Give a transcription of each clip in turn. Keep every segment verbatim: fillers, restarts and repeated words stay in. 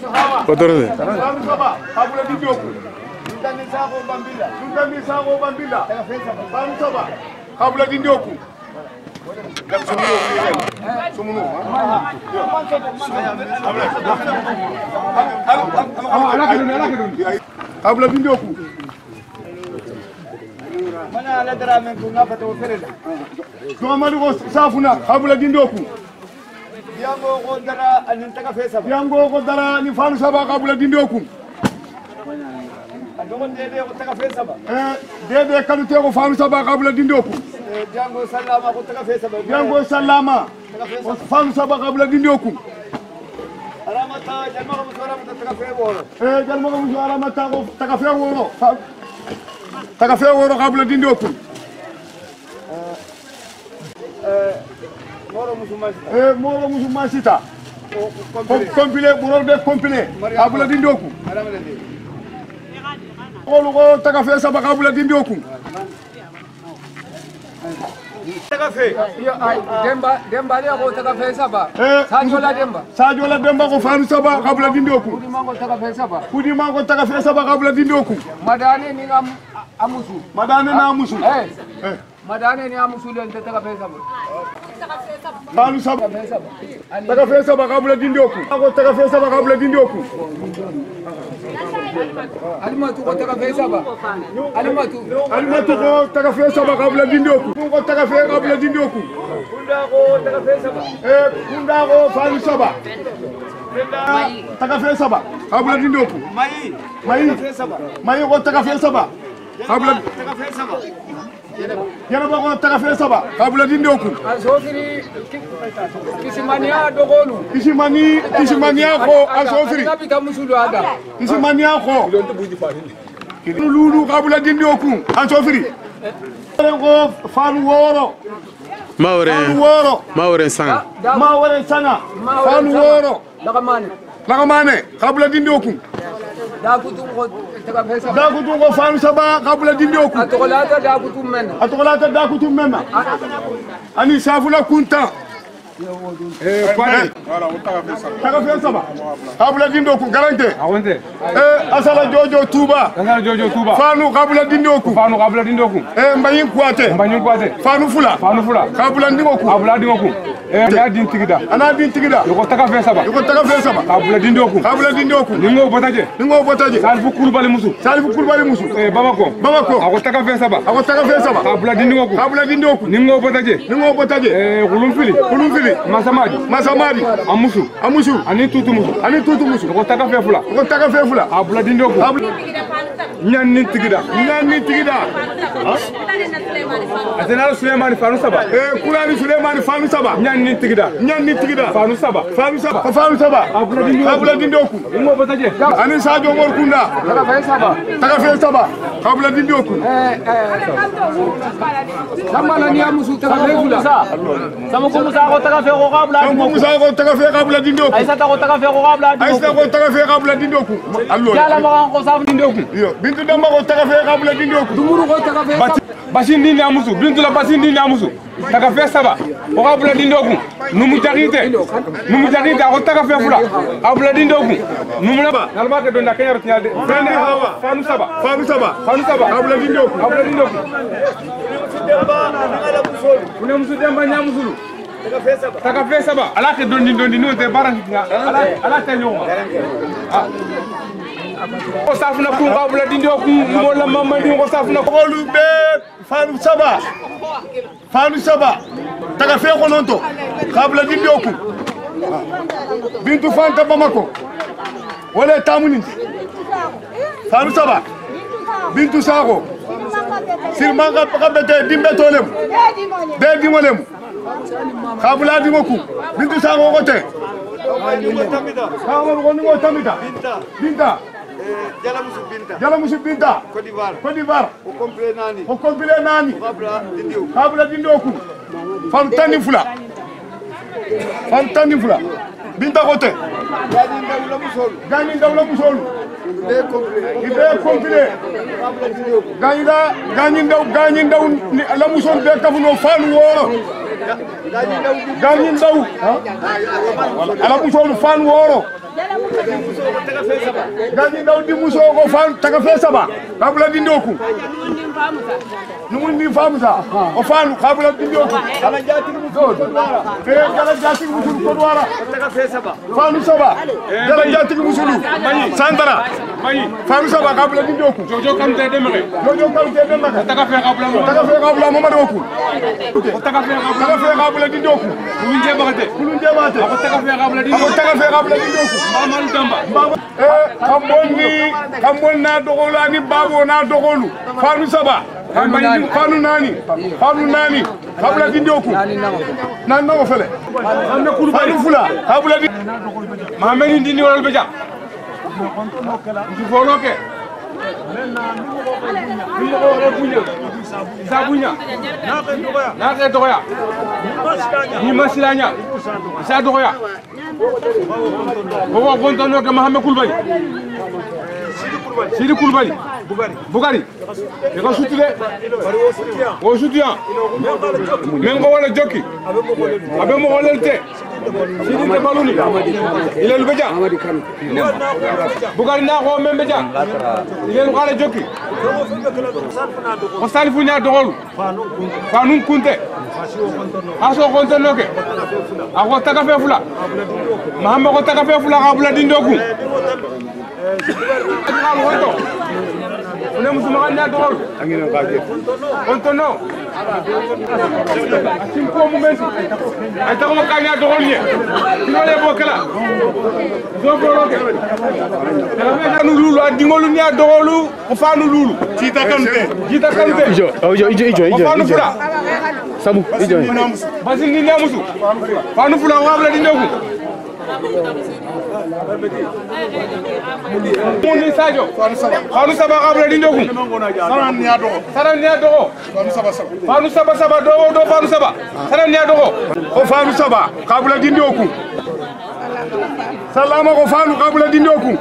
Kotorze. Fanu saba kabula dindoku. Ntani sako bambila. Ntani sako bambila. Fanu saba kabula dindoku. Sumunu. Kabula dindoku. Mana ala drama kunga pato ferela. Tuamadu ko safuna kabula dindoku. Biango ko dara anintaka fesa. Biango ko dara ni fanu saba kabula dindoku. Adon dede ko taka fesa ba. Eh dede kalute ko fanu saba kabula dindoku. Eh biango salama ko taka fesa ba. Biango salama. Fanu saba kabula dindoku. Aramata jalma ko musara ko taka fe woro. Eh jalma ko musara mata ko taka fe woro. Taka fe woro kabula dindoku. Eh Moro musumasita. Eh moro musumasita. Compilé moro be compilé. Kabula dindoku. Olu ko taka fe saba kabula dindoku. Taka fe. Demba demba le ko taka fe saba. Sajo la demba. Sajo la demba ko fanu saba kabula dindoku. Kudi mango taka fe saba. Kudi mango taka fe saba kabula dindoku. Madane ni ngam amusu. Madane na amusu. Eh. Eh. Madane ni amusu le taka fe saba. Fanu saba. Taka fe saba kabula dindoku. Ko taka fe saba kabula dindoku. Alimatu ko taka fe saba. Alimatu. Alimatu ko taka fe saba kabula dindoku. Ko taka fe kabula dindoku. Kunda ko taka fe saba. Eh kunda ko fanu saba. Taka fe saba kabula dindoku. Mai. Mai. Mai ko taka fe saba. Kabula taka fe saba. Yana ba ko taka fe saba kabula dindoku. Asofiri kisimania dogolu. Kisimani kisimania ko asofiri. Kapita musulu ada. Kisimania ko. Lulu kabula dindoku asofiri. Ko fanu woro. Maure. Fanu woro. Maure sanga. Maure sanga. Fanu woro. Lakamane. Lakamane kabula dindoku. Da kutu ko taka fe saba. Da kutu ko fanu saba kabula dindoku. Atokolata da kutu men. Atokolata da kutu mema. Ani safula kunta. Eh pare. Voilà, on taka fe saba. Taka fe saba. Kabula dindoku garante. Awonte. Eh asala jojo tuba. Asala jojo tuba. Fanu kabula dindoku. Fanu kabula dindoku. Eh mbayin kwate. Mbayin kwate. Fanu fula. Fanu fula. Kabula dindoku. Kabula dindoku. Eh ana din tigida. Ana din tigida. Yoko taka fe saba. Yoko taka fe saba. Kabula dindoku. Kabula dindoku. Ningo botaje. Ningo botaje. Salifu kulubali musu. Salifu kulubali musu. Eh Bamako. Bamako. Ako taka fe saba. Ako taka fe saba. Kabula dindoku. Kabula dindoku. Ningo botaje. Ningo botaje. Eh kulumfili. Kulumfili. Masamadi. Masamadi. Amusu. Amusu. Ani tutu musu. Ani tutu musu. Yoko taka fe fula. Yoko taka fe fula. Kabula dindoku. Nyanni tigida. Nyanni tigida. Asenalo Sulemani fanu saba. Eh kulani Sulemani fanu saba. Nyanni tigida. Nyanni tigida. Fanu saba. Fanu saba. Fanu saba. Kabula dindoku. Kabula dindoku. Ningo botaje. Ani Sadio Mor Kunda. Taka fe saba. Taka fe saba. Kabula dindoku. Eh eh. Sama la ni amusu taka fe fula. Sama ko musa ko taka fe ko kabula. Sama musa ko taka fe kabula dindoku. Aisa ta ko taka fe ko kabula. Aisa ko taka fe kabula dindoku. Allo. Yala ma ko safu dindoku. Yo bintu damba ko taka fe kabula dindoku. Dumuru ko taka fe saba. Basindi ni amusu. Bintu la basindi ni amusu. Taka fe saba. Ko kabula dindoku. Numu jagite. Numu jagite ko taka fe fula. Kabula dindoku. Numu la. Nalma ke donda kenya rutinyade. Fende hawa. Fanu saba. Fanu saba. Fanu saba. Kabula dindoku. Kabula dindoku. Demba ngala musol. Kuna musu demba nyamusulu. Taka fe saba. Taka fe saba. Ala ke dondi dondi no te barangi. Ala ala te nyoma. Ko safuna ku kabula dindoku mo la mama di ko safuna ko lu be fanu saba. Fanu saba. Taka fe ko nonto. Kabula dindoku. Bintu Fanta Bamako. Wala tamuni. Fanu saba. Bintu Sako. Sirmanga pakabete dimbe tolem. Be dimolem. Kabula dimoku. Bintu Sako kote. Kamu ko ni mo tamita. Binta. Binta. Jala musu binta. Jala musu binta. Côte d'Ivoire. Côte d'Ivoire. O complet nani. O complet nani. Kabula dindoku. Kabula dindoku. Fantani fula. Fantani fula. Binta kote. Gani ndawla musolu. Gani ndawla musolu. Ibe complet. Ibe complet. Gani da gani ndaw gani ndaw la musolu be kafuno fanu woro. Gani ndaw. Gani ndaw. Ala musolu fanu woro. gani daw di muso ko fan taga fe saba kabula di ndoku numun ni famusa o fan kabula di ndoku ala jati muso e ala jati muso ko wala taga fe saba fanu saba ala jati muso sandara fanu saba kabula di ndoku jojo kam te demere jojo kam te demere taga fe kabula taga fe kabula mama doku taga fe taga fe kabula di ndoku kulun jebate kulun jebate ko taga fe kabula di ko taga fe kabula di ndoku mamal damba eh kamboni kambona dogolu ani babo na dogolu fanu saba fanu fanu nani fanu nani kabula di ndoku nan na fele amna kurbani fula kabula di mameni ndini wala beja Foloke. Sabunya. Nake doya. Ni masilanya. Sa doya. Bobo gontono ke Mohamed Kulbali. Sidi Kulbali. Bugari. Bugari. E ko sutile. O soutien. Mengo wala jokki. Abe mo wolelte. Sidi ke baluni. Il est le beja. Bugari na ko membe ja. Il est le kala jokki. O salifu nya dogolu. Fanun kunte. Aso gontono ke. Ako taga fe fula. Mohamed ko taga fe fula ka bula dindoku. On est musulman na dogol angina kaje kontono asim ko momenti ay tago ma kanya dogol ni dingole bokala do boloke la me nu lulu adingolu ni dogolu ko fanu lulu cita kamte cita kamte ijo ijo ijo ijo ijo fanu fula sabu ijo basin ni namusu fanu fula wabla dindogu Muni Sadio Fanu Saba kabla di ndogu Saran niya dogo Saran niya dogo Fanu Saba Saba Fanu Saba Saba dogo do Fanu Saba Saran niya dogo Ko Fanu Saba kabla di ndogu Salama ko Fanu kabla di ndogu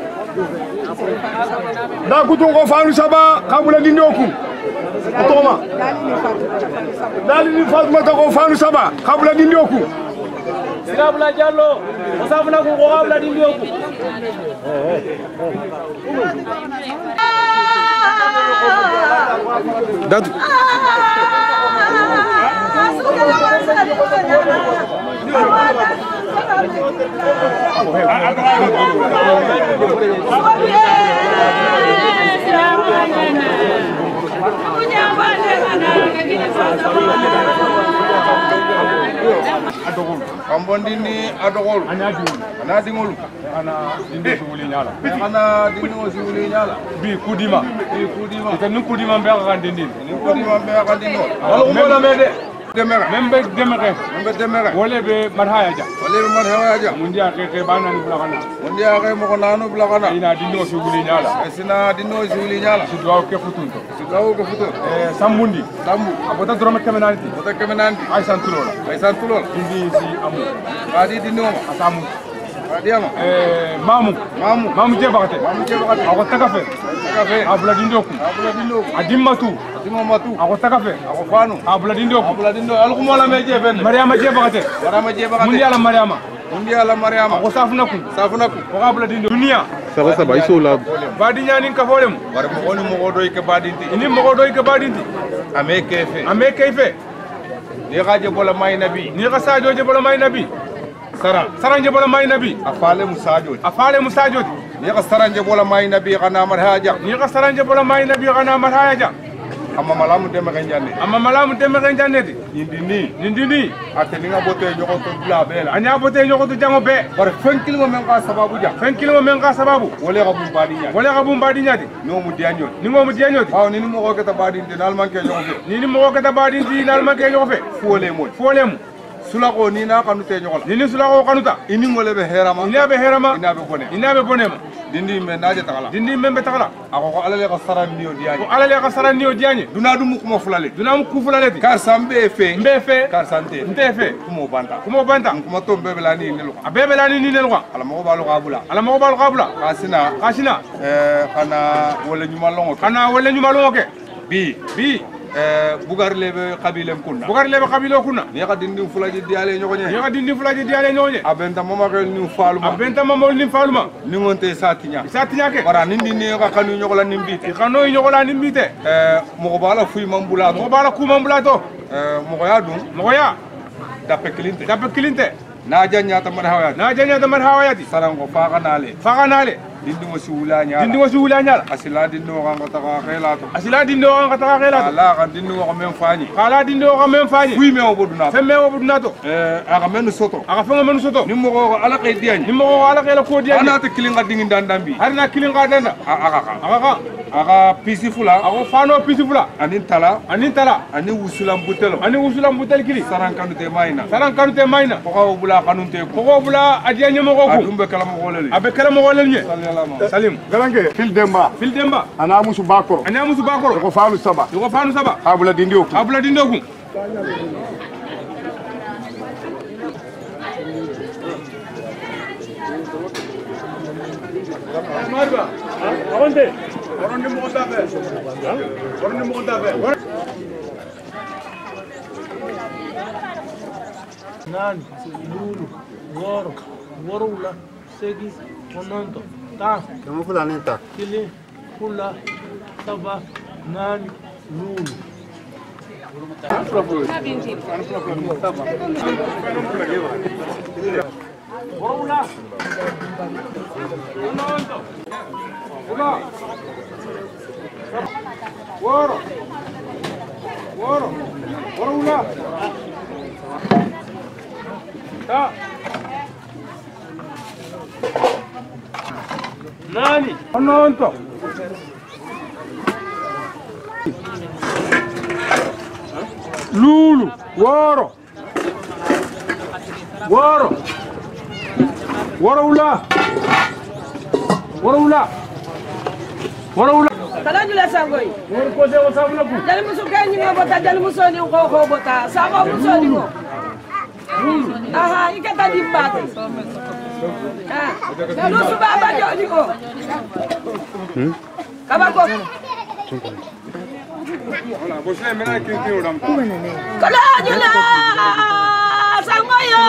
Da kutu ko Fanu Saba kabla di ndogu Atoma Dali ni Fatuma ko Fanu Saba kabla di ndogu Sirabla Jallo, osafuna ku qabla dindoku. Dadu. Kambondini adogol ana dingolu ana dindo suguli nyala ana dindo suguli nyala bi kudima bi kudima te nun kudima be ka dindin nun kudima be ka dindo wala ko la mede demere membe demere membe demere wala be marhaya ja wala be marhaya ja mundia ke ke bana ni blakana mundia ke mo ko nanu blakana ina dindo suguli nyala esina dindo suguli nyala si do ke futunto si do ke futunto eh sambundi sambu abota drome kemenanti abota kemenanti ay santulola ay santulola dindi si amu adi dindo asamu adi ama eh mamu mamu mamu jebakate mamu jebakate ako tagafe tagafe abula dindo ku abula dindo adimatu adimatu ako tagafe ako fanu abula dindo ku abula dindo alqumola me jeben mariama jebakate mariama jebakate mundi ala mariama mundi ala mariama ako safunaku safunaku ko abula dindo dunia Saba saba iso la badinya nin ka folem war mo woni mo godo ke badinti ini mo godo ke badinti ame kefe ame kefe ni gaje bola may nabi ni ga sajo je bola may nabi sara saranje bola may nabi afale musajo afale musajo ni ga saranje bola may nabi kana marhaja ni ga saranje bola may nabi kana marhaja amma malamu deme kan janne amma malamu deme kan janne di ndini ndini ateni nga bote nyoko to bla bela anya bote nyoko to jango be war fenkil mo men ka sababu ja fenkil mo men ka sababu wole ga bum badi nya wole ga bum badi nya di no mu dianyo ni mo mu dianyo di aw ni mo ko keta badi dinal manke nyoko fe ni mo ko keta badi dinal manke nyoko fe fole mo fole mo sulako ni na kanu te nyoko ni sulako kanuta ini ngole be herama ina be herama ina be bone ina be bone dindi men naje takala dindi men be takala ako ko alale ka saran niyo dianye ko alale ka saran niyo dianye duna dum ko mo fulale duna mo ku fulale kar sambe fe mbe fe kar sante nte fe kumo banta kumo banta kuma to bebe la ni nelu bebe la ni nelu ko ala mo balu qabula ala mo balu qabula kasina kasina eh kana wala nyuma longo kana wala nyuma longo ke bi bi bugar lebe qabilem kunna bugar lebe qabilo kunna ni ka dindi fulaji diale ñogoñe ni ka dindi fulaji diale ñogoñe abenta mama rel ni faluma abenta mama ni faluma ni ngonte satinya satinya ke bara nindi ni ka kanu ñogola nimbite kanu ñogola nimbite euh mo bala fuy mambula mo bala ku mambula to euh mo ya dum mo ya dape kilinte dape kilinte na janya ta mar hawayati na janya ta mar hawayati sarango faga nale faga nale dindi mo siwula nyala dindi mo siwula nyala asila dindi mo kan ta ka khela to asila dindi mo kan ta ka khela to ala kan dindi mo men fani ala dindi mo men fani fuy me o boduna fe me o boduna to eh aga men soto aga fe men soto nimmo ko ala kay diani nimmo ko ala kay la ko diani ana ta kilinga dingi dandambi harna kilinga danda aga ka aga ka aga pisi fula aga fano pisi fula anin tala anin tala ani wusulam butelo ani wusulam butel kili saran kanu te mayna saran kanu te mayna ko ko bula kanun te ko ko bula adiya nyamo ko ko dumbe kala mo golele abe kala mo golele salim galange fil demba fil demba ana musu bakoro ana musu bakoro ko fanu saba ko fanu saba abula dindio ku abula dindio ku marba awante oronde mo tabe oronde mo tabe nani lulu woro worula segi ononto ta kama fulani ta kili kula saba nani lulu worula ononto kula woro woro worula ta nani ononto lulu woro woro woro ula woro ula woro ula kala jula sangoy woro ko se o sabna ku jali musu kay ni ngobota jali musu ni ko ko bota sama musu ni ko aha ikata dimbate ah lu suba ba jodi ko hmm kaba ko wala bo se mena ki ki odam kala jula sangoyo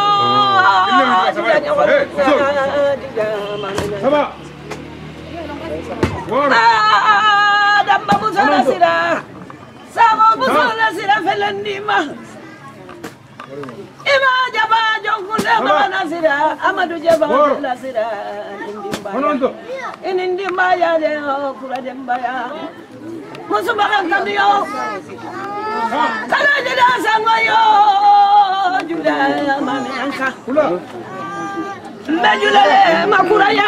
saba woro ah damba musu la sira sama musu la sira felendima ima jaba jonkunde mama nasira amadu jaba nasira ononto inindimba ya de kula demba ya musuba kan yo kala jida sango yo juda mame anka kula mbejule makura ya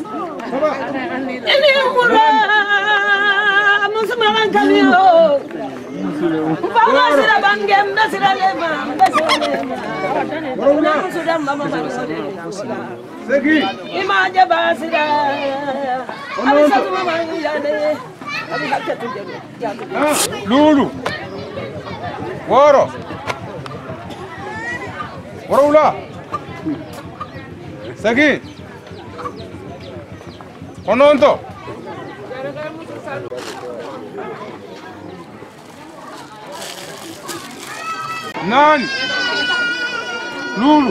ini kura musuba kan yo Bawa sira bangem na sira lema sira lema Wala sudah mama mama segi ima jaba sira Abi satu mama ya de abi hakka tu ya lulu woro woro ula segi ononto nani lulu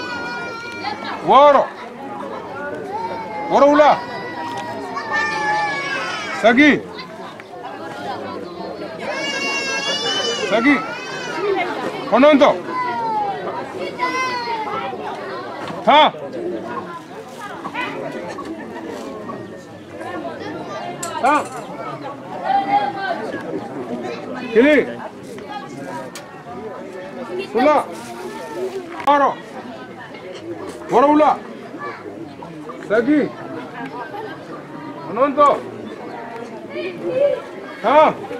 woro woro ula sagi sagi ononto ha ha kili ula woro woro ula sagi ononto ha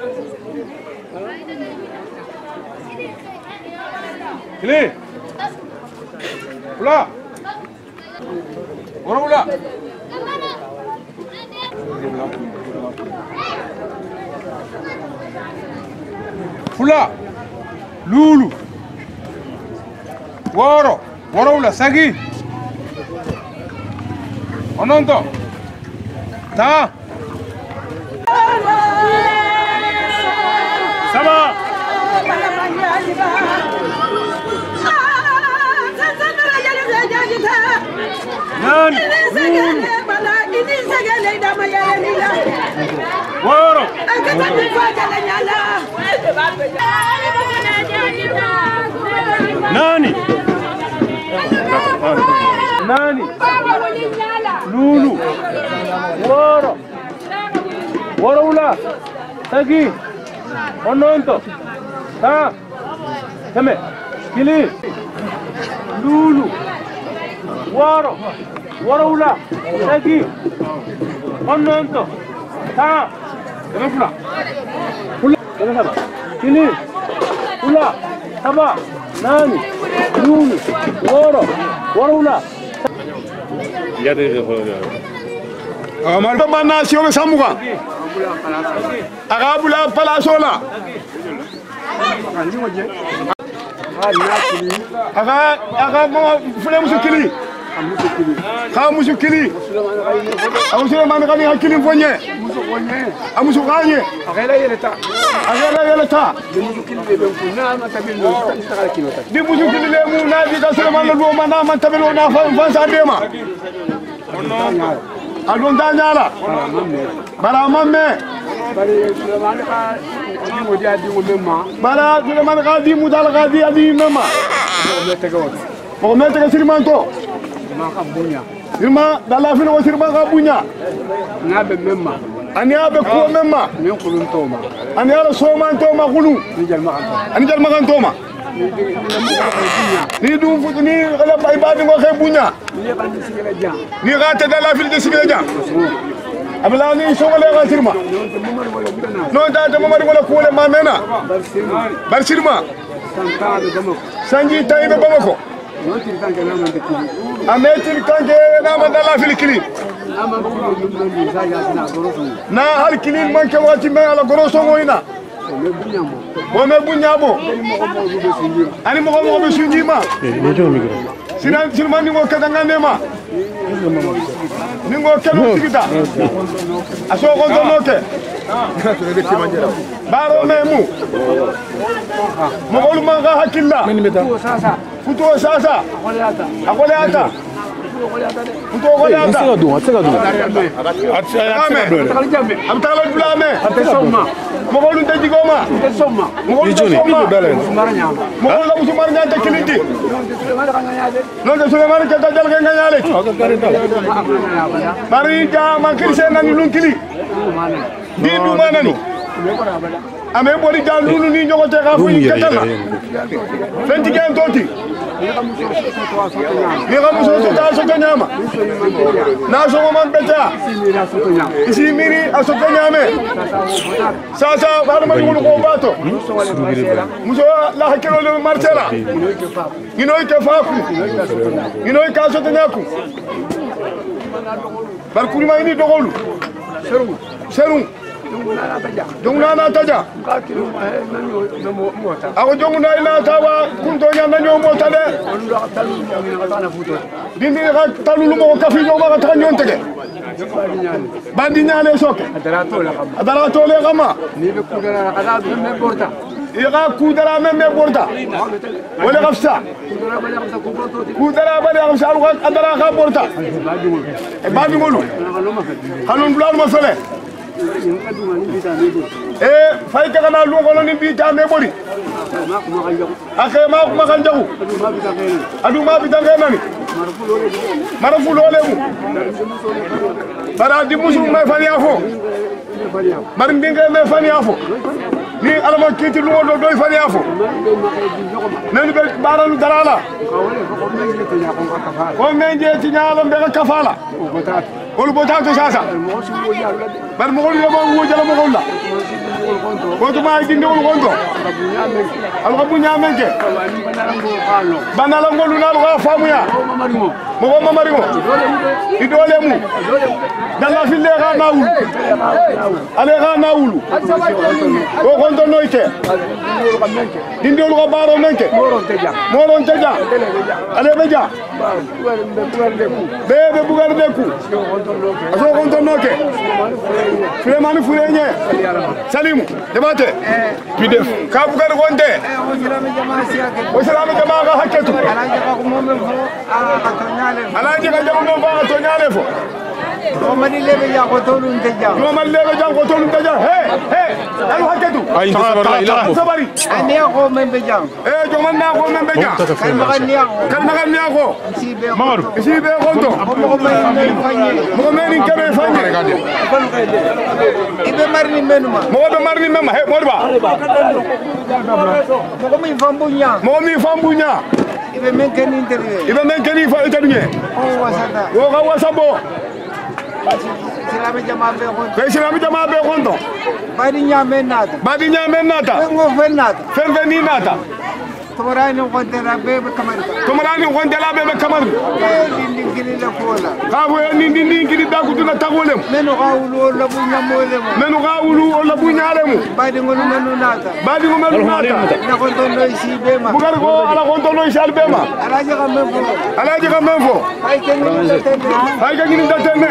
kili ula woro ula fula lulu woro woro ula sagi ononto ta نان وورو ناني ناني لولو وورو ورولا تاكي ونونتو تا كمي كيلي لولو وارو ورولا تاكي ونونتو تا رفلا كل كل سبا كيلي ولا سبا ناني لولو وارو ورولا amal ba nation samuga agabula palasola aga aga mo fule musukili ka musukili amu Suleiman kali hakili fonye amu suganye agela yeleta agela yeleta di musukili le mu na di Suleiman lo mana man tabelo na fa sa dema alon danyala bara mamme bari Suleiman ka di mo dia di mo memma bara Suleiman ka di mo dal ka di di memma mo mete ka sirmanto ma ka bunya sirma dala fino sirma ka bunya ngabe memma ani abe ko memma ni kulun toma ani ala so man toma kulu ni jal ma kan ani jal ma kan toma ni du ni ala bay badi ngo xey bunya ni ga te dala fil de sigila jam abla ni so wala ga sirma non da de mamari wala ko le mamena bar sirma sanji taybe bamako ametir kanke na mandala fil kili na hal kili man ke wati me ala goroso ngoina o me bunyamo ani mo mo be sunjima sinan silman ni ngo kadanga nema ni ngo kelo sigita aso ko donoke baro memu mo golu manga hakilla futo sasa akole ata futo akole ata sega du sega du am tala blame atesoma mo golu ndeji goma atesoma mo golu somma mo golu musu marnya te kiliti non de Suleiman ke dajal ke nganyale bari ja man kirse nan lun kili di du manani ame bori ja lulu ni nyogote ka fu ketala fenti gen toti ni ga muso to ta so nyama na so man beta isi miri aso nyame sasa baru mari wulu ko bato muso la hakelo le martela ino ke fafu ino ka so nyaku bar kurima ini dogolu seru seru jongna na taja ako jongna ila tawa kunto nya nanyo mota de dindi ka talulu mo kafi jo ba ta nyon tege bandi nyale soke adara to le kama ni be kudara kada me porta ira kudara me me porta wala gafsa kudara bale gafsa adara ka porta bandi ngolu halon blan ma fele eh fay ka na lu ko ni bi ta me bori akay ma ko ma kan jagu adu ma bi tan nani marafu lole mu bara di musu me fani afo bar ndinga me fani afo ni alama kiti lu do doy fani afo nani be baralu darala ko menje ti nyaalo be kafala olu botato sasa bar mo gol yobo wojala mo golla ko to ma dindi wol gonto al ko bunya menke banala ngolu na lo famu ya Mogo mamari mo. Idole mu. Dalla fille ga naulu. Ale ga naulu. O gondo noite. Dindi olu ga baro menke. Moro nteja. Ale beja. Bebe bugar deku. Aso gondo noke. Sulemani Furenye. Salimu. Debate. Pidef. Ka bugar gonde. O salama jama ga hakketu. Alaji ga jamu ba ga tonyale fo. Omani lebe ya kotolu nteja. Omani lebe ya kotolu nteja. Hey, hey. Alu hakketu. Ay sabari la. Sabari. Ani ko membe jam. Eh, joman na ko membe jam. Kan makan ni ako. Kan makan ni ako. Sibe. Maru. Sibe konto. Mo membe fanye. Mo membe kebe fanye. Ibe marni menuma. Mo be marni mema. Hey, morba. Mo mi fambunya. Mo mi fambunya. Ibe menkeni interview. Ibe menkeni fa interview. O wasata. Wo ga wasabo. Silami jama be konto. Ke silami jama be konto. Badi nyame nata. Badi nyame nata. Ngo fen nata. Fen fen ni nata. Tomorani konte la be kamar. Tomorani konte la be kamar. Ke dindi kili la kola. Ka bo ni dindi kili da ku tuna tagolem. Menu gawulu la bunya molem. Menu gawulu la bunya lemu. Badi ngolu menu nata. Badi ngolu menu nata. Na konto no isi be ma. Bugar ko ala konto no isi albe ma. Ala jaga memfo. Ala jaga memfo. Ay keni tete. Ay ka gini tete.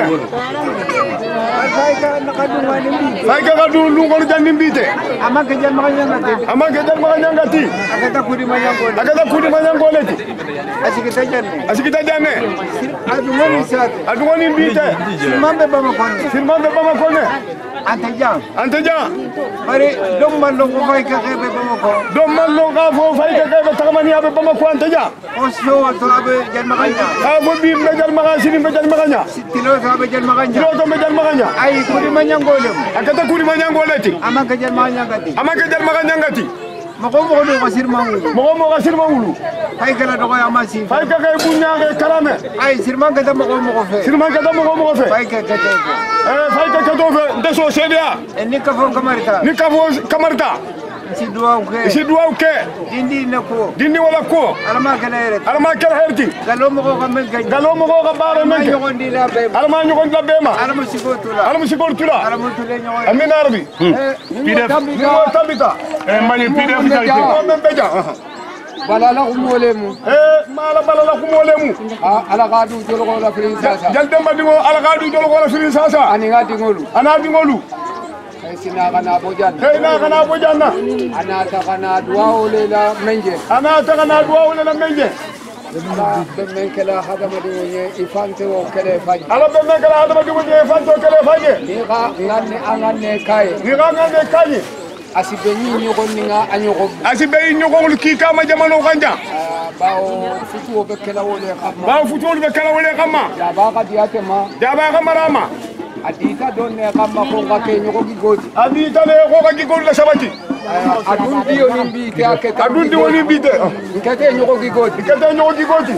Ay ka nakadunga ni mbi. Ay ka kadu lungol jandi mbite. Ama ke jama ngati. Ama ke jama ngati. Akata kudi manyangole. Akata kudi manyangole ti. Asikita janne. Asikita janne. Adunga ni sate. Adunga ni mbite. Simambe bama kone. Simambe bama kone. Ante jam. Ante jam. Bari dom man lo ko fay ka kebe bama ko. Dom man lo ka fo fay ka kebe tagamani abe bama ko ante jam. O so to abe jan maganya. Ka fo bi me jan maganya sini me jan maganya. Tilo to abe jan maganya. Tilo to me jan maganya. Ay kudi manyangole. Akata kudi manyangole ti. Ama ke jan maganya ngati. Ama ke jan maganya ngati. Mako mo do kasir mangulu. Mako mo kasir mangulu. Ay kala do ko amasi. Fay ka kay bunya ke karame. Ay sirman ka mako mo ko fe. Sirman ka mako mo ko fe. Fay ka ka ka. Eh fay ka ka do fe ndeso sedia. Ni ka fo kamarita. Ni ka fo kamarita. Si duwa ke. Si duwa ke. Dindi na ko. Dindi wala ko. Alama kana eret. Alama kana herti. Galo mo ko kamen ka. Galo mo ko ka bare men. Alama ko ndila be. Alama nyo ko ndila be ma. Alama siko tula. Alama siko tula. Alama tule nyo. Amin arabi. P D F. Ni mo tabita. Eh mani P D F ka ite. Mo men beja. Balala kumolemu. Eh mala balala kumolemu. Ala gadu jolo ko la firin sasa. Jal demba dingo ala gadu jolo ko la firin sasa. Ani ngati ngolu. Ana dingolu. Sina kana bojan. Hey na kana bojanna. Ana ta kana duwa ole la menje. Ana ta kana duwa ole la menje. Be men kala hada madu ye ifante o kele faji. Ala be men kala hada madu ye ifante o kele faji. Ni ga ngane angane kai. Ni ga ngane kai. Asibe ni nyoko ninga anyoko. Asibe nyoko ki kama jamano kanja. Bao futu o be kala ole kama. Bao futu o be kala ole kama. Ya ba ka diate ma. Ya ba ka marama. Adita don ne kama ko ka ke nyoko ki godi. Adita le ko ka ki godi la sabati. Adun dio ni mbite aketa. Adun dio ni mbite. Nkete nyoko ki godi. Nkete nyoko ki godi.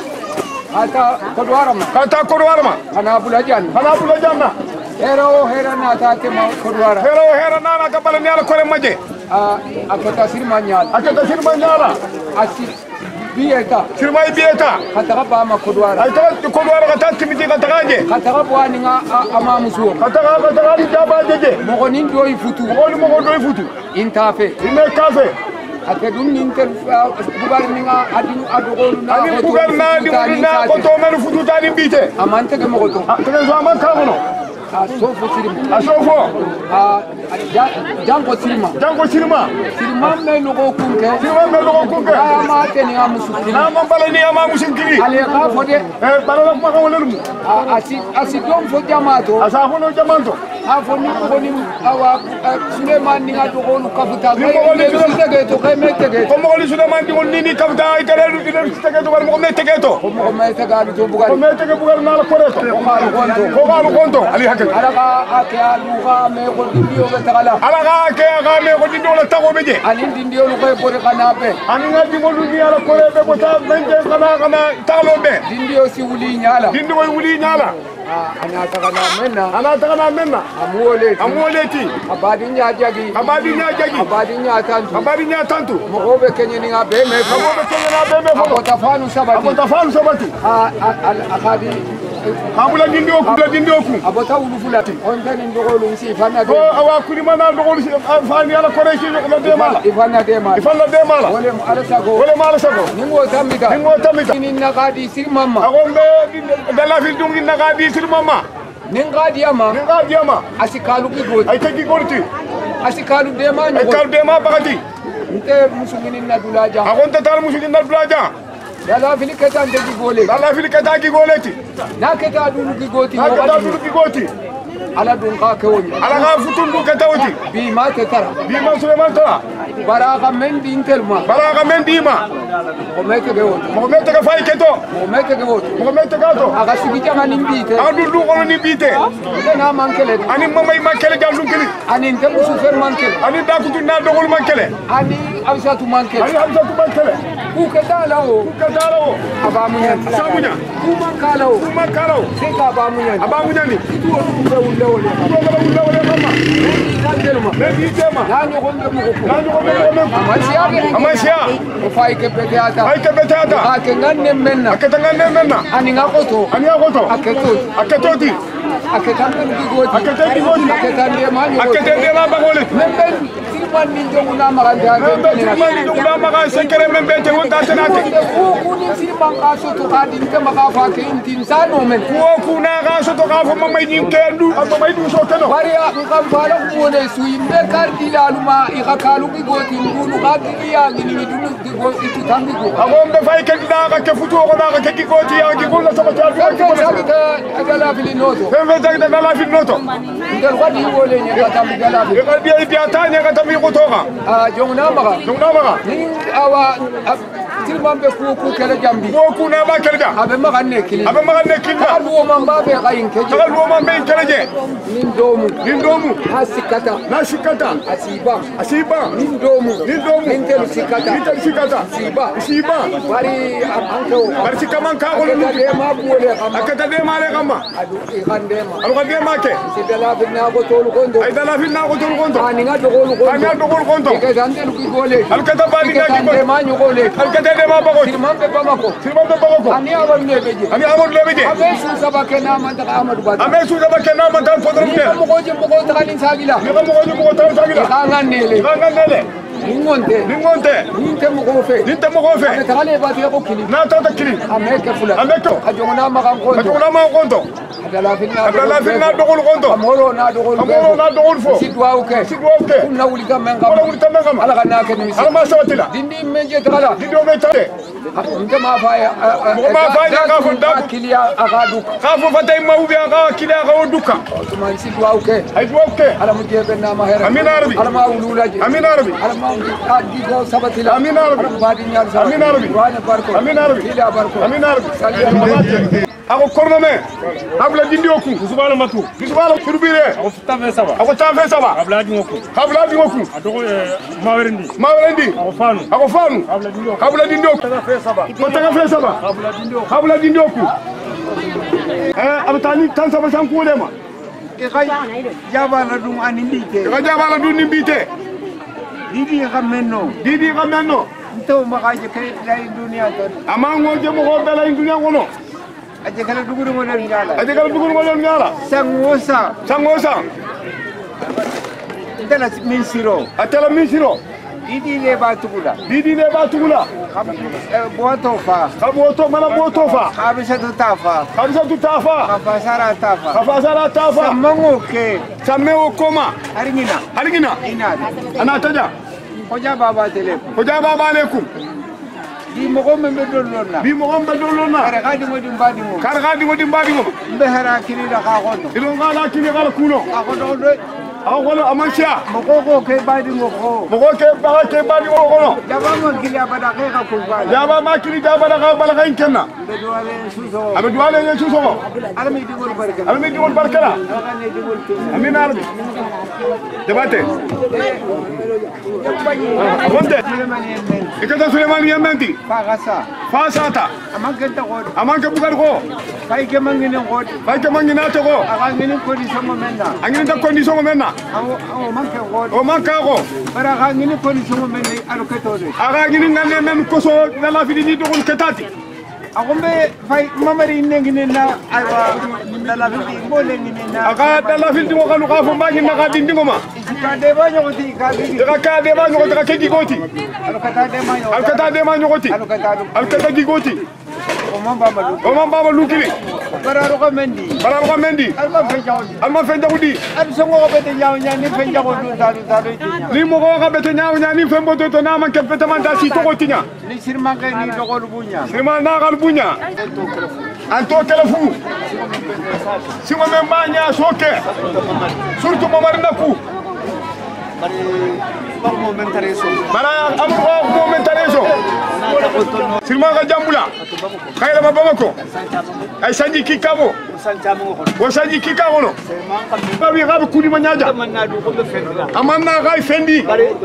Ata kodwarama. Ata kodwarama. Kana bulajan. Kana bulajan. Hero hera na ta te ma kodwara. Hero hera na na ka bala ni ala kore maje. Ah aketa sirma nyala. Aketa sirma nyala. Asi bieta. Sirma bieta. Kataka ba ma kodwara. Ay ta kodwara ka ta timiti ka tagaje. Kataka bwani nga ama musuo. Kataka kataka ni jaba jeje. Moko ni ndo ifutu. Moko ni moko ndo ifutu. Intafe. Ine kafe. Ate dum ni inter bugar ni nga adinu adogolu na. Ani bugar na di na ko to melu futu tani bite. Amante ke moko to. Tege zo aman ka gono. Asofo sirima. Asofo. Ah jango sirima. Jango sirima. Sirima me logo kunke. Sirima me logo kunke. Ama te ni amusu. Na mambale ni ama musinkiri. Ale ka fode. Eh balala kuma ka wole mu. Asi asi dom fo jamato. Asa hono jamato. Afo ni ko ni awa Suleiman ni ngato ko lu kafuta. Ni mo ni tege to ke me tege. Ko mo li Suleiman di won ni ni kafuta ikere lu di tege to mo me tege to. Ko mo me tege alu to bugar. Ko me tege bugar na la kore to. Ko ma lu konto. Ko ga lu konto ali hakka. Ala ka ake alu ga me ko dindio be tagala. Ala ga ake ga me ko dindio la tago beje. Ani dindio lu ko bore kana be. Ani nga di ngolu ni ala kore be ko ta benje kana kana talo be. Dindio si wuli nyala. Dindio wuli nyala. أنا تغنى منا أنا تغنى منا أمولتي أمولتي أبادين يا جاجي أبادين يا جاجي أبادين يا تانتو أبادين يا تانتو مغوبة كنيني أبي مي مغوبة كنيني أبي مي أبو تفانو سبتي أبو تفانو سبتي أخادي kabula dindi oku bula dindi oku abota ulu fulati on tan ndogolu si fanna de ko awa kuni mana ndogolu si fani ala kore si ko de mala ifanna de mala ifanna de mala wole ala sago wole mala sago ningo tambita ningo tambita ni nakadi sir mama agombe dala fil dungi nakadi sir mama ningadi ama ningadi ama asikalu ki goti ay tagi gorti asikalu de ma ay kalu de ma bagati nte musungini na dulaja agonta tar musungini na dulaja yala fili keta ndegi gole yala fili keta gi goleti na keta dulu gi goti na keta dulu gi goti ala dun ka ke woni ala ga futun du keta woti bi ma te tara bi ma Suleiman tara baraka men di intelma baraka men di ma o mete ge woti mo mete ga fay keto o mete ge woti mo mete ga to aga sigi janga ni bite adu du ko ni bite na mankele ani mamay mankele jallu kili ani ntem sufer mankele ani da kutu na dogol mankele ani abisatu mankele ani abisatu mankele ku keta lawo ku keta lawo aba munya sabunya ku mankala wo ku mankala wo se ka aba munya aba munya ni tu wo ku be wulle wole ku be wulle wole mama kandelma me di tema na nyo ko be mu ko na nyo ko be mo amasiya amasiya o fay ke petata ay ke petata ake nganne menna aketa nganne menna ani ngakoto ani ngakoto aketo aketoti aketande ngigoti aketande ngigoti aketande manyo aketande ma bagole memben silman ni jonguna maganda memben silman ni jonguna maganda sekere memben te wonta tenate ku ku ni silman kaso to kadin ke maka fa ke intin sano men ku ku na kaso to ka fo mamay ni kendu mamay du so teno bari ngam fala ku ne su imbe kardi laluma ikakalu ngigoti ngulu kadili ya ngini dunu ngigoti tutambi ko agombe fay ke da ka ke futu ko da ka ke ngigoti ya ngigula sama ta ko sagita agala fili noto fembe sagita dala fili noto ndel wadi wole nya ka tambi gala fili ko bi bi atanya ka tambi ko toka ah jongna maga jongna maga ni awa tilman be ku ku kele jambi ko ku na ba kele da abe maga ne kili abe maga ne kili ka luwo man ba be kayin keje ka luwo man be keleje nin domu nin domu hasikata na sikata asiba asiba nin domu nin domu nin telu sikata nin telu sikata asiba asiba bari anko bari sikaman ka ko lu de ma buole kama akata de ma le kama adu ikande ma alu de ma ke sidala binna ko tolu kondo ay dala finna ko tolu kondo ani nga dogolu kondo ani nga dogolu kondo ke dande lu ki gole alkata bali ga ki de ma nyugole alkata de ma bago tilman be bamako tilman be bago ani awal ne beje ani amul le beje abe su sabake na man ta amadu bada ame su sabake na man ta fodro ni mo ko je mo ko ta ni sagila ni mo ko je mo ko ta sagila ka ngannele ka ngannele ningonte ningonte ninte mo ko fe ninte mo ko fe abe tale ba te ko kili na ta ta kili ame ke fula ame to ajongna ma kan ko ajongna ma konto adala finna adala finna dogol konto amoro na dogol amoro na dogol fo sidwa uke sidwa uke kunna wuli kam men kam wala wuli tam men kam ala kana ke ni ala ma sawatila dindi menje tala dindi o me tade nte ma fa ya mo ma fa ya ka fo da kiliya akadu ka fo fatay ma ubi ka kiliya ka duka man sidwa uke ay do uke ala mu jebe na ma hera amin arabi ala ma wululaji amin arabi ala ma adi go sabatila amin arabi badi nyal sa amin arabi wana barko amin arabi kiliya barko amin arabi ako korno me abla dindi oku subhana matu bisbala turbire ako tafe saba ako tafe saba abla di ngoku abla di ngoku adoko mawerendi mawerendi ako fanu ako fanu abla di ngoku abla dindi oku tafe saba ko tafe saba abla di ngoku abla dindi oku eh abtani tan saba san kulema ke kay jabala dum ani bite ka jabala dum ni bite didi xamenno didi xamenno to ma xaje kay lay dunia to ama ngoje mo ko bela dunia ngono aje kala duguru mo len ngala aje kala duguru mo len ngala sangosa sangosa dala min siro atela min siro didi le ba tugula didi le ba tugula boto fa boto mala boto fa khabisa tu tafa khabisa tu tafa khafasara tafa khafasara tafa samango ke sameo koma haringina haringina ina ana taja hoja baba tele hoja baba alaikum bi mogo membe dollonna bi mogo membe dollonna kare gadi modi mbadi mo kare gadi modi mbadi mo mbe hara kini da ka goto ilo ngala kini gala kuno ka goto do awolo amansia mogo ko ke badi mo ko mogo ke ba ke badi mo ko no jaba mo kili abada ke ka ko bala jaba ma kili jaba da ka bala ka inkenna be duale suso abe duale ne suso ko alami digol barka alami digol barkala alami digol amina arabi debate wonde ikata Suleiman yamenti Fagasa. fasata Amanke takot. amanke bugar ko Kai ke mangine kot. bay ke mangina to ko Akangine ko di sama menna. angin ta condition menna Awo awo manke kot. o manka ko Bara akangine ko di sama menna aruketo de. aga gini ngane men ko so na la fidi ni dogol ketati Akombe fay mamari nengine na aywa dala bi ngole ngine na. aga dala fidi ko kanu ka fo mbagi na ka dindi ngoma Ka de ba nyoti ka gi. daga ka de ba nyoko daga kedi goti Alukata de ma yo. alkata de ma nyokoti Alukata. alkata di goti O mamba malu. o man baba lukili Bara ro ko mendi. bara ko mendi Alma fe jawdi. alma fe dawdi Ad songo ko bete nyaw nya ni fe jago du dalu dalu tinya. ni mo ko ka bete nyaaw nyaani fe mboto to na man ke bete man da si to gotinya Ni sirma ke ni dogol bunya. sirma na gal bunya anto telefu sima men banya soke surtout mo marna ku Bari ko mo mentare so. bara amul ko mo men tareso sirma ga jambula khayla ma bamako ay sanji kikabo wo sanji kikabo no bawi ga ku di ma nyaaja amanna ga fendi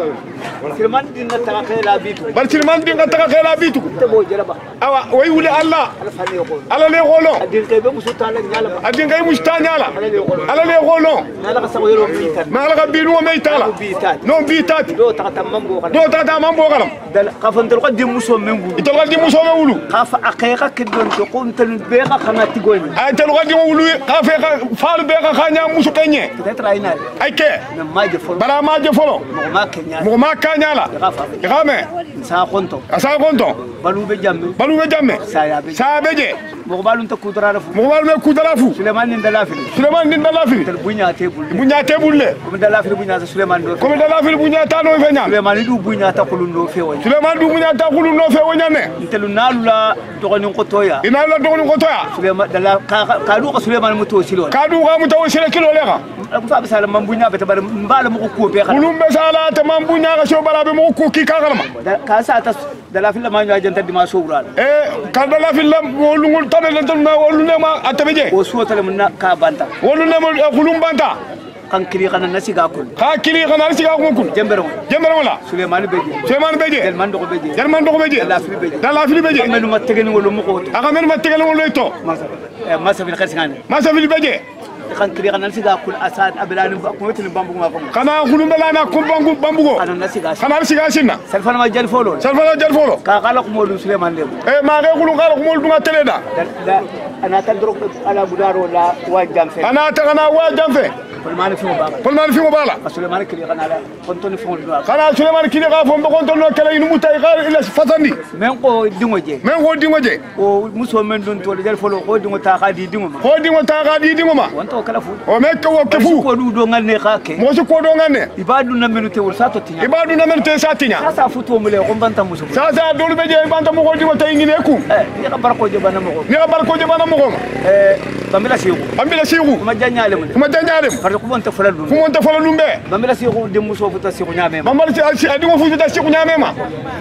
Sirman din na taka kala bitu. bar sirman din ga taka khela bitu Te bo jera ba. awa way wuli allah Ala fani ko. ala le golo Adin kay be musu tala nyala ba. adin kay mustanyala ala le golo Nala ka sa ko yoro bitan. ma ala ga binu me tala Bitan. non bi tati Do taka tamam go kana. do tata man bo galam Dal ka fan ko di muso mengu. ito ga di muso me wulu Ka fa aqiqa kidon to ko ntel be ka kana tigoni. ay telu ga di wulu ka fe ka faalu be ka khanya musu kenye Peut-être ay na. ay ke Na maje folo. bala ma je folo Mo ma kenya. mo ma kanyala Ka fa. igame Sa konto. asa gonto Balu be jamme. balu be jamme Sa ya be. sa beje Mo balun ta kudra rafu. mo balu me kudala fu Suleman ni dala fili. suleman din dala fili Tel bunya tebul. bunya tebulle Ko dala fili bunya sa Suleman do. ko dala fili bunya ta no fe nyam Suleman du bunya ta kulundo fewo. suleman du bunya ta kulu no fe wonyane Ntelu nalula dogoni ko toya. ina la dogoni ko toya Suleman dala ka ka du ko Suleman muto silo. kadu ga mu taw sele kilo le ga Abu fa bisala mambunya beta bar mbala mu ko be ka. ulum be sala ta man bunya ga so bala be mo ko ki ka galama Ka sa ta dala fil ma nyaa janta di ma so wural. e ka dala fil lam wolu ngul tabe le tan na wolu ne ma atabeje O so tale mun na ka banta. wolu ne mo khulum banta Kan kiri kana nasi ga kun. ha kili kana si ga ko kun Jembero. jembere wala Suleman beje. seman beje Del man do ko beje. jarman do ko beje Dala fil beje. dala fil beje Melu ma tegeni wolu mu ko to. aga men ma tegel wolu to Masa. Eh masa fil kharsingane. ma sa fil beje Kan kiri kana nasi ga kun asad abilani ko tin bambu ma ko. kana khulum bela na kum bangu bambugo Kana nasi ga. kana si ga sinna Salfana ma jal folo. salfala jar folo Ka kala ko modum Suleman lebo. e ma ga khulum kala ko mol dunga teleda Da ana ta drok ala budaro la wa jamfe. ana ta kana wa jamfe Ko mani fi mo baba. pol man fi mo bala Suleman kiri kana la kontoni fon do. kana suleman kili ga fo ko ton no kala inu mutay ga ila fatandi Men ko dingo je. men wo dingo je O muso men dun to jal folo ko dingo ta ka di dingo ma. ho dingo ta ga di dingo ma Wonto kala fu. o me ko wo ke fu Ko du do nganne ka ke. mo su ko do ngane Ibadu na menu te wol sato tinya. ibadu na men te satinya Sasa futo mule ko banta muso. sa sa dolu be je banta mo ko dingo tay ngine ku Eh, ni ka barko je bana mo ko. ni ga bar ko je bana mo ko Eh, bambila sigo. ambila sigu Kuma janyale mun. kuma janyadem Par ko bonta fala dun. fu mon ta fala lumbe Bambila sigo de muso futa sigo nyame. mamal ci adingo fu ta sigu nyame ma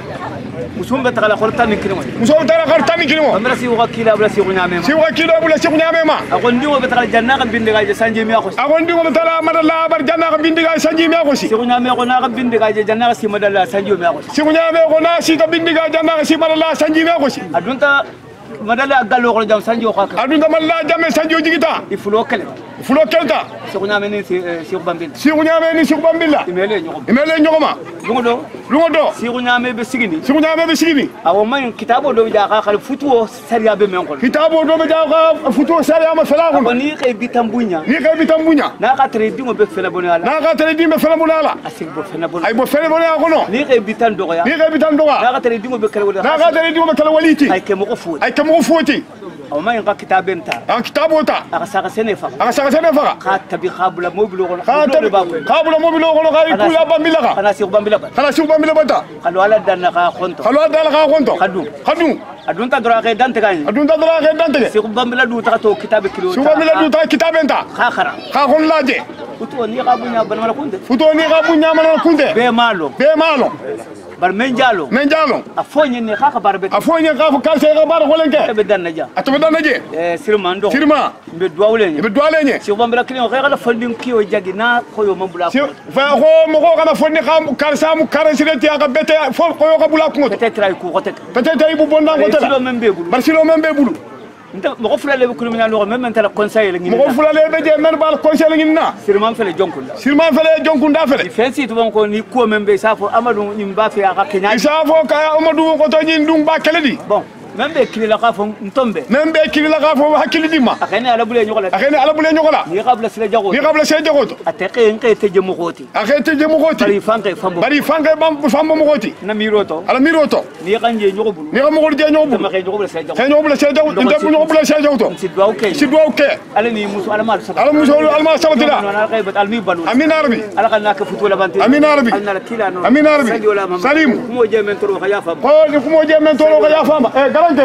Musum be tagala khorta ni kirmo. muso tara kartani kilimo Bambila sigo ka kila bla sigo nyame. si wa kilo bula sigu nyame ma Akon dingo be tagala janna ka binde ga je sanje mi akos. agon dingo tala madalla bar janna ko bindiga sanji mi ko si Sigo nyame ko na ka binde ga je janna ka si madalla sanje mi akos. sigu nyame ko na si ta bindiga janna ko si madalla sanji mi ko si Adunta madalla gallo ko jam sanje ko ka. adunda malla jamme sanjo jigita Ifulo kale. fulo kelta Sigo nyame ni sigo bambila. sigu nyame ni sigu bambilla Imele nyoko. imele nyogoma Lungo do. lungo do Sigo nyame be sigini. sigu nyame be sigini Awo man kitabo do ja ka kal futuo sariya be men ko. kitabo do be jaga futo sare ama fala Ko ko ni kay bitambunya. ni kay bitambunya Na ka tere dingo be fela boni ala. na ka tele dimbe fela bulala Asig bo fela boni. ay bo fele bone ko no Ni kay bitan do ya. ni kay bitam do Na wa ka tere dingo be kala wala. na ka tele dimbe kala waliti Ay ke mo ko fu. ay kam ko foti Awo man ka kitabenta. an kitabo ta Aka saka sene fa. aka saka sene faga Ka tabi khabula mobilo ko. ka tabi kabula mobilo ko no kay kula bambila ka Kana sigo bambila ba. kala sigu bambila bata Kalu ala dan na ka khonto. kalo dal ka konto Khadu. khadu Adun ta dora kay dan te gani. adunda dala ke dante Sigo bambila du ta to kitabe kilo. sigu bambila du ta kitabenta Ka khara. ka kon laje Futuo ni ka bunya ban mala kunde. futo ni ka bunya mana kunde Be malo. be malo bar men jalo men jalo a fonye ne kaka barbe a fonye ka fo kalse ka bar holenke be dan naja atabe dan naje eh sirma ndo sirma be dwawle be dwale nye si bambara kini ko kala fondin kiyo jagi na ko yo mambula ko fa ko mo ko kana fonni xam kalsa mu karasireti aka bete fo ko yo ka bula ko peut-être ay ko kotek peut-être ay bu bonda ko tala silo membe bulu bar silo membe bulu nta mo ko fulale be kulumina lo même mentala conseil la ngi mo ko fulale be je men bal conseil la ngi na sirma fele jonkunda sirma fele jonkunda fele fensi to ko ni ko membe safo amadou nyimba fe aka kenya safo ka amadou ko to nyi ndum ba keledi bon même be kili la ka fo ntombe même be kili la ka fo hakili dima akene ala bule nyokola akene ala bule nyokola ni qabla sila jago ni qabla sila jago to ateke nke teje mo goti akete je mo goti bari fanke fambo bari fanke bam fambo mo goti na miroto ala miroto ni kanje nyoko bulu ni mo goti nyoko bulu ma kanje nyoko sila jago kanje nyoko sila jago nda nyoko bulu sila jago to sidwa okay sidwa okay ala ni musu ala mal sabata ala musu ala mal sabata ala qaybat al mi balu amin arabi ala kana ka futu la banti amin arabi ala kila no amin arabi salim mo je men toro khaya fam ko ni ko mo je men toro khaya fam e garante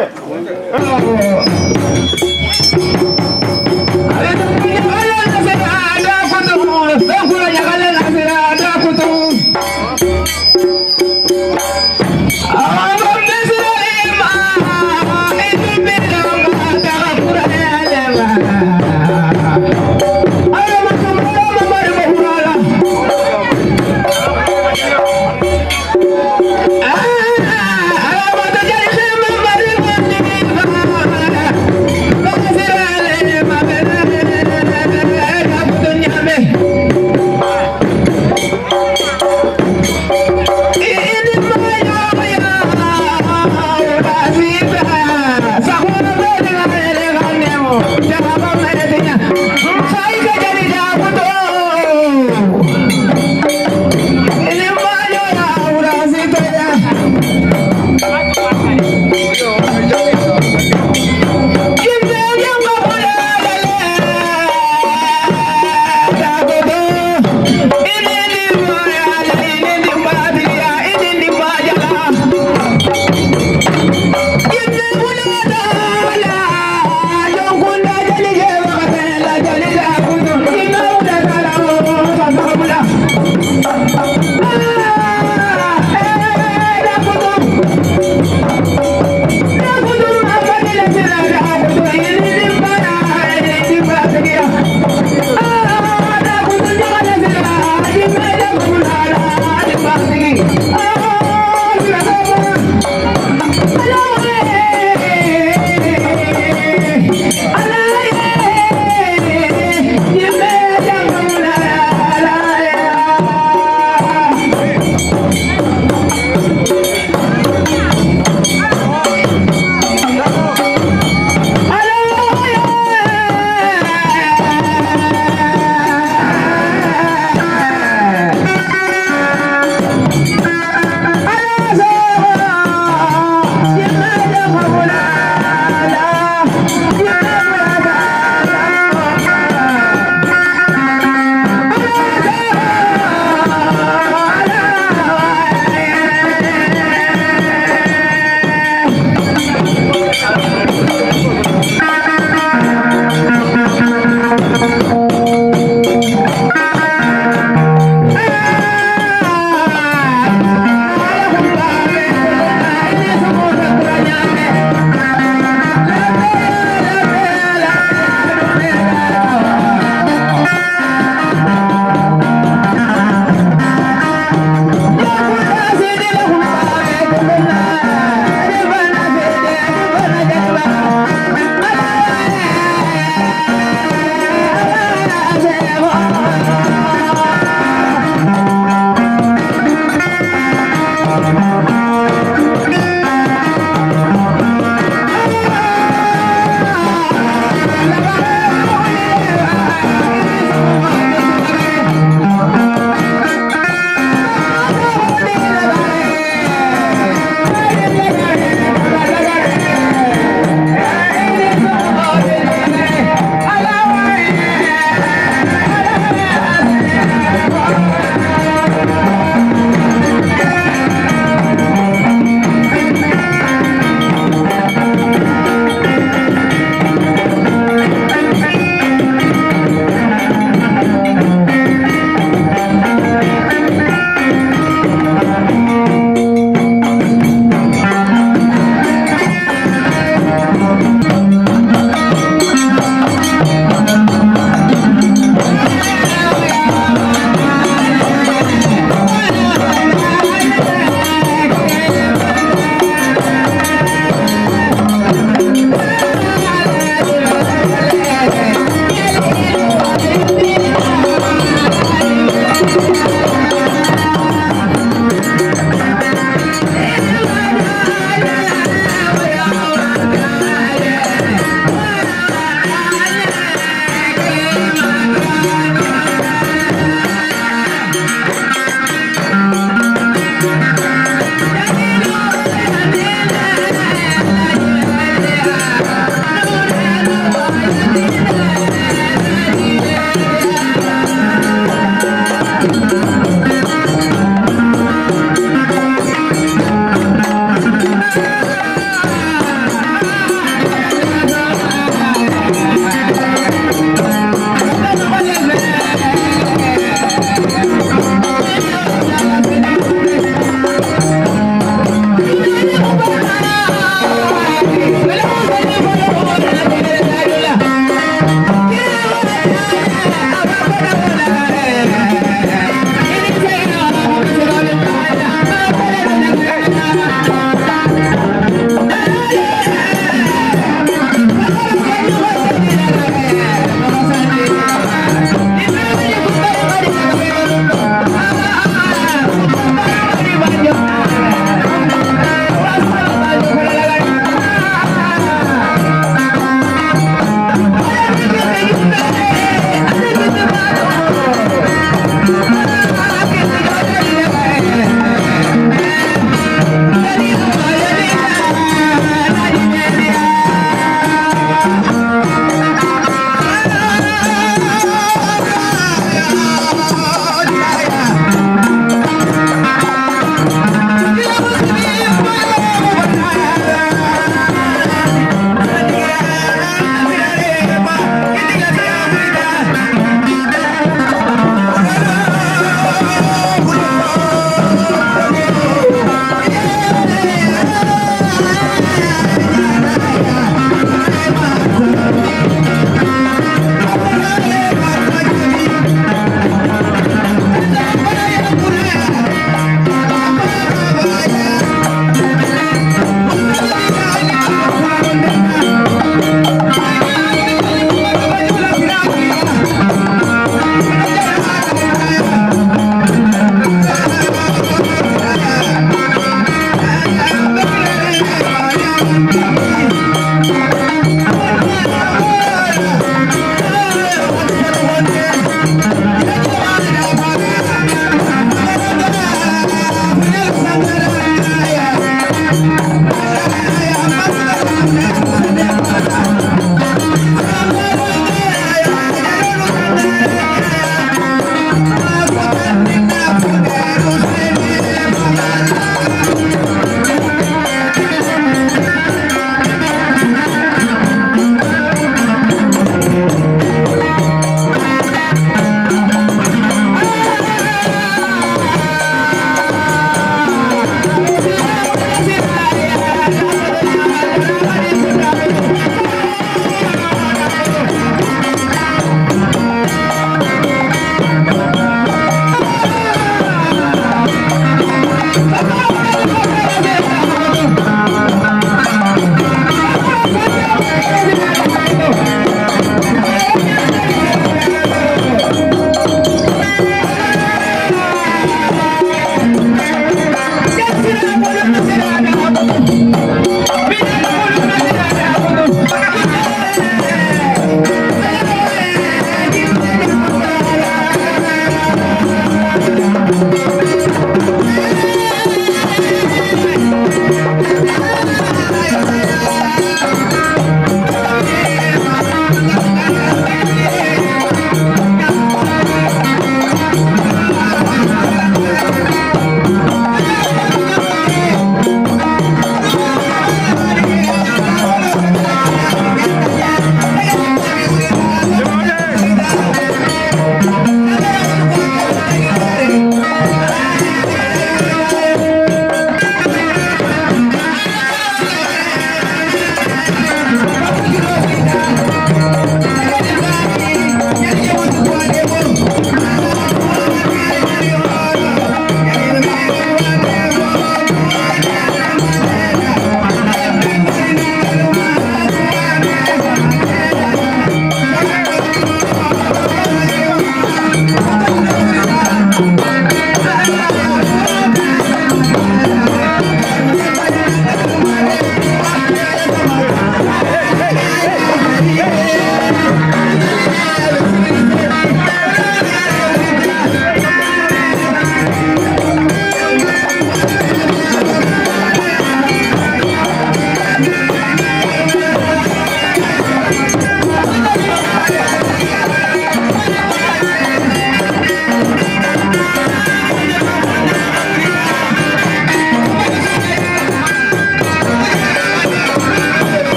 Thank you.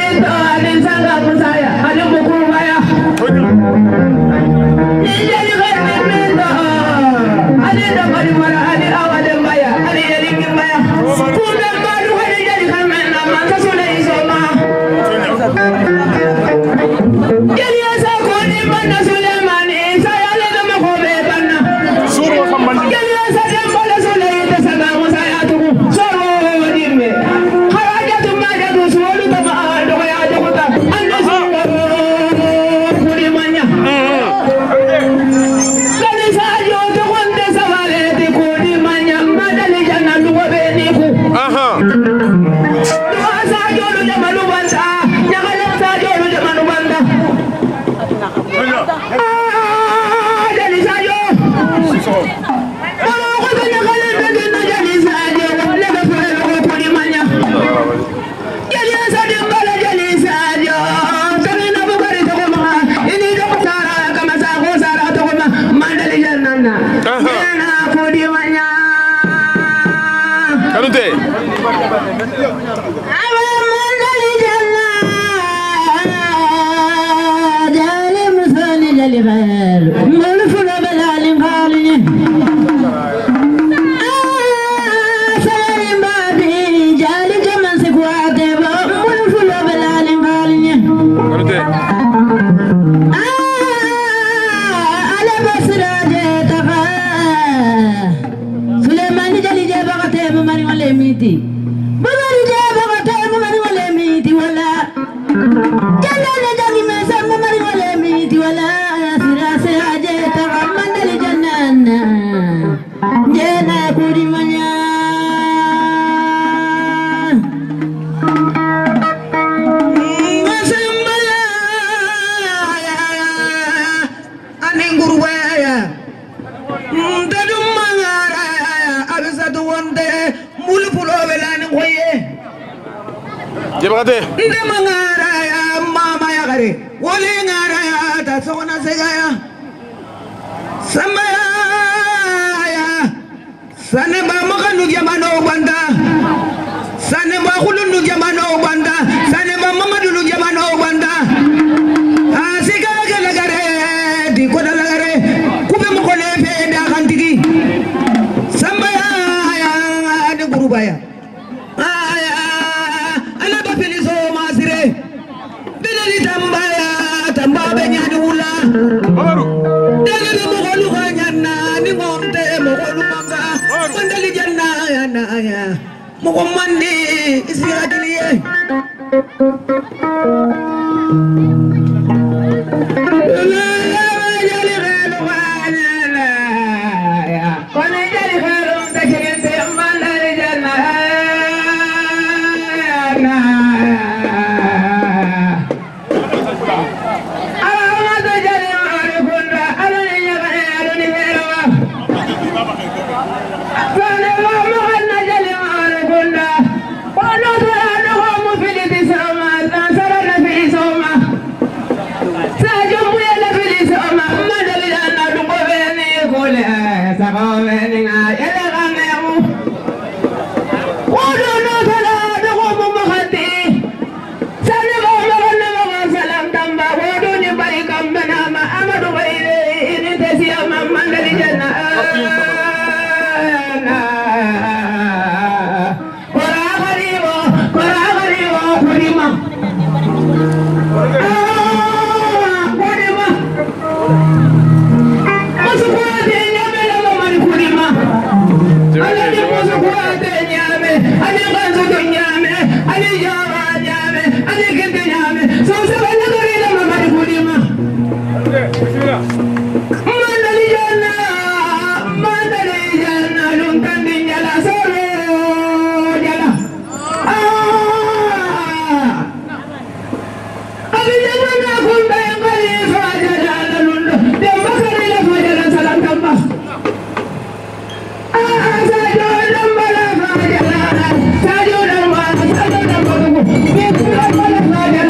Sajo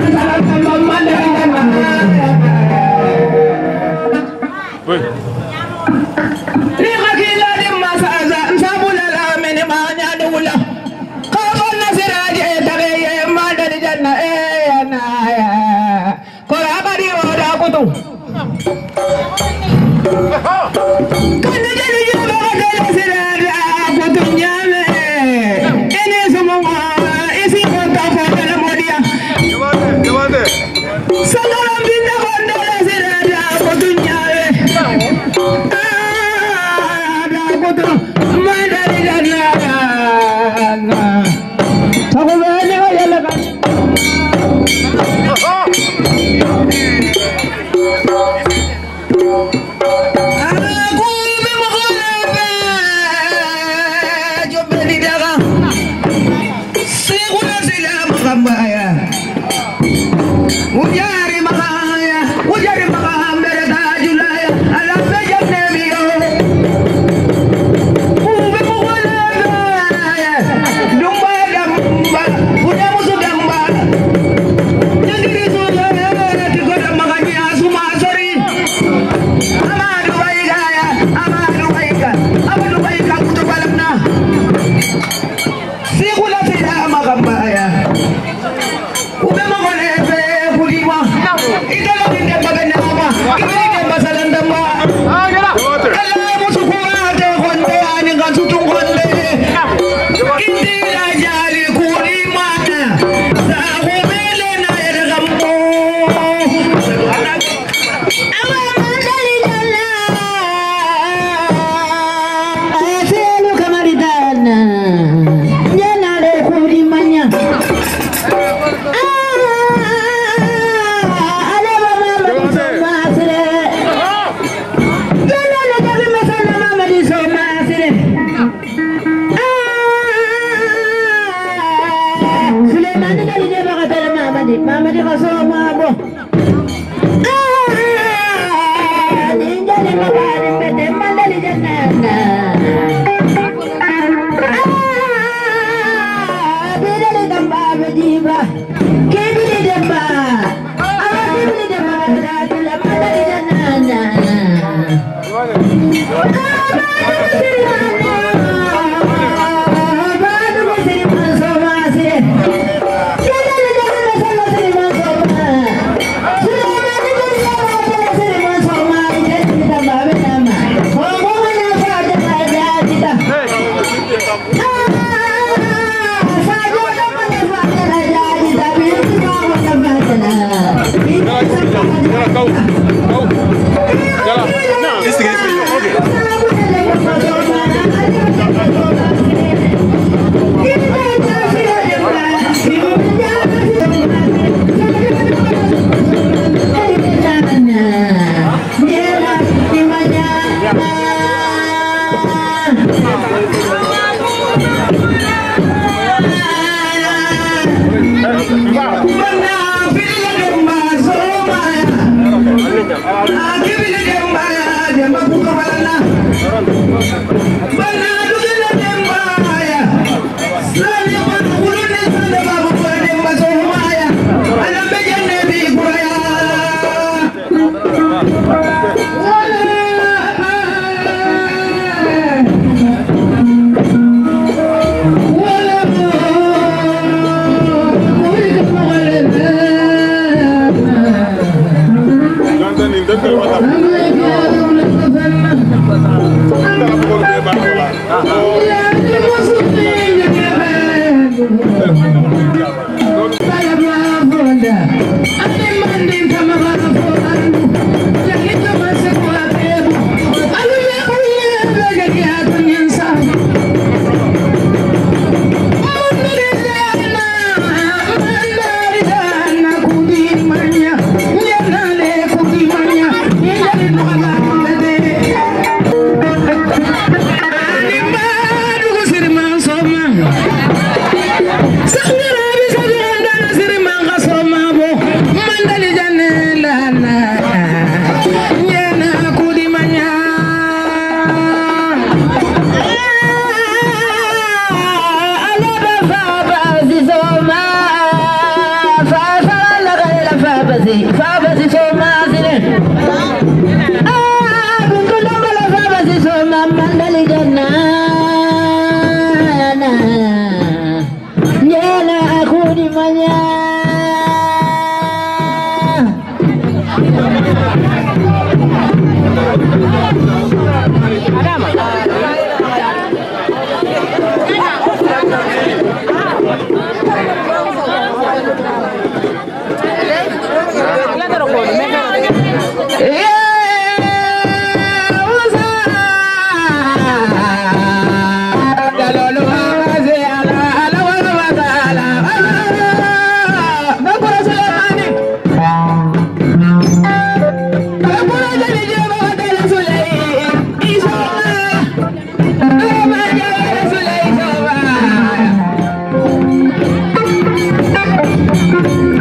jana ya kora bari oda kutu kana jani jaba kada sirada kutu nyame ene sumo isi konta fona modia sangala binda konda sirada kutu nyame ada kutu mandari jana Aku beli aja lah kan. Aku memang orang coba di dalam. Segera sudah makan bayar. Ujari makan ya, ujari makan berita julaya. Alam bejat nebiyo. Punya musuh gambar yang diri sudah digoda makanya semua sorry amadu baik ya amadu baik amadu baik aku tuh balapna si kula tidak magamba ya udah mangone be kuliwa itu lagi dia bagana apa ini dia masalah ndamba Allah musuh kuat konde ani kan sutung konde ini aja Mama dia kasih mabo. Ah, ninja ni mama ni pete mandali jana. Ah, bila ni tamba bediba, kini ni demba. Ah, kini ni demba berarti la mandali jana. Kau, kau, jalan. Nah, istri istri, oke. Nyana aku di mana? Thank you.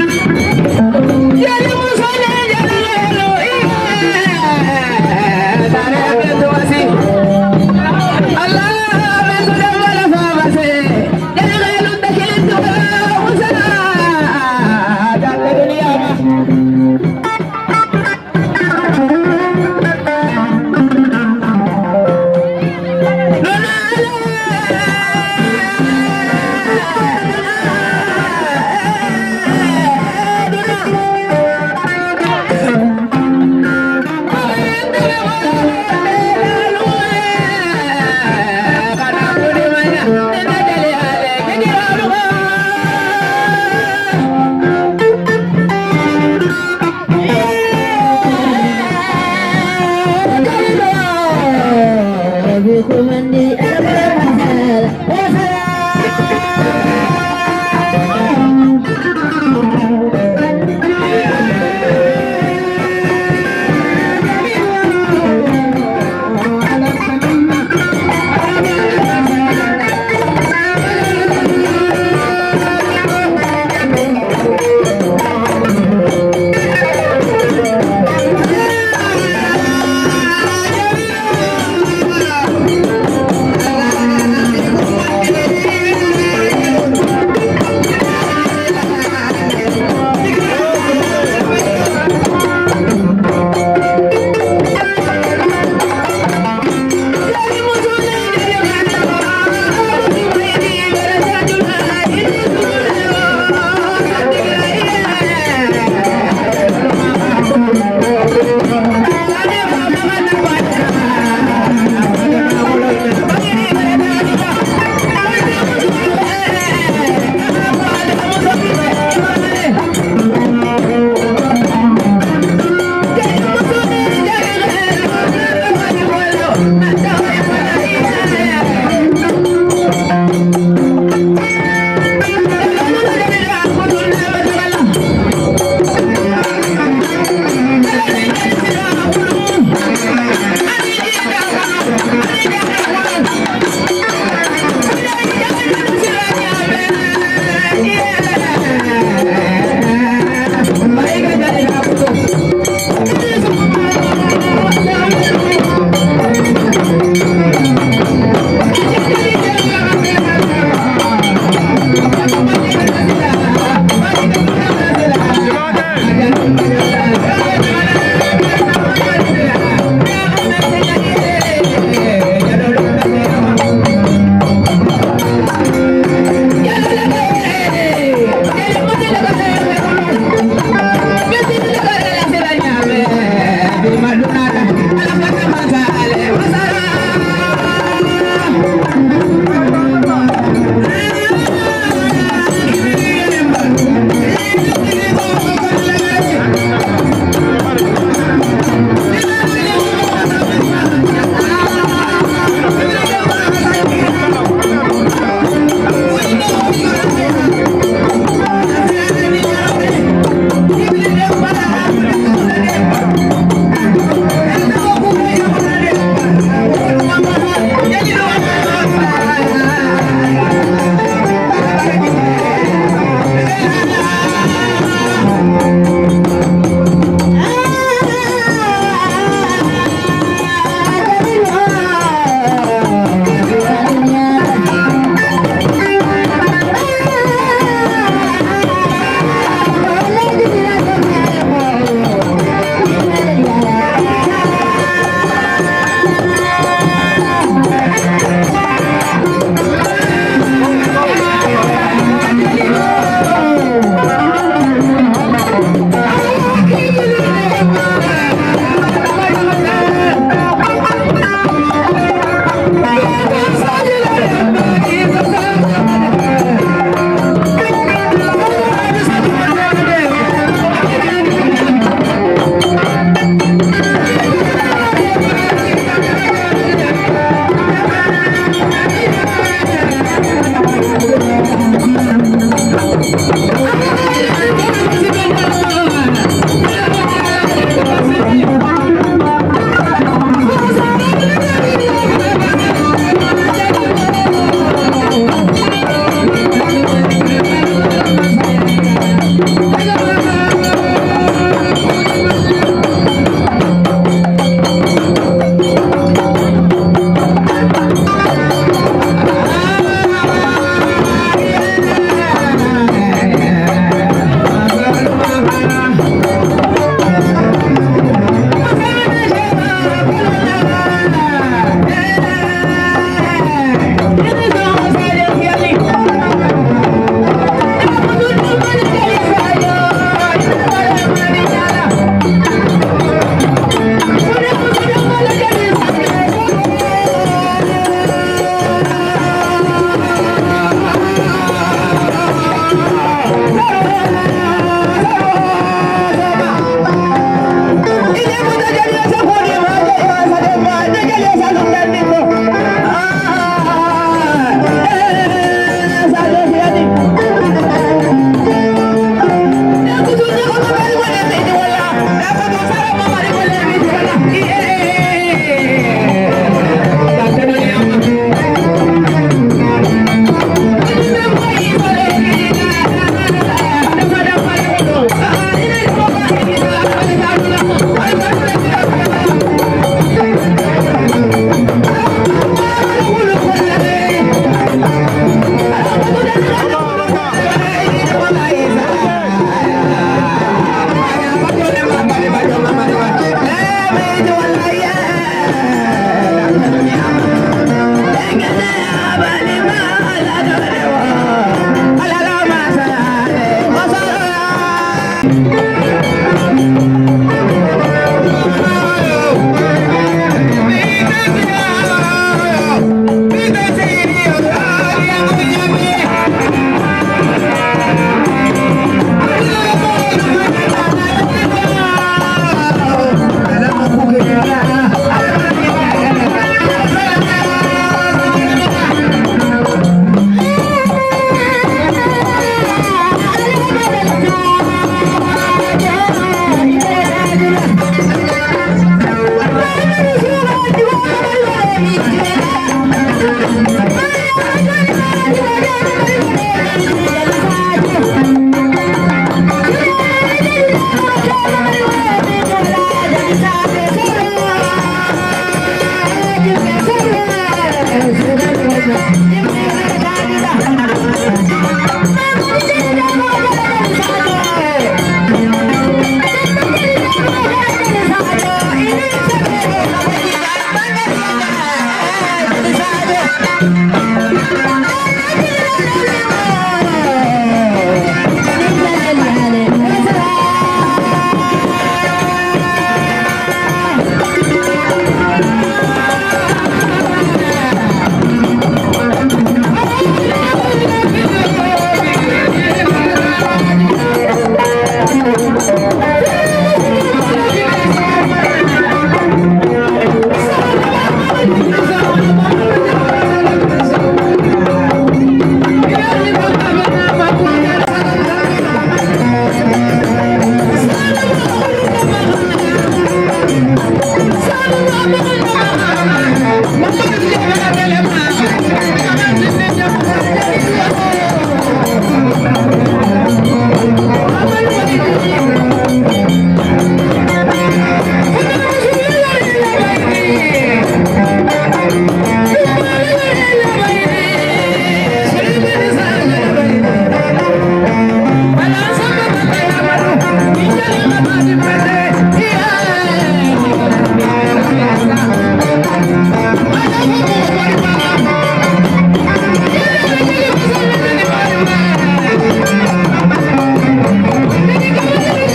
Thank you.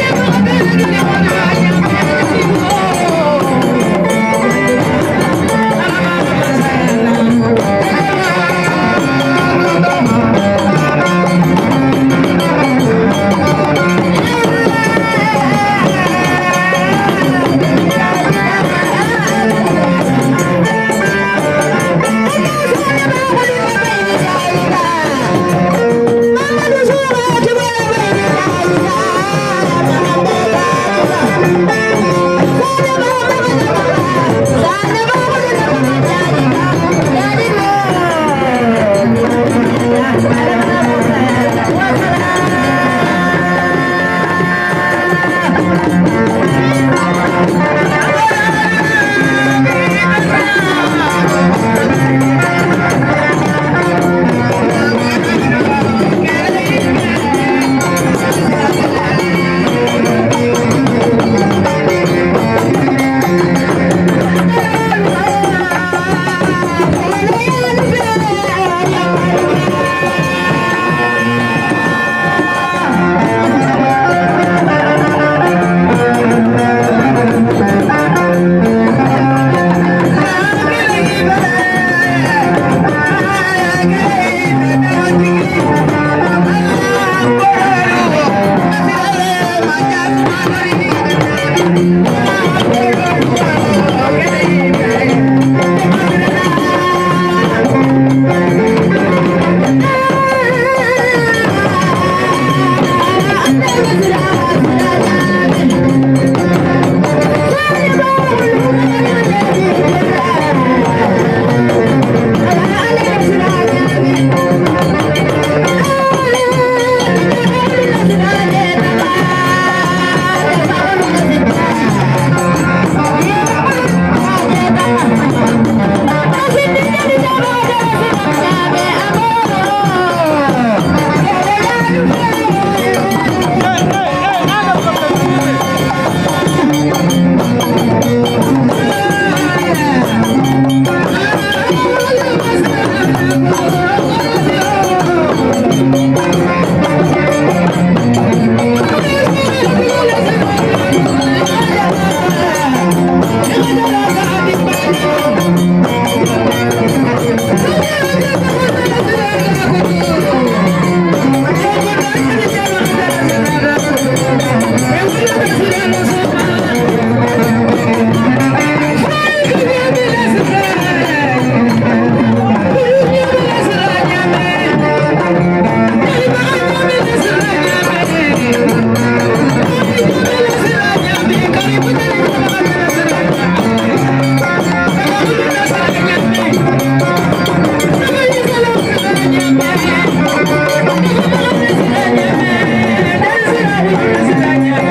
Yeah.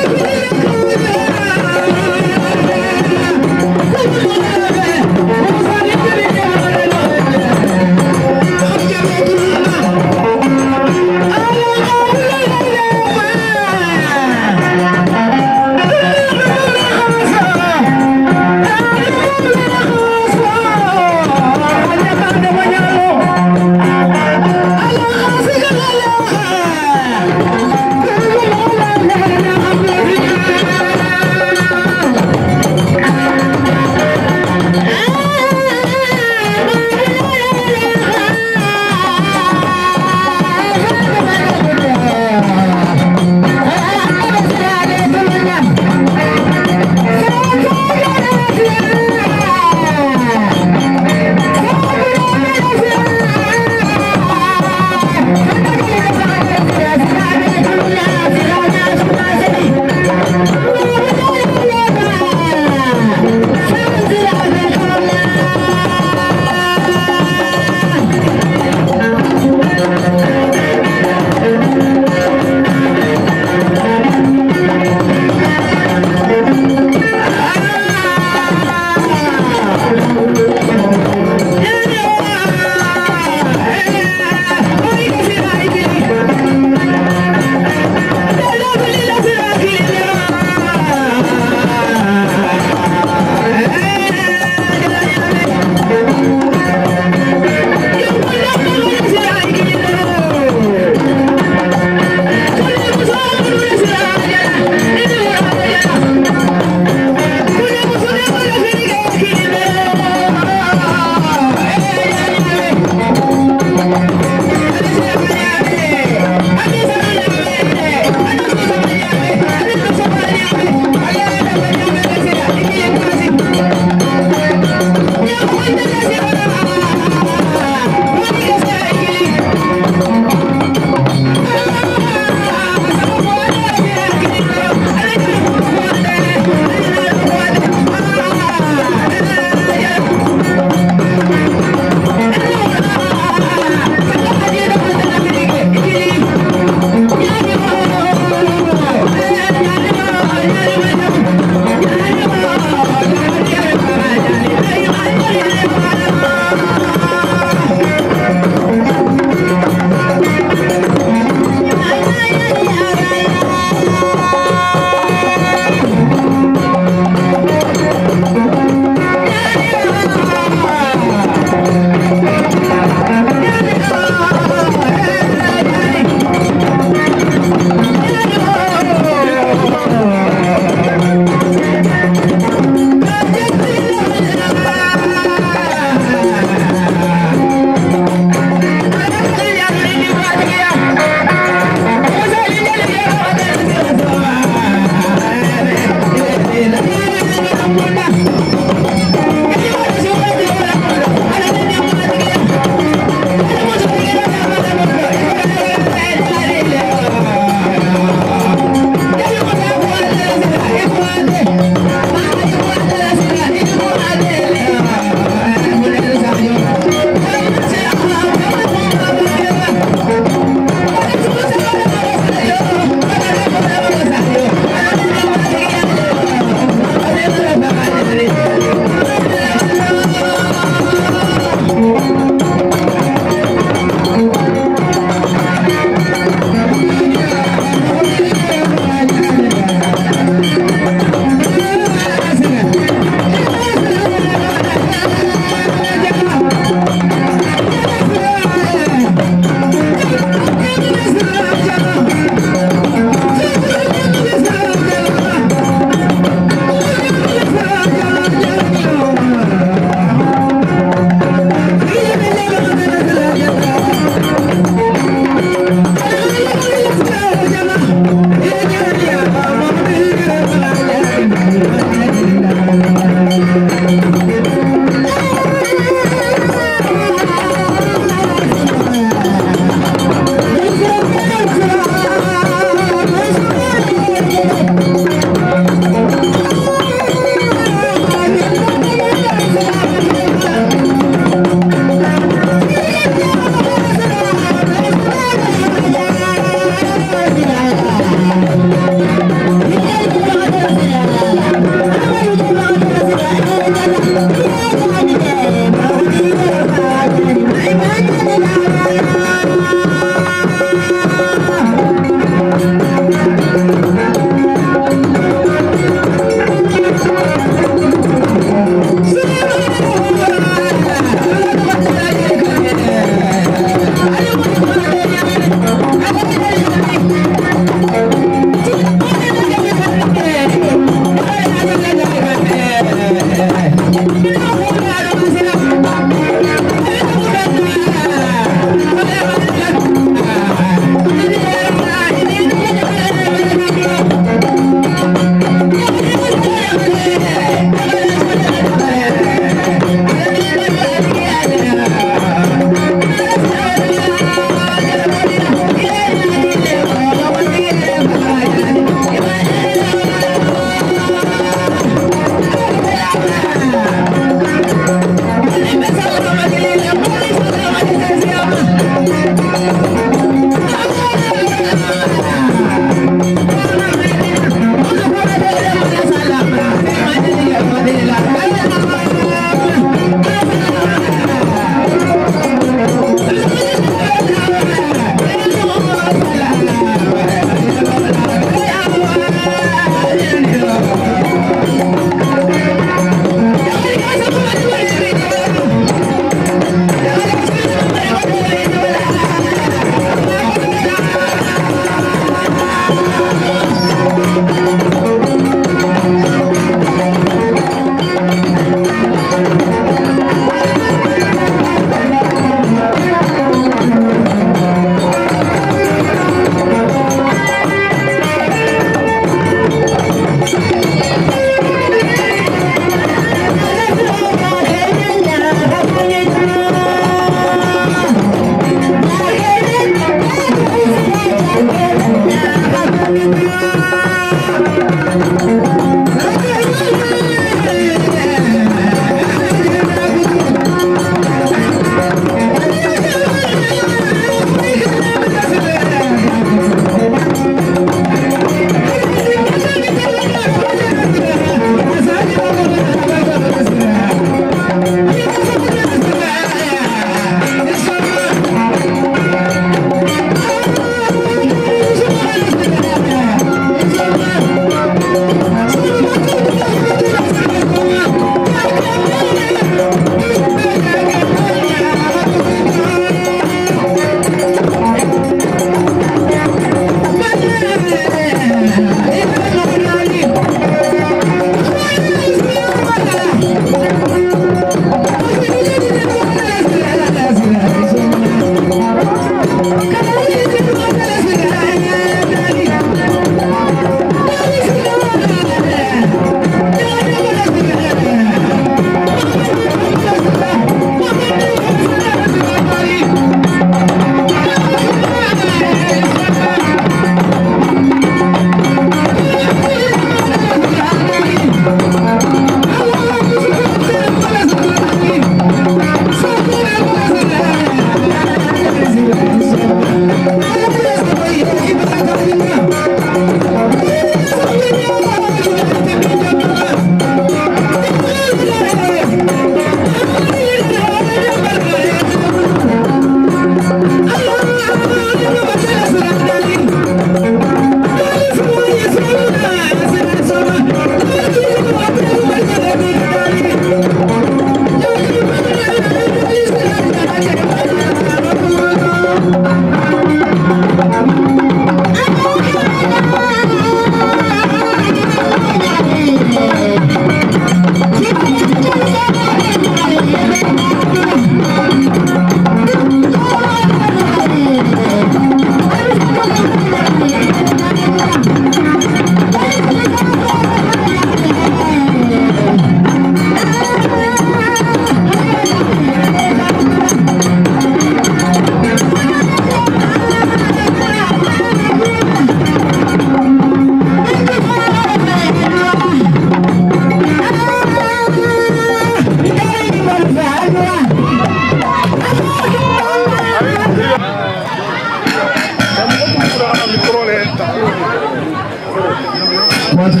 Wate.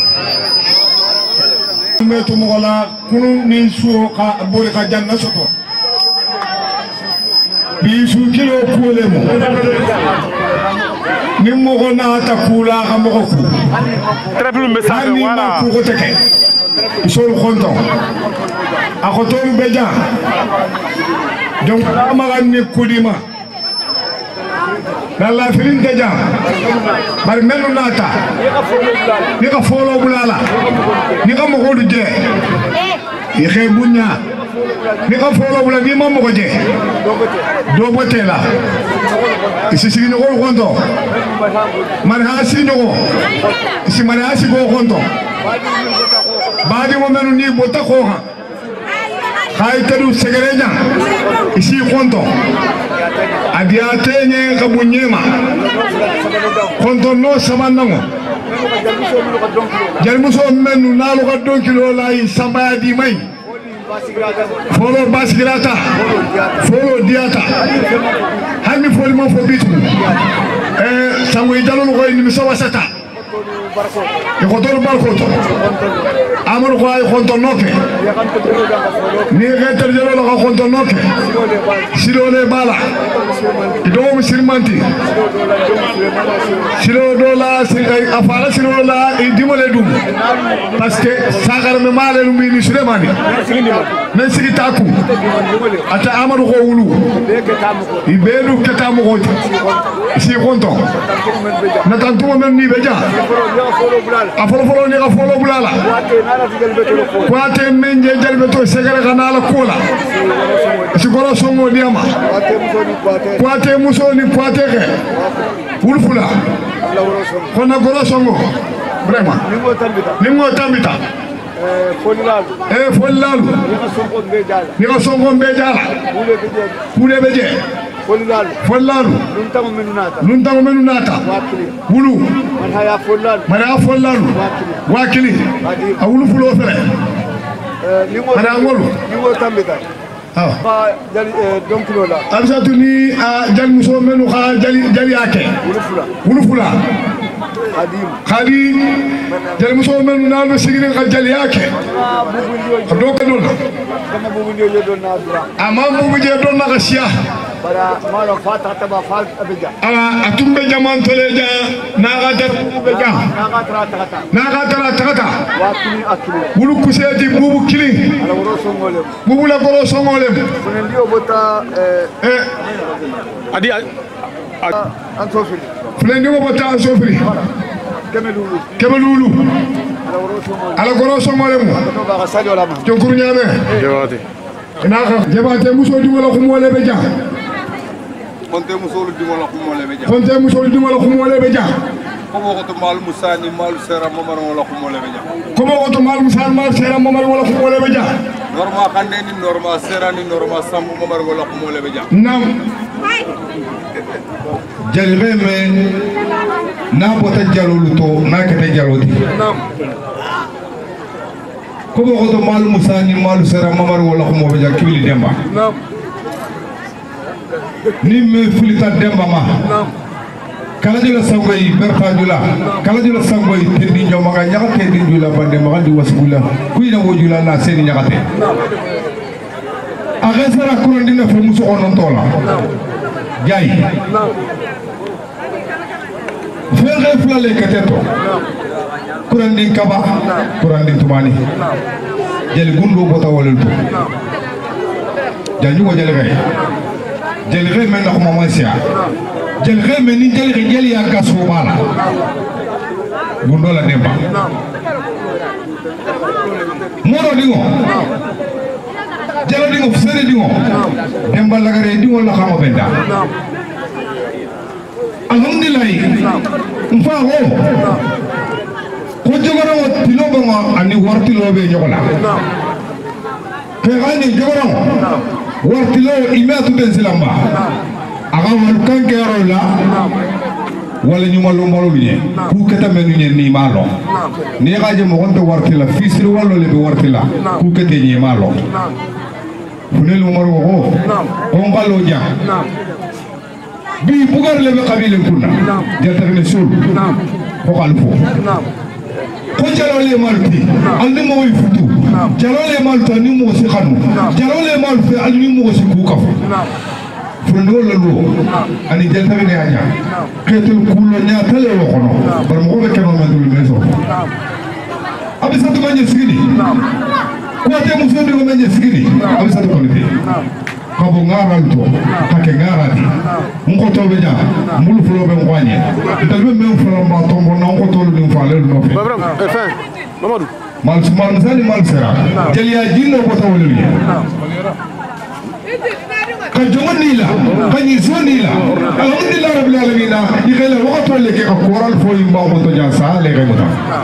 Metu mola kunu ni suo ka bori ka janna soto. Bi su kilo kule mo. Ni mo ko na ta kula ka mo ko. Très plus message voilà. Ko teke. Sol konton. A ko to beja. Donc amaga ni kudima. Nalla filin deja. Bar melu nata. Ni ka folo bulala. Ni ka mo ko je. Ni xe bunya. Ni ka folo bulala ni mo ko je. Do botela. Isi sigi no konto. Man ha sigi no. Isi man ha sigi go konto. Badi mo menu ni bota ko ha. Hay tadu segereja. Isi konto. Adiate nye kabunyema. Konto no samanango. Jalmuso menu nalu ka don kilo la samba di mai. Follow basikilata. Follow diata. Hami foli mo fo bitu. Eh samwe jalon ko ni miso wasata. Ko to balkoto. Amor ko ay konto noke. Ni reter jalo ko konto noke. Silo le bala. Do musulmanti. Silo do la afala silo la dimole dum. Parce que sagar me male no mi Sulemani. Men sigi taku. Ata amadu ko wulu. Ibedu ketamu ko. Si konto. Na tantu men ni beja. Afolo folo ni ka folo bulala. Kwate menje jalbeto segere kanala kola. Sigoro songo diama. Kwate muso ni kwate ke. Ulfula. Kona goro songo. Vraiment. Ningo tambita. Ningo tambita. Eh folilalu. Eh folilalu. Ningo songo mbejala. Ningo songo mbejala. Kule beje. Kule beje. Folilalu. Folilalu. Nuntango menunata. Nuntango menunata. Wakili. Wulu. Manhaya folilalu. Manhaya folilalu. Wakili. Wakili. Awulu fulo fere. Eh ningo. Manhaya ngolu. Ningo tambita. Ah. Ba jali donc lola. Absa tuni jali muso menu kha jali jali yake. Wulu fula. Wulu fula. Khadim. Khadim. Jali muso menu na no sigine kha jali yake. Do ko don. Kama bubu ndio yo don na dura. Ama bubu je don na kasiya. Bara malo fata taba fal abeja. Ala atumbe jaman toleja na ga tar beja. Na ga tra takata. Na ga tra takata. Wakili akili. Wulu kuseti bubu kili. Ala woro songolem. Bubu la goro songolem. Ndio bota eh eh adi an sofri. Ndio bota an sofri. Kemelulu. Kemelulu. Ala woro songolem. Ala goro songolem. To ba sali wala ma. To kurnyame. Jawate. Ina ka jabate muso di wala khumole beja. Konte musolu dimola khumole beja. Konte musolu dimola khumole beja. Komo ko to mal musani mal sera momar wala khumole beja. Komo ko to mal musani mal sera momar wala khumole beja. Norma kande ni norma sera ni norma sambu momar wala khumole beja. Nam. Jalbe me na bota jalulu to na kete jalodi. Nam. Komo ko to mal musani mal sera momar wala khumole beja kibili demba. Nam. Ni me filita demba ma kala jula sangoy berta jula kala jula sangoy tendi nyoma ga nyakate di jula bande ma di wasbula kuina wojula na seni nyakate agesara ko ndina fe muso onon tola jay fere flale kateto kurandin kaba kurandin tumani jeli gundo bota wolelto janju ko jele gay jelge men ko mama sia jelge men ni jelge jeli ya gaso bala gundola demba moro dingo jelo dingo fsere dingo demba lagare dingo la xama benda alhamdulillah mfa ho ko jogoro tilo bama ani wartilo be nyokola ke gani jogoro wartilo imatu den silamba aga walukan kero la wala nyuma lo molo ni ku keta menu ni ni malo ni gaje mo gonto wartila fisri wallo le be wartila ku kete ni malo funel mo maro go on ballo ja bi bugar le be qabile kunna jalta ne sul ko qalfo ko jalole malti andi mo wi futu jalole malta ni mo si xanu jalole malti al ni mo si ku kaf fundo la lo ani jalta ne anya ketul kullo nya tale wo kono bar mo be keno mandul meso abisatu manje sigini ko te mo so de manje sigini abisatu ko ni kabo ngaral to hake ngarati nko to be ja mulu fulo be ngwanye dalbe men fulo ma tombo na nko to lu fa le no fe babram e fa mamadou mal sumal sani mal sera jeliya jinno ko to wolu ni ka jomani la ka ni zoni la alhamdulillah rabbil alamin ni khela waqto le ke koral fo yimba ko to ja sa le remuta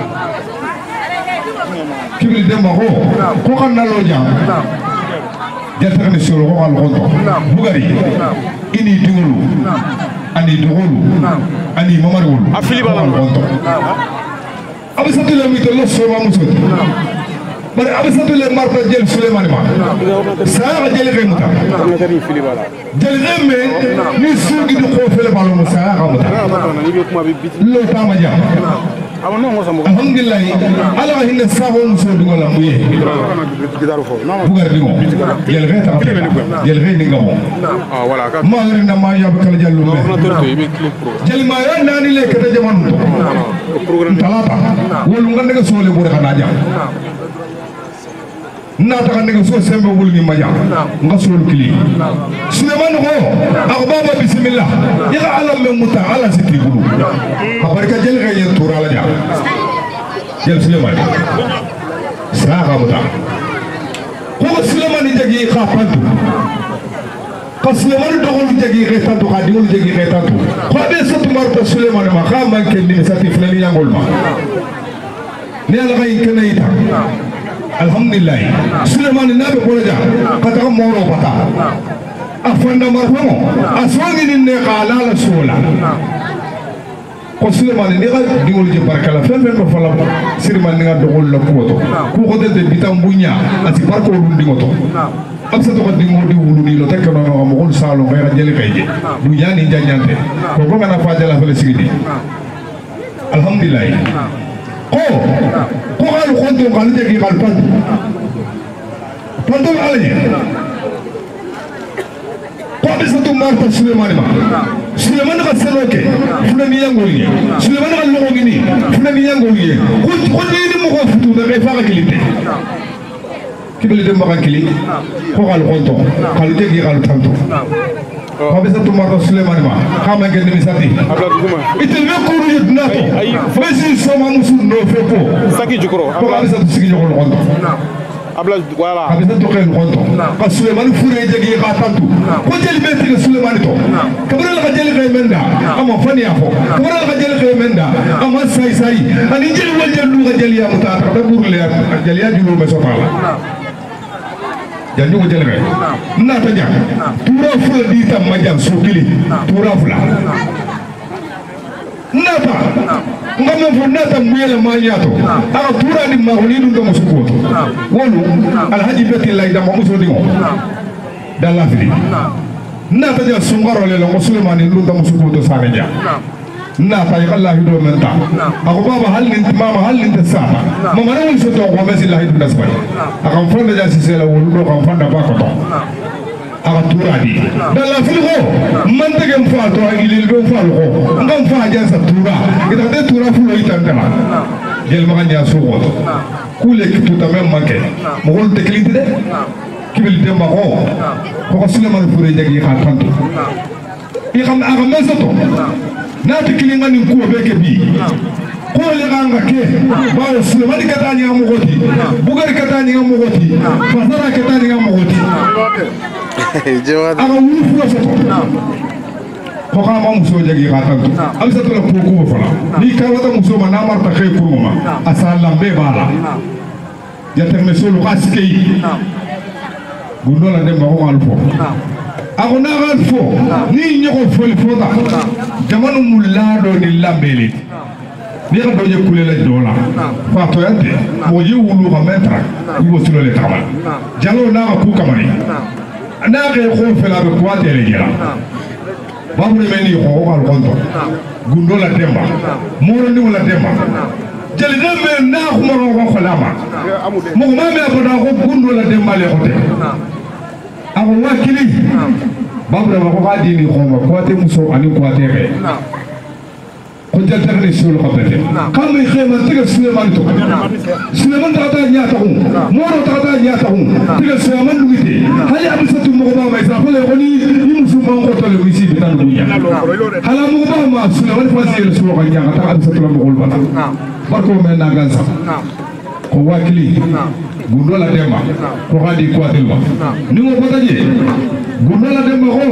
kibil dem ko ko kan na lo ja jalta ne solo ko al goto bugari ini dingulu ani dugulu ani mamarul afili bala goto abisatu le mi to lo so ma muso bari abisatu le marta jel suleiman ma sa jel re muta jel remme ni sugi du ko fele balo musa ga muta lo tama ja alhamdulillah ala hinna saho muso dugola muye bugar dingo jel reta jel re ni ngamo ah voilà ma ngari na ma yab kala jallu me jel ma ya nani le kete jamanu to programme talata wolu ngande ga sole bure kana ja na ta kan so sembe wul ni maja nga sol kili suleman ko akhbaba bismillah ya alam men muta ala sikri bulu habarka jel ga yen tura la ja jel suleman sa ga muta ko suleman jagi khafantu ko suleman dogol jagi khafantu ka diol jagi khafantu ko be sotu mar ko suleman ma kha man ken ni sati flani yangol ma ne la ga yin kenayta alhamdulillah suleiman nabe bolaja kata moro pata afanda marfamo aswangi ni qala la sola ko suleiman ni ga diwol je barkala fen fen ko fala sirman nga dogol la kuoto ku ko de bitam bunya ati barko dum dingoto absa to ko dingo di wulu ni lo tekno no mo gol salo ngara jeli kayje bu yani janyante ko ko ngana fajala fele sigidi alhamdulillah ko ko al khonto kan de ki kan pan panto ali ko be sa to marta suleiman ma suleiman ka seloke funa ni yango ni suleiman ka logo ni funa ni yango ni ko ko ni mo ko futu da be fa ka kilite kibele dem ba kili ko al khonto kan de ki kan panto ko be sa to marta suleiman ma kama ngene mi sati itel me ko ru nato besi soma musu no fepo saki jukro ko be sa to sigi jokol khonto abla voilà abisa to ken khonto ka suleiman fure jegi ka tantu ko jeli beti ke suleiman to kabral ka jeli kay menda ama fani afo kabral ka jeli kay menda ama sai sai ani jeli wal jelu ka jeli ya muta ka burle jeli ya julu be sotala janju ko jeli kay na ta ja tura fula di tam majam sokili tura fula nata ngam fu nata mwele manyato aka tura ni mahuni dum do musuko wolu alhaji beti lay da muso dingo dalla fili nata ja sungaro le lo musulman ni dum do musuko to sare ja nata ya allah do menta ako baba hal ni mama hal ni tsama mama rawul so to ko besi lahi dum dasbay aka fonda ja si sela wolu do kam fonda ba ko to aka tura di dalla fili ko man tegem fa to agilil do fa ko ngam fa ja sa tura ita de tura fulo itandala jel ma nya so ko kule ki tuta mem manke mo hol te klinte de kibil de ma ko ko suleman fure jagi ka tantu i xam aka mesoto na te kilinga ni ko be ke bi ko le ganga ke ba suleman katani am goti bugar katani am goti fasara katani am goti aka wulu fulo soto ko kama muso jagi ka tantu alsa to la ko ko fala ni ka wata muso ma na marta kay pour ma asala be bala ya terme solo kaskei gundo la dem ba ko alfo ako na alfo ni nyoko foli fota jamanu mulado ni lambeli ni ka doje kule la dola fa to yante mo je wulu ka metra wo silo le tamal jalo na ka ku kamani na ke ko fela be ko atele jira babu ne meni ko ko konto gundo la demba moro ni wala demba jeli dembe na ko mo ko kholama mo ma me ko da ko gundo la demba le ko te ako wakili babu ne ko ka dini ko ma ko te muso ani ko te re كنت تغني سول قبته كم يخيم تلقى سليمان تو سليمان تغدا نياتهم مورو تغدا نياتهم تلقى سليمان لويتي هل أبسط مغبا ما يسافر يغني يمسو ما نقطة لويسي بتان لويا هل مغبا ما سليمان فازي رسول الله يا غتا أبسط ما مغول بنا بركو من ناقانسا كواكلي غندولا ديما كوغادي كواتلما نيمو بتاجي غندولا ديما هو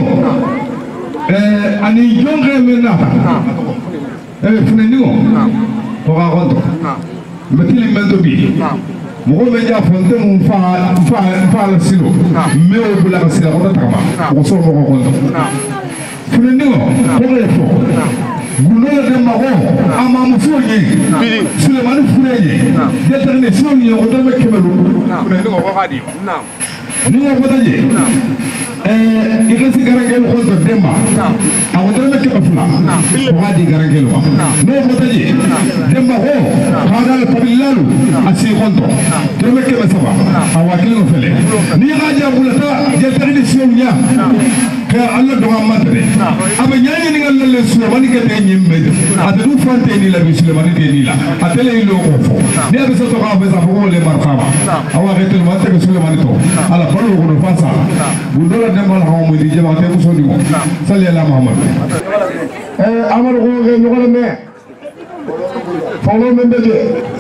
أني جونغ من ناتا eh funendigo ko ga gonto metili mendo bi mo ko meja fonte mo fa fa fa la silo me o bula ka sila ko ta ma ko so mo ko gonto funendigo ko le fo gulo de ma ko ama mo fo ni sile manu funeje deterne so ni ko do me kemelu funendigo ko ga di na ni ko taje eh ikasi garangel ko to demba awo dama ke afla ko hadi garangel wa no ko taji demba ho hada al qabilalu asi konto dama ke masaba awakil no fele ni haja bulata je tagdi siya ka Allah do amadre aba nyaani ni ngal le Sulaiman ke de nyimbe adu fante ni la bi Sulaiman de ni la atele lo ko fo ni abi so to ka be sa fo le marhaba awa ketel ma te Sulaiman to ala falo ko fasa gudola demal hawo mo di jamaate ko sodi mo salli ala Muhammad eh amar ko nge ñogol me folo men beje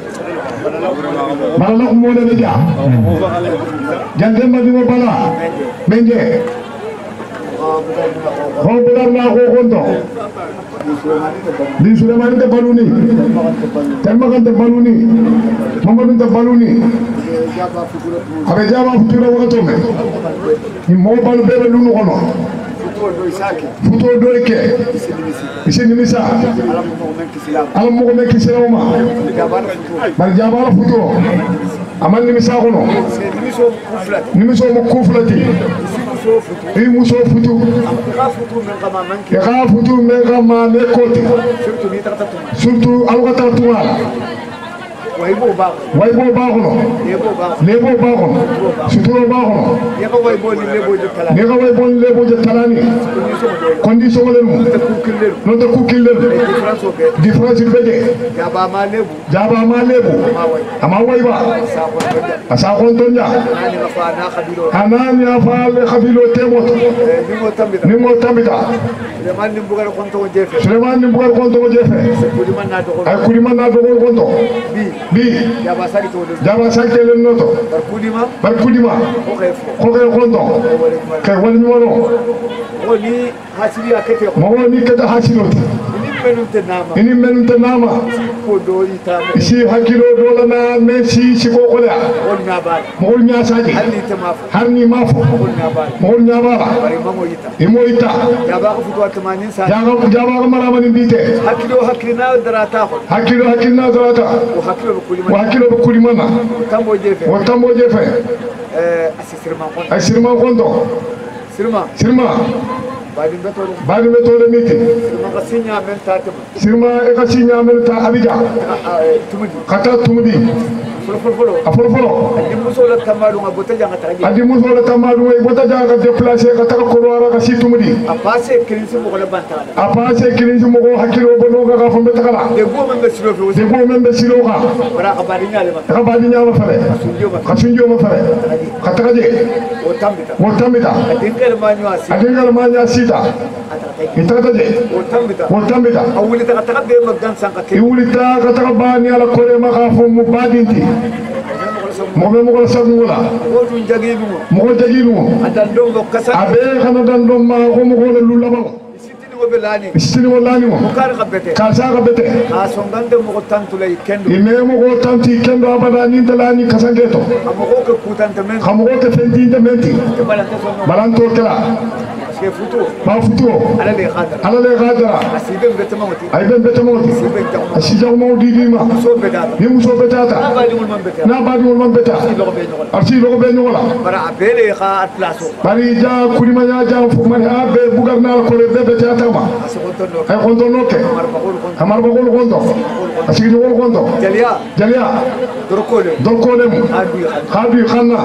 bala ko mo le beja jande ma di mo bala menje ko bular na ko gondo di Sulaiman te baluni temma kan te baluni mamadou te baluni abe jaba futuro wakato me ni mo balu bebe lunu kono futo do ke isi ni misa ala mo ko mekki silama bar jaba la futo amal ni misa kono ni miso mo kuflati i muso futu ya ka futu me kama me koti surtout alwata tuwala waybo ba waybo ba kono lebo ba kono suturo ba kono ne ka waybo ni lebo je talani ne ka waybo ni lebo je talani condition le mu no de kukille difference bede jaba ma lebo jaba ma lebo ama wayba asa kon tonja anani afa le khabilo temot ni mo tambita Sulaiman ni bugar konto jefe Sulaiman ni bugar konto jefe ay kuliman na do konto bi bi jaba sagi to jaba sagi le noto barkudima barkudima ko kay ko kay konto kay wal ni wono o ni hasili akete mo ni kata hasilo ni menunte nama ni menunte nama ko do ita si hakilo do la na me si si ko ko la wol nya ba mo wol nya saji harni te mafo harni mafo mo wol nya ba mo wol nya ba bari mo ita imo ita jaba ko futu tamanin sa jaba jaba ko mara mani bite hakilo hakina darata ko hakilo hakina darata o hakilo wakilo bakuli mana tambo jefe wa tambo jefe eh asirma kondo asirma kondo sirma sirma badi betole badi betole miti sirma kasinya menta sirma e kasinya menta abija tumudi kata tumudi folo folo folo folo adi musola tamalu ngabota janga taji adi musola tamalu e bota janga déplacer kata ko wara ka si tumudi a passer kilisi mo ko bantala a passer kilisi mo ko hakilo bono ga fa betakala de go men be silo fe de go men be silo ka bara ka badi nyale ma ka badi nyama fare ka sunjo ma fare kata kaje o tambita o tambita adingal manyo asi adingal manyo asita ita kaje o tambita o tambita awuli ta kata be magdan sanka ke awuli ta kata bani ala kore ma ka fo mu badinti mo me mo ko sagula mo dun jagilu mo ko jagilu adan do kasa abe kana dan do ma ko mo ko lu laba sini walani mo kar kabete ka sa kabete ka songande mo ko tantu lay kendo ime mo ko tanti kendo abada ni dalani kasangeto amo ko ko kutante men amo ko ke fendi de menti balanto kala ba futuo ala le gadara ay ben betamoti asija mawdi dima ni muso betata na badi wol man beta arsi logo be nyola bari ja kulima ja ja fu man ha be bugarna ko le be betata ma ay kondo noke amar ba gol kondo asigi wol kondo jalia jalia dorkole dorkole mu khadi khanna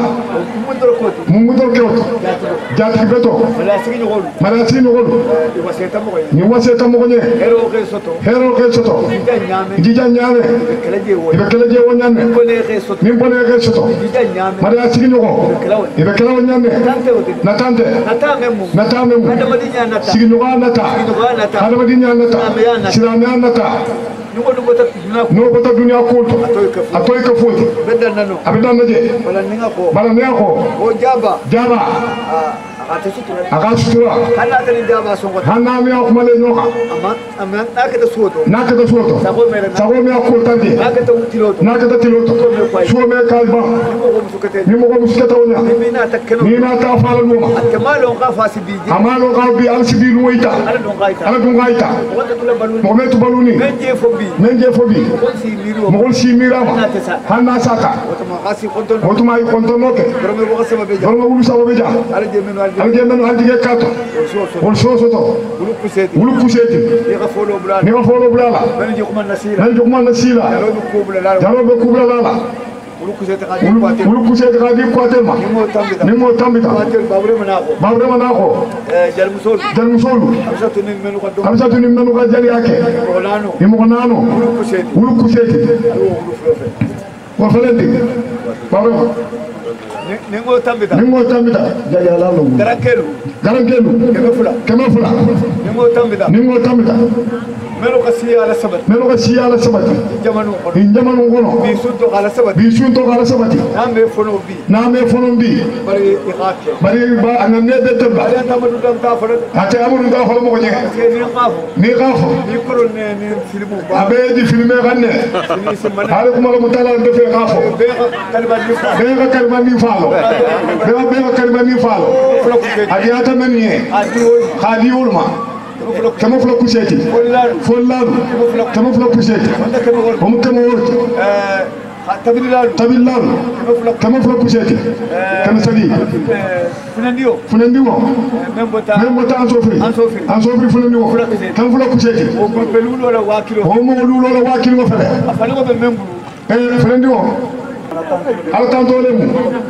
mu mudor kewto jati beto mala sigi nyol ni waseta mo nye hero ke soto hero ke soto jija nyame ibe kala je wonyane ni bone ke soto mala sigi nyol ibe kala wonyane na tante na tame mu sigi nyol nata hada madinya nata sira nata no bota dunia ko atoy ka foti abedan na je bala ne ko o jaba jaba aga sutura hanna mi ak male noka amma nakata suoto nakata suoto sago me ak ko tante nakata tiloto nakata tiloto so me kalba ni mo ko muskata wonya ni na ta fala no ma kamalo ka fasibi amalo ka bi al sibi no ita ala dun gaita mo metu baluni menje fobi menje fobi mo ko si mirama hanna saka oto ma konto noke dormo wulu sababe ja alje men alje kato wol sosoto wulu kuseti ni ga folo bulala ni ga folo bulala men jukman nasila men jukman nasila jalo be kubla lala wulu kuseti ga di kwatel wulu kuseti ga di kwatel ma ni mo tambita babre manako babre manako jal musol jal musol amsatu ni menu ko amsatu ni menu ko jali yake ni mo nano wulu kuseti wulu kuseti wa falenti babre ningo tambita ningo tambita jaja lalo garankelu garankelu kema fula kema fula ningo tambita ningo tambita melo kasi ala sabati melo kasi ala sabati jamanu kono jamanu kono bi sunto ala sabati bi sunto ala sabati nambe fono bi nambe fono bi bari ikake bari ba anane de tamba ala tamadu dam ta fara ate amuru da fara mo ko nyega ni qafo ni qafo ni koro ne ni filmu ba abe di filme ganne ala kuma ko mutala de fe qafo be kalba ni fa be kalba ni fa Beba beba kalima ni falo. Adi ata meniye. Khadi ulma. Kama fula kuseti. Follalu. Kama fula kuseti. Omu kama worti. Tabilalu. Tabilalu. Kama fula kuseti. Kama sadi. Funandio. Funandio. Membota ansofri. Ansofri. Ansofri funandio. Kama fula kuseti. Omu pelulo la wakilo. Omu lulo la wakilo fele. Afani ko be membu. Eh funandio. Ala tanto lemu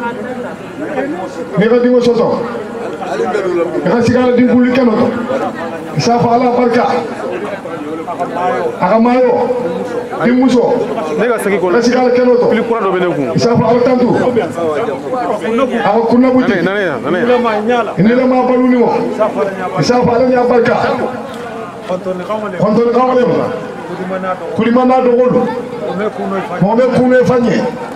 ne ga dingo soto ga sigala di buli kenoto safa ala barka aga mayo di muso ne ga sagi ko ga sigala kenoto pili kura do bene ku safa ala tanto aga kunna buti ni la ma baluni mo safa ala nya barka kontone kamale kontone kamale kulimana do golu mo me kuno fanye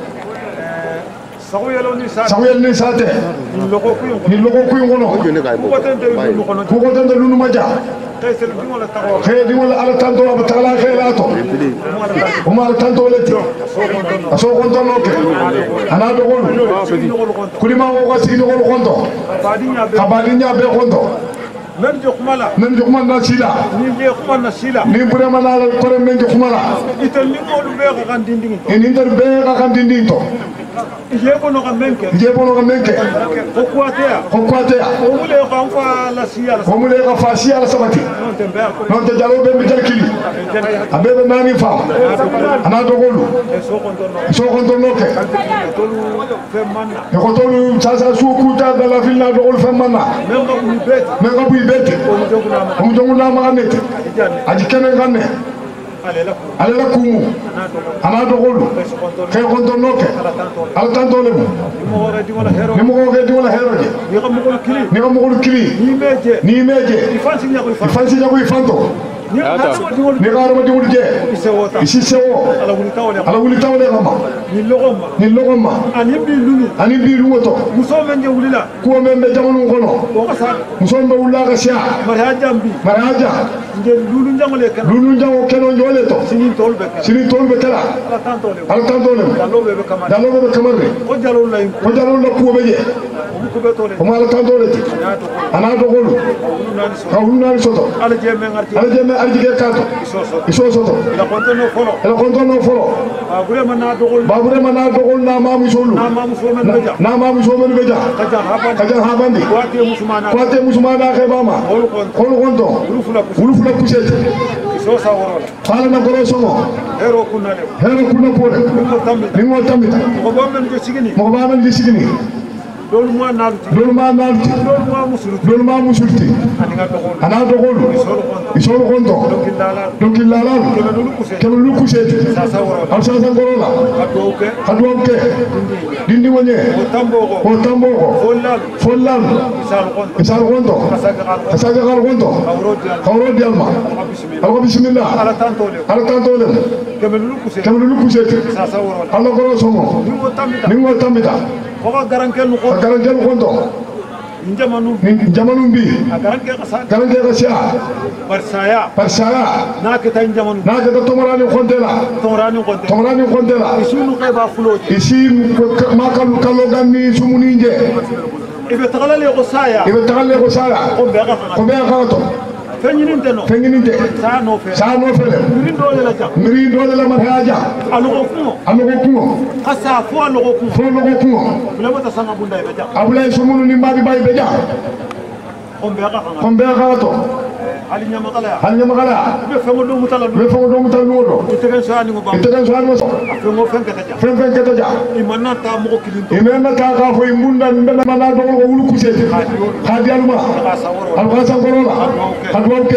Samuel ni sate ni logo kuy ngono ko ko tande lunu maja kay di wala ala tanto ba tala khailato huma ala tanto leti aso konto noke ana do gol kulima ko sigi no gol konto kabadinya be konto men jokhmala men jokhmala na sila ni jokhmala na sila ni burema na ko men jokhmala itel ni mo lu be ka kan dinding en inter be ka kan dinding to Jebo no kamenke. Jebo no kamenke. Kokwatea. Kokwatea. Omule ka mfa la siya la. Omule ka fa siya la sabati. Non te mber ko. Non te jalo be mi jalkili. Abebe nani fa. Ana dogolu. So kontorno. So kontorno ke. Tolu femana. E ko tolu sasa su kuta da la ville na dogol femana. Menga bu beti. Menga bu beti. Omu jonguna ma anete. Aji kenen ganne. Alela kumu ana dogolu kay konto noke al tanto lemu ni mo ko di wala hero je ni ko mo ko kili ni ko mo ko kili ni meje ni meje ifansi nya ko ifansi nya ko ifanto ni garo ma di wul je isi sewo ala wuli tawle ala wuli tawle ma ni logoma ni logoma ani bi lulu ani bi lu woto muso men je wulila ko men be jamanu kono ko ka sa muso be wulala ka sia maraja bi maraja lulu njangole kan lulu njango keno njole to sinin tol be kan sini tol be kala ala tan tole ala tan tole dalo be be kamar dalo be kamarre ko jalol lay ko jalol la ko be je ko be tole ko ala tan tole ana to golu ka hunna soto ala jeme ngarti ala jeme arji ke kato iso soto la kontono folo la kontono folo babure man na dogol babure man na dogol na mamu solu na mamu so men beja na mamu so men beja kaja habandi kaja habandi wate musumana wate musumana ke bama holu konto holu konto wulu fula kusete so sa worola fala na goro songo hero kunale hero kunna pole ko tammi ningo tambita ko bommen jo sigini mo bamen di sigini dol mo nalti dol ma nalti dol mo musulti dol ma musulti aninga dogol ana dogolu isolo konto dokilala dokilala kebe lu kusete sa sa worola al sa sa gorola adoke adoke dindi wonye o tambogo o tambogo follal follal isal konto isal konto asaga gal konto kawro dialma alko bismillah ala tantole ala tantole kebe lu kusete kebe lu kusete sa sa worola ala goro songo ningo tambita ningo tambita ko garankel no ko garankel konto njamanu njamanu bi garankel kasa garankel kasa barsaya barsaya na ke tan njamanu na ke tomorani kontela tomorani kontela tomorani kontela isunu ke ba fuloji isi makalu kalo ganni sumuninje ibe tagalale ko saya ibe tagalale ko saya ko be ga ko be ga to feñininte no feñininte sa no fe sa no fele mirin dole la jam mirin dole la man haja alugo kumo alugo kumo kasa fo alugo kumo fo alugo kumo bula mata sanga bunda be jam abulay sumunu ni mbabi bay be jam ko be ga ko be ga to ali nyama kala ali nyama kala be fengo do mutala be fengo do mutala do itegen so ani ngo ba itegen so ani mo fengo fenga ta jam fen fen keta jam imanna ta mo kilinto imanna ta ka fo imbunda mbena mana do ko wulu kusete khadi alma al khasa korola hadwonke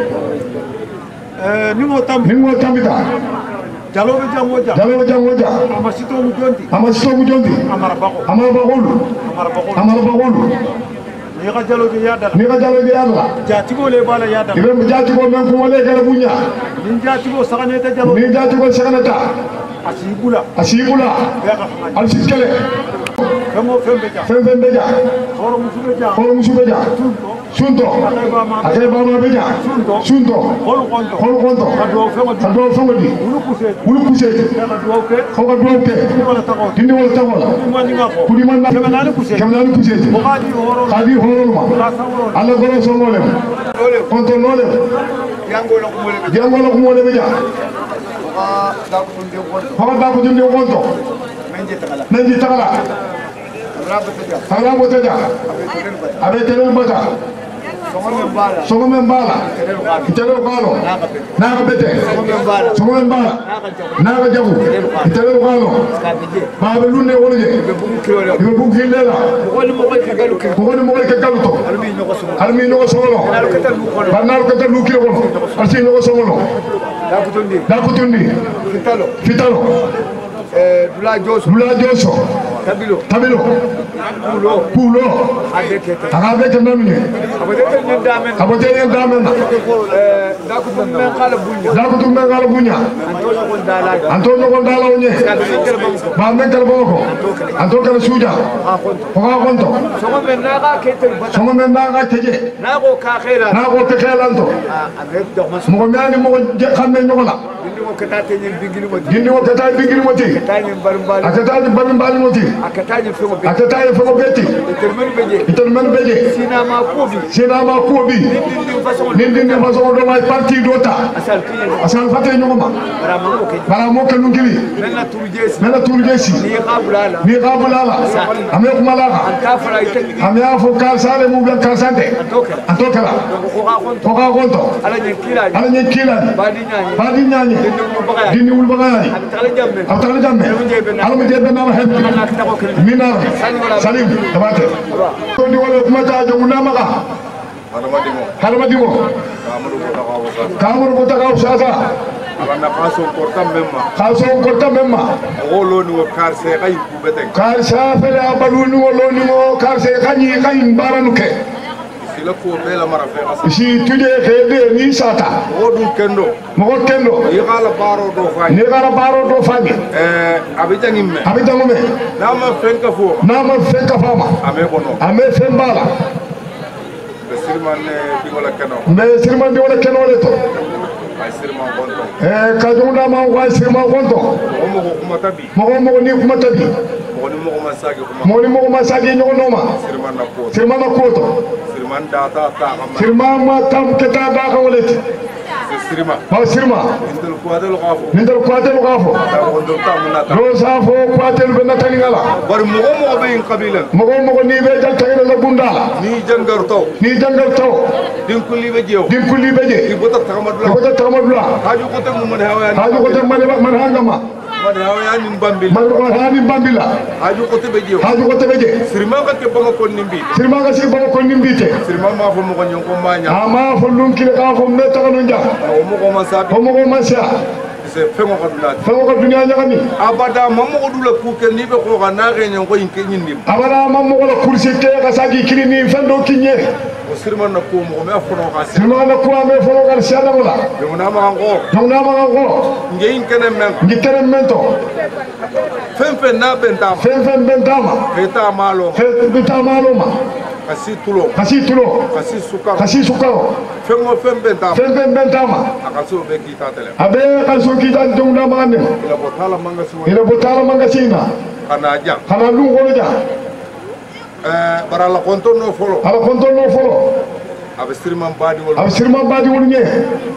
eh ningo tam ningo tambita jalobe jamoja jalobe jamoja amasito mu jondi amasito mu jondi amara bako amara bagolu amara bako amara bagolu ni ga jalobe yadala ni ga jalobe yadala jatigo le bala yadala ibe jatigo men ko wale kala bunya ni jatigo sagane ta jalobe ni jatigo sagane ta asibula asibula al siskele kamo fembe ja fembe beja horo musube ja horo musube ja sunto akay bama beja sunto holo konto holo konto ado fengo di ado fengo di wulu kusete wulu kusete ado ke ko ga do ke wala tago dindi wala tago la mani ngako kudi man na kemenani kusete kemenani kusete ko khadi horo khadi horo ma ala goro so ngolem konto nolem yango la kumole yango la kumole beja Hava da ko dindi konto menje tagala menje tagala Hara botaja abe tele bata Songo membala Itele ukalo Naga bete Songo membala Naga jabu Itele ukalo Babe lune woloje Ibe buki lela Mugoni mugoni kagaluto Almi nogo songolo Barnaru kata luki kono Alsi nogo songolo Dakutundi Fitalo Fitalo Dula Joso Dula Joso Tabilo Tabilo Pulo Pulo Agabe kenamine Abote ni damen Dakutum men kala bunya Dakutum men kala bunya Antonio Gondala onye Ba men kala boko Antonio kala suja Oga konto songo men naga ketel bata Songo men naga teje nago ka khela Nago te khelanto Mo ngani mo xamne ñokola Dindi ko kata teñen bingili mo Dindi ko kata bingili mo ti Akataji mbalimbali Akataji mbalimbali mo ti Akataji fengo beti Akataji fengo beti Itermenu beje Itermenu beje Sina ma kubi Sina ma kubi Nindi façon Nindi ni façon do may parti dota Asal kiye Asal fate ñokoma Bara mo ko Bara mo ke nungili Mena turjesi Mena turjesi Ni qabulala Ni qabulala Ame ko malaka Ankafara ite Ame afo kal sale mu ben kal sante Antokela Antokela ko ga konto Ko ga konto Ala nyenkila Ala nyenkila Badi nyanye Badi nyanye Dini wul bagay Abtala jamme Abtala jamme Ala mu jebe na heb Minar Salim tabate Ko di wala kuma ta jomu na maka Hadamadimo Hadamadimo Kamuru bota ka usasa Abana kaso korta memma Kaso korta memma Golo ni wo karse kay kubete Karsa fele abaluni wolo ni mo karse kanyi kay baranuke Sila ko bela mara fe asa Si tuje khede ni sata Godu kendo Mo kendo Ni gala baro do fani Ni gala baro do fani Eh abijangi me Abijangi me Nama fenka fo Nama fenka fama Ame bono Ame fembala sirman di wala keno mbe sirman di wala keno le to ay sirman konto eh ka junda ma wa sirman konto mo mo ko kuma tabi mo mo ni kuma tabi mo ni mo ko masagi kuma mo ni mo ko masagi nyogo noma sirman na ko sirman na ko to sirman data ta kama sirman ma tam keta ba ka wala sirma ba sirma indul ko adel qafo indul ko adel qafo da ko ndul ta mun nata ro safo ko adel be natani ngala bar mo mo be in qabila mo mo ni be jal tagina la bundala ni jangar taw ni jangar taw din kulli be jew din kulli be je di bota tamadula di bota tamadula haju ko te mo man hawa haju ko te man man hangama man hawa ni bambil man ko hani bambila haju ko te be jew haju ko te be je sirma ka ke bama ko nimbi sirma ka si bama ko nimbi te sirma ma fo mo ko nyon ko manya ama fo lum kile ka fo me tagano nja o mo ko masabi o mo ko masya se fengo ko dula fengo ko dunya nyagami abada mammo ko dula ku ke ni be ko ga na re nyon ko yinke nyindi abada mammo ko la kursi ke ka sagi kilini fendo kinye o sirma na ko mo me fono ka sirma na ko me fono ka siada wala yo na ma ngo yo na ma ngo ngeyin kene men ngikere mento fen fen na bentama fen fen bentama beta malo beta malo ma kasi tulo kasi tulo kasi sukaro kasi sukaro fen mo fen bentama fen fen bentama akaso be kita tele abe kaso kita dum na ma ne ila botala manga suwa ila botala manga sina kana ja kana lu ko ja eh barala konto no folo ala konto no folo abe sirman badi wol abe sirman badi wol nye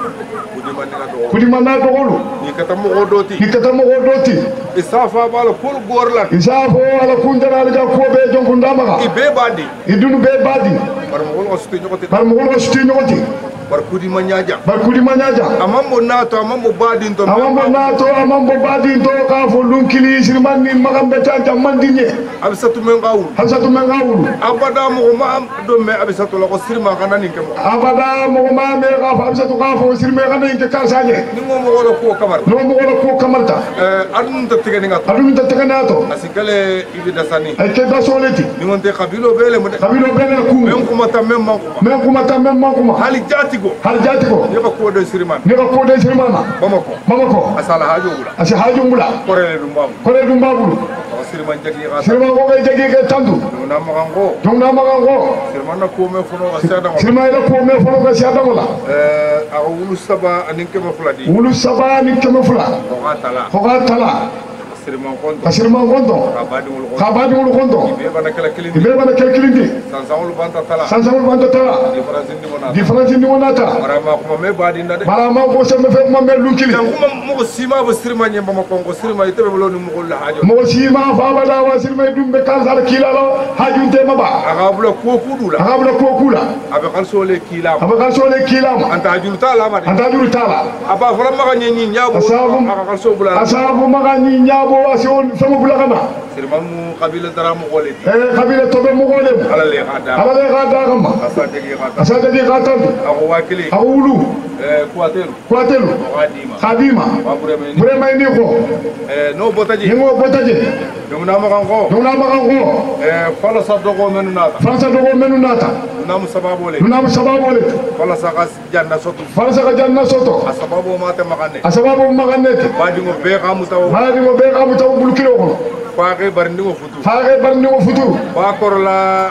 kudi manna do wolu ni kata mo godoti ni kata mo godoti isafa bala pour gorla isafo ala kundana ala ko be jonku ndama ibe badi idunu be badi bar mo ko sti nyoti bar mo ko sti nyoti bar kudi manyaja bar kudi manyaja amambo nato amambo badi to amambo nato amambo badi to ka fo lunkili sirman ni magambe tanta mandinye abisatu men gawul abisatu men gawul abada mo ma do me abisatu la ko sirma kana ni kemo abada mo ma me ka fa abisatu ka fo sirma kana ni ka saje ni mo mo wala ko kamar no mo wala ko kamarta eh adun ta tigani ngato adun ta tigani ngato asikale ibi dasani ay ke da soleti ni ngonte kabilo bele mo kabilo bele ku men kuma ta men man men kuma ta men man kuma hali jatigo hali jatigo ni ko do sirman ni ko do sirman bamako bamako asala hajo bula asa hajo bula korele dum babu korele dum babu sirman jagi ga sirman ko ga jagi ga tandu na magango dum na magango sirman na ko me fono ga sada sirman na ko me fono ga sada wala eh a wulu saba anin ke me fuladi wulu saba anin ke me fula ko ga tala ko ga tala sirman konto sirman konto kabadi wulu konto kabadi wulu konto be bana kala kilindi be bana kala kilindi sansawul banta tala sansawul banta tala difference ndi wona difference ndi wona ta marama ko me badi ndade marama ko se me fe mo me lunkili ko mo sima bo sirman nyamba mo konko sirman ite be loni mo la hajo mo sima fa bada wa sirman dum be kan sar kilalo haju te maba aga bula ko kudula aga bula ko kula abe kan sole kila abe kan sole kila anta julu tala ma anta julu tala aba fara maga nyi nyabo aga kan so bula asabu maga nyi nyabo asion sama bula kana sirman mu qabila dara mo goleti eh qabila to be mo golem ala le gada ala le gada kama asa degi gada asa degi gada ago wakili awulu eh kwatelu kwatelu khadima khadima burema ni ko eh no botaji ni mo botaji dum na maga ngo dum na maga ngo eh fala sa dogo menu nata fala sa dogo menu nata nam sababu le nam sababu le fala sa gas janna soto fala sa janna soto asababu mate magane asababu magane badi ngo be gamu taw badi ngo be gamu taw bulu kilo ko faage barndi ngo futu faage barndi ngo futu ba korla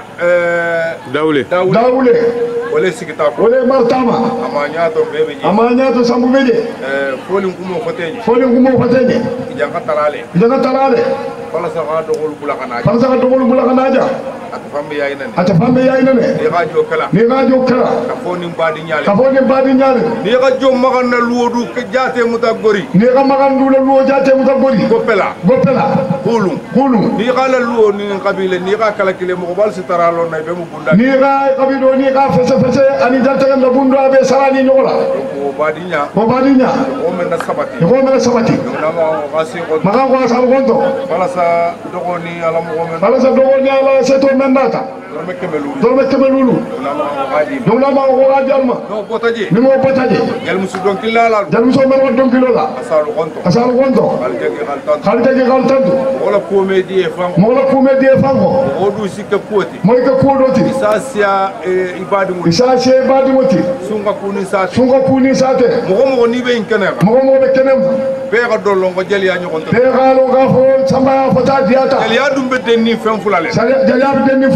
eh dawle dawle wala sikita ko wala martama amanya to bebe ji amanya to sambu beje eh folin kumo foteji folin kumo foteji janga talale janga talale fala sa ga dogol bula kana fala sa ga dogol bula kana ja ata fambe yayi nan ata fambe yayi nan ni ga jo kala ni ga jo kala ka foni mbadi nyaale ka foni mbadi nyaale ni ga jo magan na luwodu ke jate muta gori ni ga magan du la luwo jate muta gori gopela gopela kulum kulum ni ga la luwo ni qabile ni ga kala kile mo bal sitaralo na be mu bunda ni ga qabilo ni ga fese fese ani dalta ga bundu abe sarani nyola ko badinya ko badinya ko men na sabati ko men na sabati na ma gasi ko maga ko sa gonto bala sa dogo ni ala mo ko men bala sa dogo ni ala seto men nata dorme kemelu dorme kemelu na ma ko gadi dum na ma ko gadi alma no botaji ni mo botaji yal musu don kilala jal muso men won don kilola asalu gonto asalu gonto al jagi galtan khal jagi galtan wala ko me di e fango mo la ko me di e fango o du sikka koti moy ka ko doti isasia e ibadu mu isasia ibadu mu ti sunga kuni sa sunga kuni sate mo mo ni be inkene mo mo be kenem be ga dollo ngo jeli ya nyogonto be ga lo ga fo samba fota diata jeli ya dumbe denni fen fulale jeli ya be denni fu fen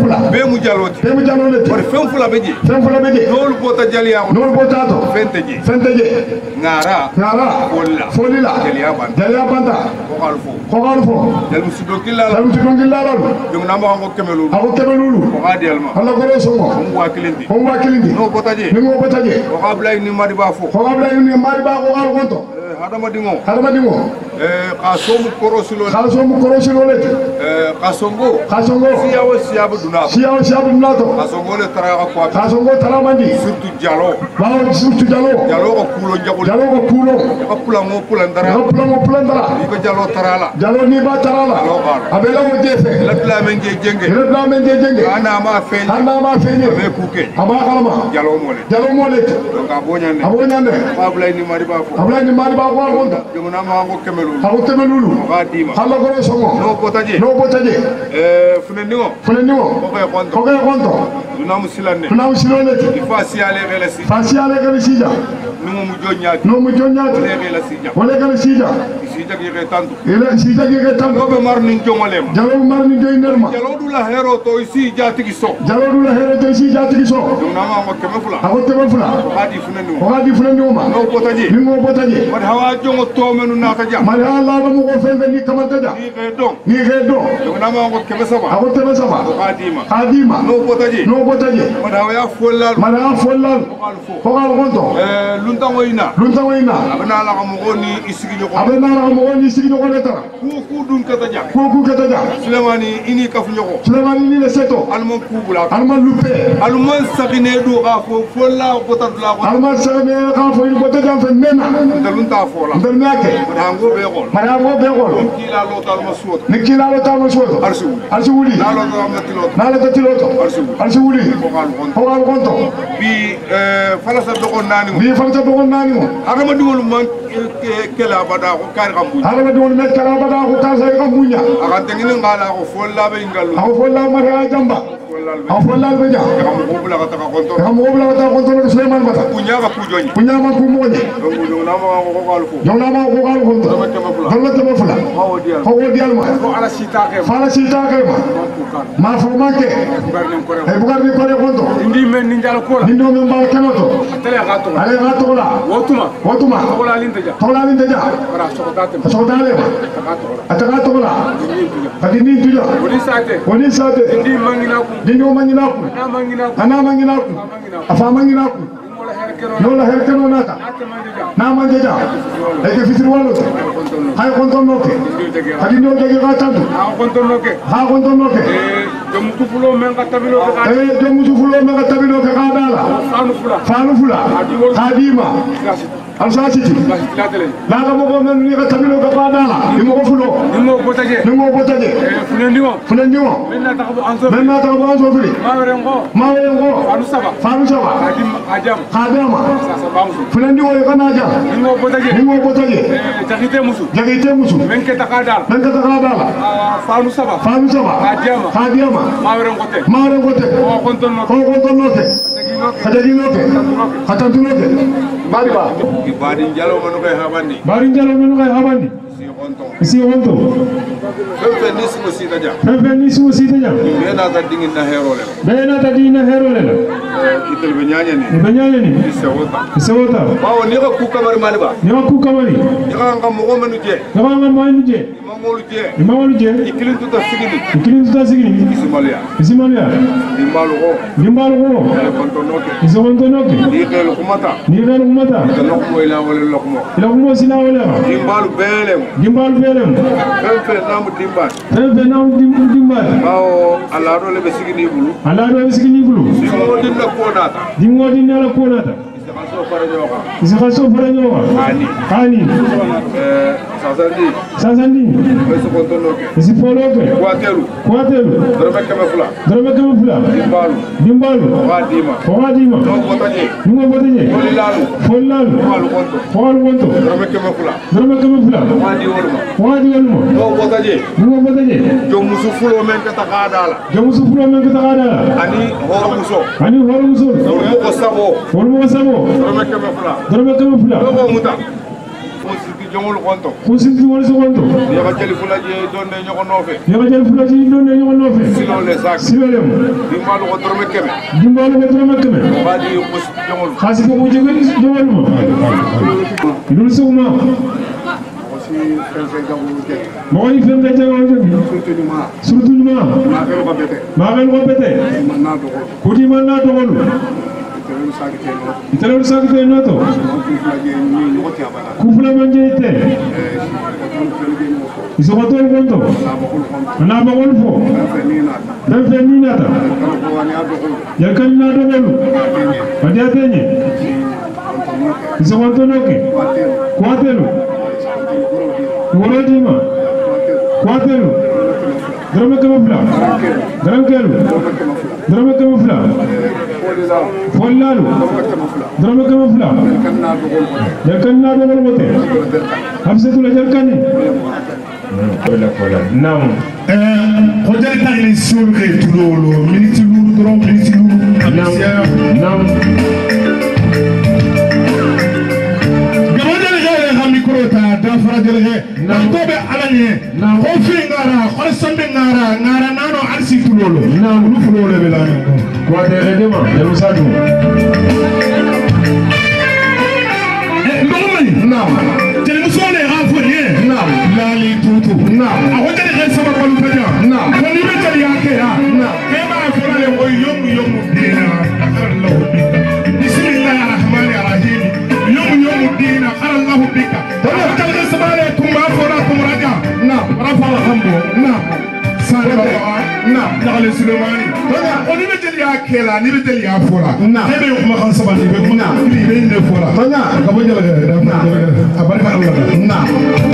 fula be mu jaloti be mu jaloti bari fen fula beje fen fula beje nol bota jaliya nol bota to fenteje fenteje ngara ngara folila folila jaliya ban jaliya banta ko kalfo ko kalfo jal musudo killa jal musudo killa la jom namba ko kemelu ako kemelu ko adi alma alla ko so mo ko wakilindi ko wakilindi no bota je ni mo bota je ko ablay ni mari ba fo ko ablay ni mari ba ko kal gonto hadama dingo hadama dingo eh qasomu korosilo qasomu korosilo le eh qasongo qasongo siyawo siyabu duna siyawo siyabu duna to qasongo le tara ko qasongo tara mandi surtout jalo bawo surtout jalo jalo ko kulo jagol jalo ko kulo ko pula mo pula ndara ko pula mo pula ndara ni ko jalo tarala jalo ni ba tarala abela mo jefe la bla men je jenge la bla men je jenge ana ma feñ ana ma feñ be kuke aba kalama jalo mo le jalo mo le donc abonyande abonyande ablay ni mari ba fo ablay ni mari ba ko gonta jomna ma ko kemelu ko kemelu ko dima halla ko so mo no botaje no botaje eh funendigo funendigo ko kay konto ko kay konto duna musilande duna musilande il faut siale relasi fa siale gele sija no mu jonya no mu jonya le gele sija wala gele sija sija ki re tantu ile sija ki re tantu no be mar ni jongolema jalo mar ni joy nerma jalo dula hero to isi jati ki so jalo dula hero to isi jati ki so duna ma ko kemefula ako kemefula ko hadi funendigo ko hadi funendigo ma no botaje ni mo botaje wad hawa jongo to menu na ta jam mali ala ba mo ko fembe ni kamata ja ni re don ni re don duna ma ko kemesaba ako kemesaba ko hadima hadima no botaje no botaje wad hawa ya folal mali ha folal ko gal gonto eh luntango ina luntango ina abana la ko mo ni isigi ko abana la ko mo ni isigi ko leta ku ku dun kata ja ku ku kata ja Sulemani ini kafu nyoko Sulemani ni le seto alman kubula alman lupe alman sabine do ga fo fola bota dula ko alman sabine ga fo ni bota jam fe mena dalunta fola dalnake madango be gol madango be gol kila lo tal masud ni kila lo tal masud arsu arsu wuli na lo do matilo na lo tilo to arsu arsu wuli ko gal gon ko gal gon to bi euh fala sa do gon nani bi fala sa do gon nani mo adama dingol man kela bada ko kar kambu adama dingol met kala bada ko kar sa kambunya akan tengini ngala ko fola be ngalu ko fola mara jamba aw fola be ja ko bula ka ta konto ko mo bula ka ta konto ko Suleman bata punya ka pujoni punya ma ku moñe donc do na ma ko gal ko do na ma ko gal ko to do ta ma fula ko wo dial ma ko ala sita ke fala sita ke ma ma fo ma ke e bugar ni ko re konto ndi men ni jalo ko la ndi no men ba ke to tele ga to ale ga to la wotuma wotuma ko la linte ja to la linte ja para so date so dale ataka to la kadi ni tuja woni sate woni sate ndi mangina ko ndi no mangina ko ana mangina ko ana mangina ko afa mangina ko no la herkeno nata na manje ja e ke fitri walo hay konton noke kadi no jage ga tantu ha konton noke ha konton noke e jom ku fulo men ka tabilo ka e jom ku fulo men ka tabilo ka dala fanu fula fanu fula hadima alsasiti la ga mo ko men ni ka tabilo ka dala ni mo fulo ni mo botaje ni mo botaje e funendigo funendigo men na ta ko anso men na ta ko anso fili ma rengo ma rengo fanu saba fanu saba hadim ajam hadama sasa bamsu funendigo e kana ja ni mo botaje ni mo botaje e jagite musu jagite musu men ke ta ka dala men ke ta ka dala fanu saba fanu saba hadiyama hadiyama ma rengo te ma rengo te ko konton no ko konton no te kadagi no te katantu no te bari ba bari jalo manu kay habandi bari jalo manu kay habandi si honto fefe ni simo sita ja fefe ni simo sita ja bena ta dingin na hero le bena ta dingin na hero le itel be nyaanya ni be nyaanya ni sewota sewota bawo ni ko ku kamari mani ba ni ko ku kamari ni ka ngam mo manu je ni ka ngam mo manu je mo ngolu je ni mo ngolu je ikilin tuta sigini ikilin tuta sigini isimalia isimalia ni malu ko ni malu ko konto noke iso konto noke ni khelu kumata ni khelu kumata lokmo ila wala lokmo lokmo sina wala ni malu belem dimbal belem fefe namu dimbat fefe namu dimbat bawo ala do le be sigini bulu ala do be sigini bulu dingo dinna ko nata dingo dinna la ko nata isi khaso fara nyoka ani ani eh sasandi sasandi beso konto noke isi poloke kwatelu kwatelu dorome kama fula dorome kama fula dimbalu dimbalu wadima wadima no botaje no botaje folilalu folilalu walu konto walu konto dorome kama fula dorome kama fula wadi woluma wadi woluma no botaje no botaje jomusu fulo men ka takadala jomusu fulo men ka takadala ani horo muso ani horo muso dormo ko sabo dormo ko sabo dorome kama fula dorome kama fula no muta jongol konto khusim jongol konto ya ka jeli fulaji don ne ñoko nofe ya ka jeli fulaji don ne ñoko nofe silo le sak silo le di malu ko dorme keme di malu ko dorme keme badi khus jongol khasi ko mo jogol jongol mo dul suma mo yi fembe jango ke surtout ma ma ko ko bete ma ko bete ko di man na dogolu italo sakite noto kufula manjeite isokoto konto na ba wolfo dan feminata yakal na dogolu padiatenye isokoto noke kwatelu worodima kwatelu drama kamafla drama kelu drama kamafla فلالو درما كم فلا يكنا دغل بوته حبسه ولا جركاني ولا ولا نعم خجل تاغي سول كي تلولو مينيتي لولو درون مينيتي لولو نعم نعم غمدل غير خامي كروتا دافرا دل غير نعم توبه علاني نعم او في غارا خول سند غارا غارا نانو ارسي تلولو نعم لو فلولو بلا quoi de redema yerusalu ngomani naam tele musole rafone naam lali tutu naam awonde de sama balu fanya naam ko ni bete yake ya naam kema afura le o yom yom dina Allah bismillahir rahmanir rahim yom yom dina Allah bika wa kala sabale tumba fora tumraja naam rafa hambo naam نعم نعم سليماني وني بدل يا كلا ني بدل يا فورا نعم هبه ما خان سباني بك نعم ني بين فورا نعم كبو جلا نعم ابارك الله نعم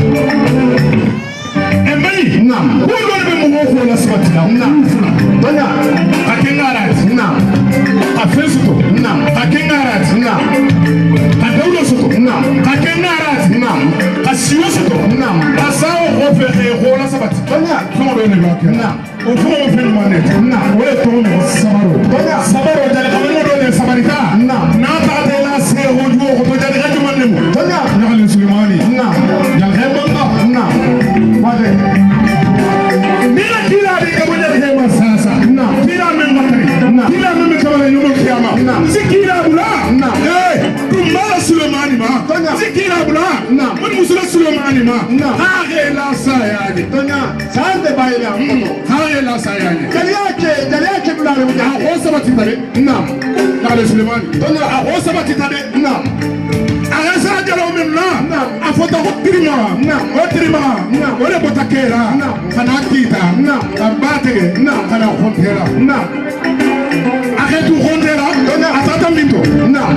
امي نعم كل دول بمو فورا سباتنا نعم نعم اكنغارات نعم افسطو نعم اكنغارات نعم ادولسطو نعم اكنغارات نعم اسيوسطو نعم اساو خوفه خولا سبات نعم كما بين باك نعم وفوق في المانيت نعم ولا توم سبارو سبارو جل كمان دول سباريكا نعم ناتا تلا سي وجو خو جل غاجو منمو نعم نعم سليماني نعم جل خيبا نعم وادي ميلا كيلا دي كبو جل خيبا ساسا نعم كيلا من بكري نعم كيلا من كبل يوم القيامه نعم سكيلا بلا نعم اي كما سليماني ما سكيلا بلا نعم من مسل سليماني ما نعم هاغي لا ساياني نعم سانت بايلا هاغي لا ساياني جلياكي جلياكي بلا هو سبتي تري نعم قال سليماني هو سبتي تري نعم على ساجلو من نعم افوتو تريما نعم وتريما نعم ولا بوتاكيرا نعم كنا تيتا نعم كباتي نعم كنا خونتيرا نعم اخيتو خونتيرا اتاتا مينتو نعم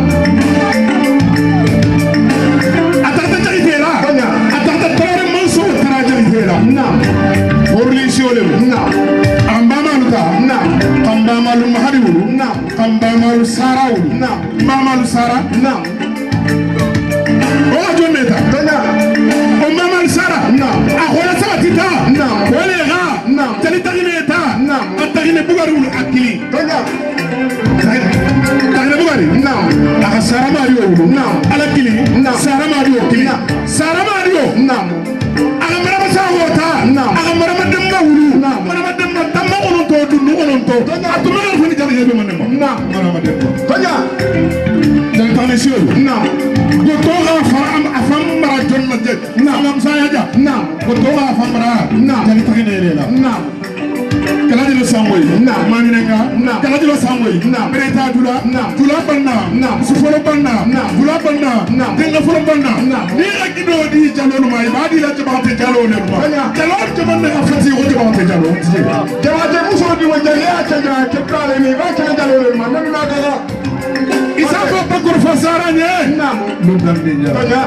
اتاتا تريتيرا اتاتا ترى منسو ترى تريتيرا نعم ورليسيولم نعم ambamaluta نعم ambamalu mahariwu نعم ambamalu sarawu نعم mamalu sara نعم ولا جميتا وماما السارة أخونا سبتتا ولا غا تلي تغنيتا التغني بغارو أكلي تغني بغاري أخا سارة ماريو على كلي سارة ماريو كلي سارة ماريو أخا مرما ساوتا أخا مرما دمنا ولو مرما دمنا دمنا ونطو دنو ونطو أتمنى الفني جاري يبي منما مرما دمنا جانتاني سيو Gotoga fam afam mara jonna je naam saya ja naam gotoga fam mara naam jali tagine lela naam kala dilo samboy naam maninga naam kala dilo samboy naam bereta dula naam dula banna naam sufolo banna naam dula banna naam denga folo banna naam ni akido di jalo no mai badi la jabate jalo le ma jalo jabanne afati o jabate jalo jabate muso di wajale acha ke kale ni ba cha jalo le ma nana ga Isako pakor fasaranya nam ludan dia tanya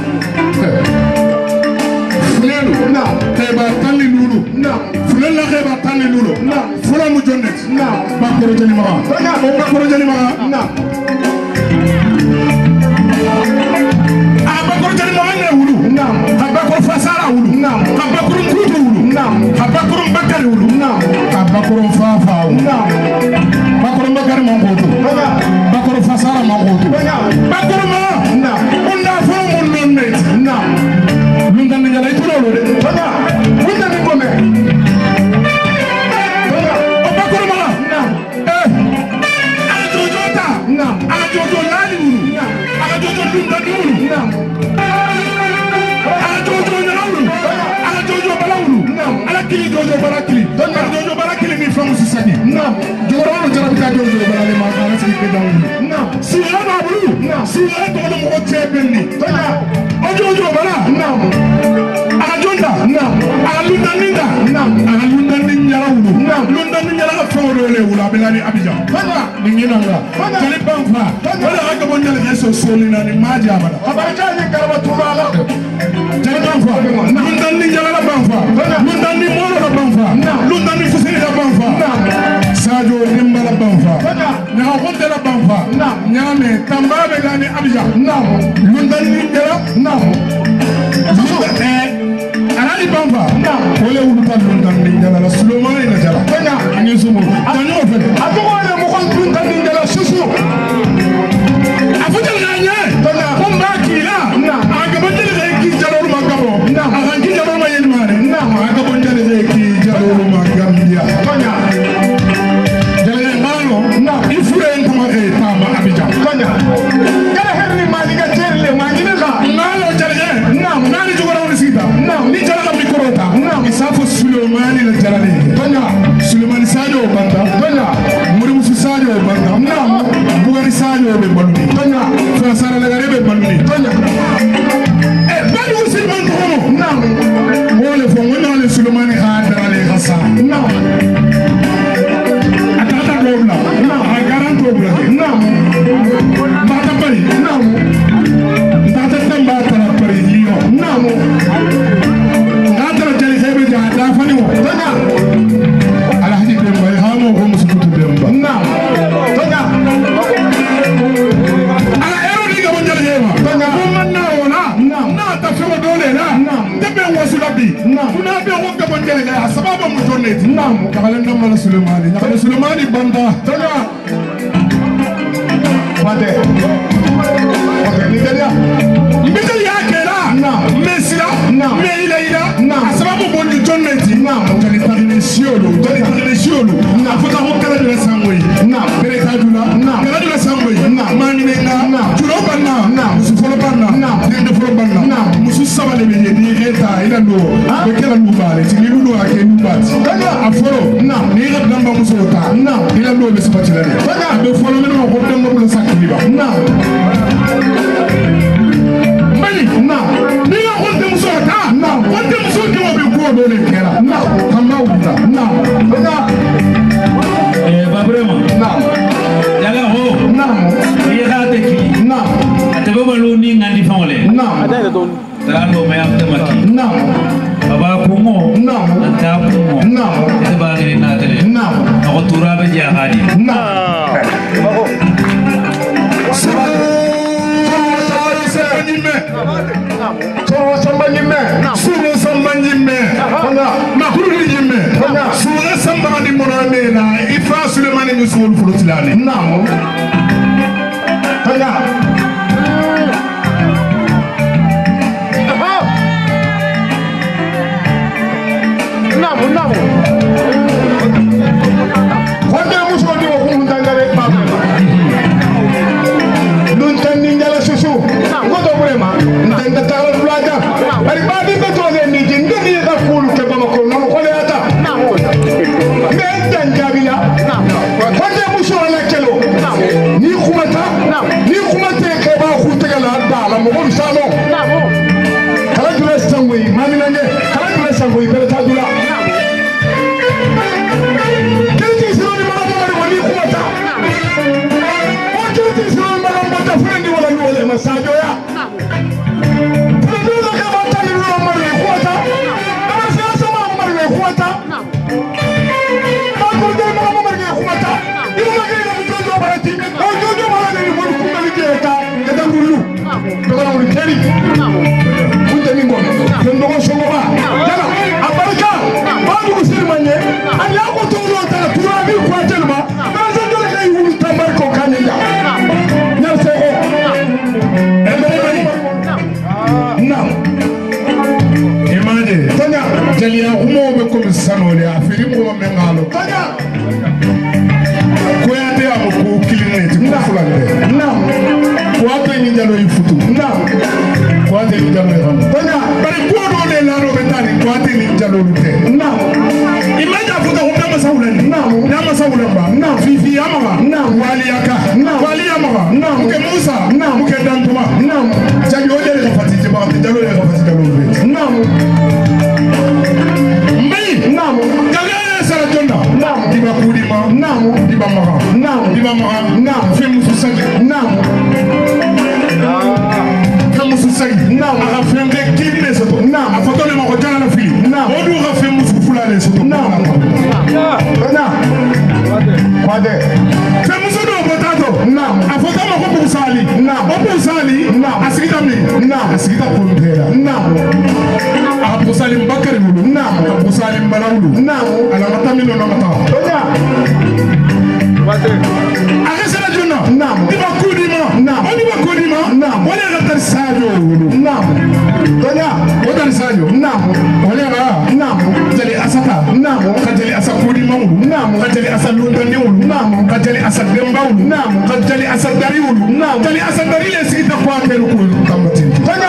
fulelu nam kheba tali lulu nam fulela kheba tali lulu nam fula mu jonnet nam pakor jani ma tanya mo pakor jani ma nam a pakor jani ma ne wulu nam a pakor fasara wulu nam a pakor kutu wulu nam a pakor bakari wulu nam a pakor fafa wulu nam pakor bakari mo ngoto bakor fasara ma ngoto bakor ma na unda fo mon non net na Naam. Jogoro jara bita do do bala ma ala sigi ke dawu. Naam. Si ana bulu. Naam. Si ana to do mo tebelni. Tanya. Ojo ojo bala. Naam. Aga jonda. Naam. Aga lunda ninda. Naam. Aga lunda ninja wulu. Naam. Lunda ninja la fawro le wula belani Abidjan. Tanya. Ningina nga. Tanya. Jali banfa. Wala aga bonja le so solina ni maji abada. Abaraka ni karaba tubala. Jali banfa. Lunda ninja la banfa. Lunda ni molo la banfa. Lunda ni fusini la banfa. Sadio nimba la banfa. Na honde la banfa. Nyame tambabe gani Abidjan. Lunda ninja la. Lunda eh anali banfa. Ole uluta lunda ninja la Sulomani na jara. Tanya ani sumo. Tanyo fele. Atoko le mo kon lunda ninja la susu. Afuta nganya. Tanya komba kila. Aga bonjele le ki jalo magabo. Aga ki jalo ma yelmane. Aga bonjele le ki jalo magambia. Tanya jale ngalo na ifure ntama e tama Abidjan. Tanya kala herni maliga terle mangine ka. Ngalo jale na nani jogora woni sita. Ni jala ka mikrota. Isafo Sulomani la jalale. Tanya Sulomani Sadio banda. Tanya muri musu Sadio banda. Na bugari Sadio be baluni. Tanya fa sara la garebe baluni. Tanya e bani musu banda hono. Na wole fo wona le Sulomani ha dalale hasa. Na atata dobla. Na garanto dobla. Na bata bari. Na bata tamba tara bari liyo. Na Fani wo tanya ala haji demba ha mo ko musukutu demba na tanya ala ero ni ga bonjal jema tanya ko man na wona na ta fego dole na debe wasula bi kuna be wo ga bonjal ga sababa mu jonneti na mo kala ndam mala Sulomani na kala Sulomani banda tanya wade wade ni delia mbete yake la na mesira na meila ila na sababu bonju jonneti na tani tani siolo tani tani siolo na fota ho kala de sangwe na bereta dula na kala de sangwe na mani na julo banna na musu folo banna na de folo banna na musu sabale be ni eta ila do be kala nu bare ti ni do ake nu bat kala aforo na ni ga damba musu ta na ila do be sabati la kala be folo me no ko dem no sakli ba na mani na ni ga ko dem musu ta na ko dem musu ke o be ko do le kera na kama uta na na eh babrema na yala ho na ni ga te ki na atebe baluni ngandi famole na ada don dalo me afte maki na baba kumo na ata kumo na te ba ni na tele na ko turabe ja hadi na bako Soro samba nyime, soro samba nyime, makuru nyime, soro samba ni monane na ifa Sulemani nyusul fulutilane. Namo, tanya. Namo, namo. Wanda muso ni wakumutangare babu. Luntani njala susu, ngoto burema. Ndenda tala flaja. Bari babi betole ni jingani ka fulu ke bamako no ko le ata. Me tanjabila. Wanda muso la kelo. Ni khumata. Ni khumate ke ba khutegala dala mo ko salo. Kala dure sangwe mami nande. Kala dure sangwe bele tadula. Kelti sironi mala mala ni khumata. O kelti sironi mala mala fundi wala wala masajo ya. Jalia umo be ko sanole afiri mo mengalo tanya ko ya te amo ko kilineti ko fulande na ko ate ni jalo yifutu na ko ate ni jalo yifutu tanya bari ko do le la no betani ko ate ni jalo lute na imaja futa ko ma sawulani na na ma ulamba naam fifi yamaga naam wali yaka naam wali yamaga naam ke musa naam ke dantuma naam jagi o jere fati je ba jalo le fati jalo be naam mbay naam jagale sara jonda naam diba kudima naam diba maga naam diba maga naam fi musu sagi naam musu sagi naam aga fembe kibne soto naam afotole ma ko jana na fili naam odu ga fem musu fulale soto naam naam kwade fem musu do potato naam afotole ma ko busali naam o busali naam asigita mi naam asigita ko ndera naam aga busali mbakari mulu naam aga busali mbalawulu naam ala matamino na mata oja kwade aga sala jona naam diba kudima naam diba kudima naam wala ga tar sajo naam tonya wala sajo naam wala ga naam jali asaka naam kajali asakudi mawu naam kajali asalundani wu naam kajali asadembawu naam kajali asadari wu naam jali asadari le sigita kwa kelu ko kamati tonya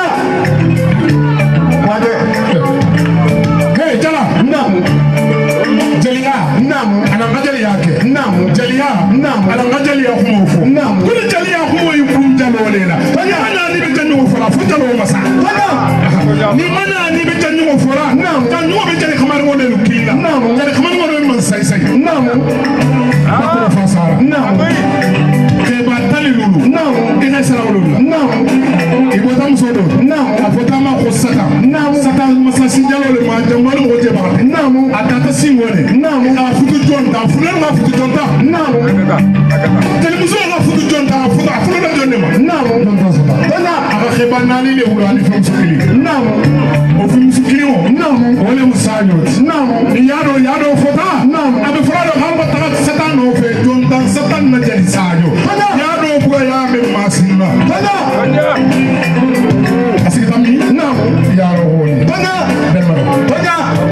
wade hey jala naam jaliya naam ana ngajali yake naam jaliya naam ana ngajali ya kumofu naam kule jaliya kumo yum jalo lela tonya ana ni be tanyo fara fu jalo masa tonya ni mana ni be tanyo fara naam tanyo be jali kamar wona lukila naam jali kamar wona man sai sai naam akora fasara naam ke ba tali lulu naam ina sara lulu naam ibo tam sodo naam afota ma ko sata naam sata masa sinjalo le ma jambalo ko je ba naam atata singone naam a futu jonta fulan ma futu jonta naam tele muso ma futu jonta futu fulan jonne ma naam jonta sata dana aga kheba nani le wura ni fam sukili naam o fam sukili o naam wala musanyo naam yaro yaro fota naam abe fara halba tagat sata no fe jonta sata na jali sanyo yaro buga ya me masina dana asika mi naam yaro honi dana dana dana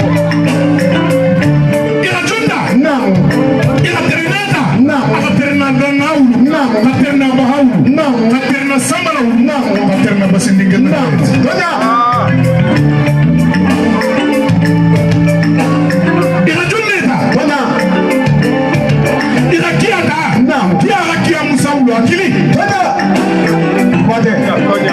naam ila terinata naam aga terina danau naam aga terina bahau naam aga terina sambala naam aga terina basindinga naam doja ila junneta doja ila kiata naam kia kia musaulu akili doja wade doja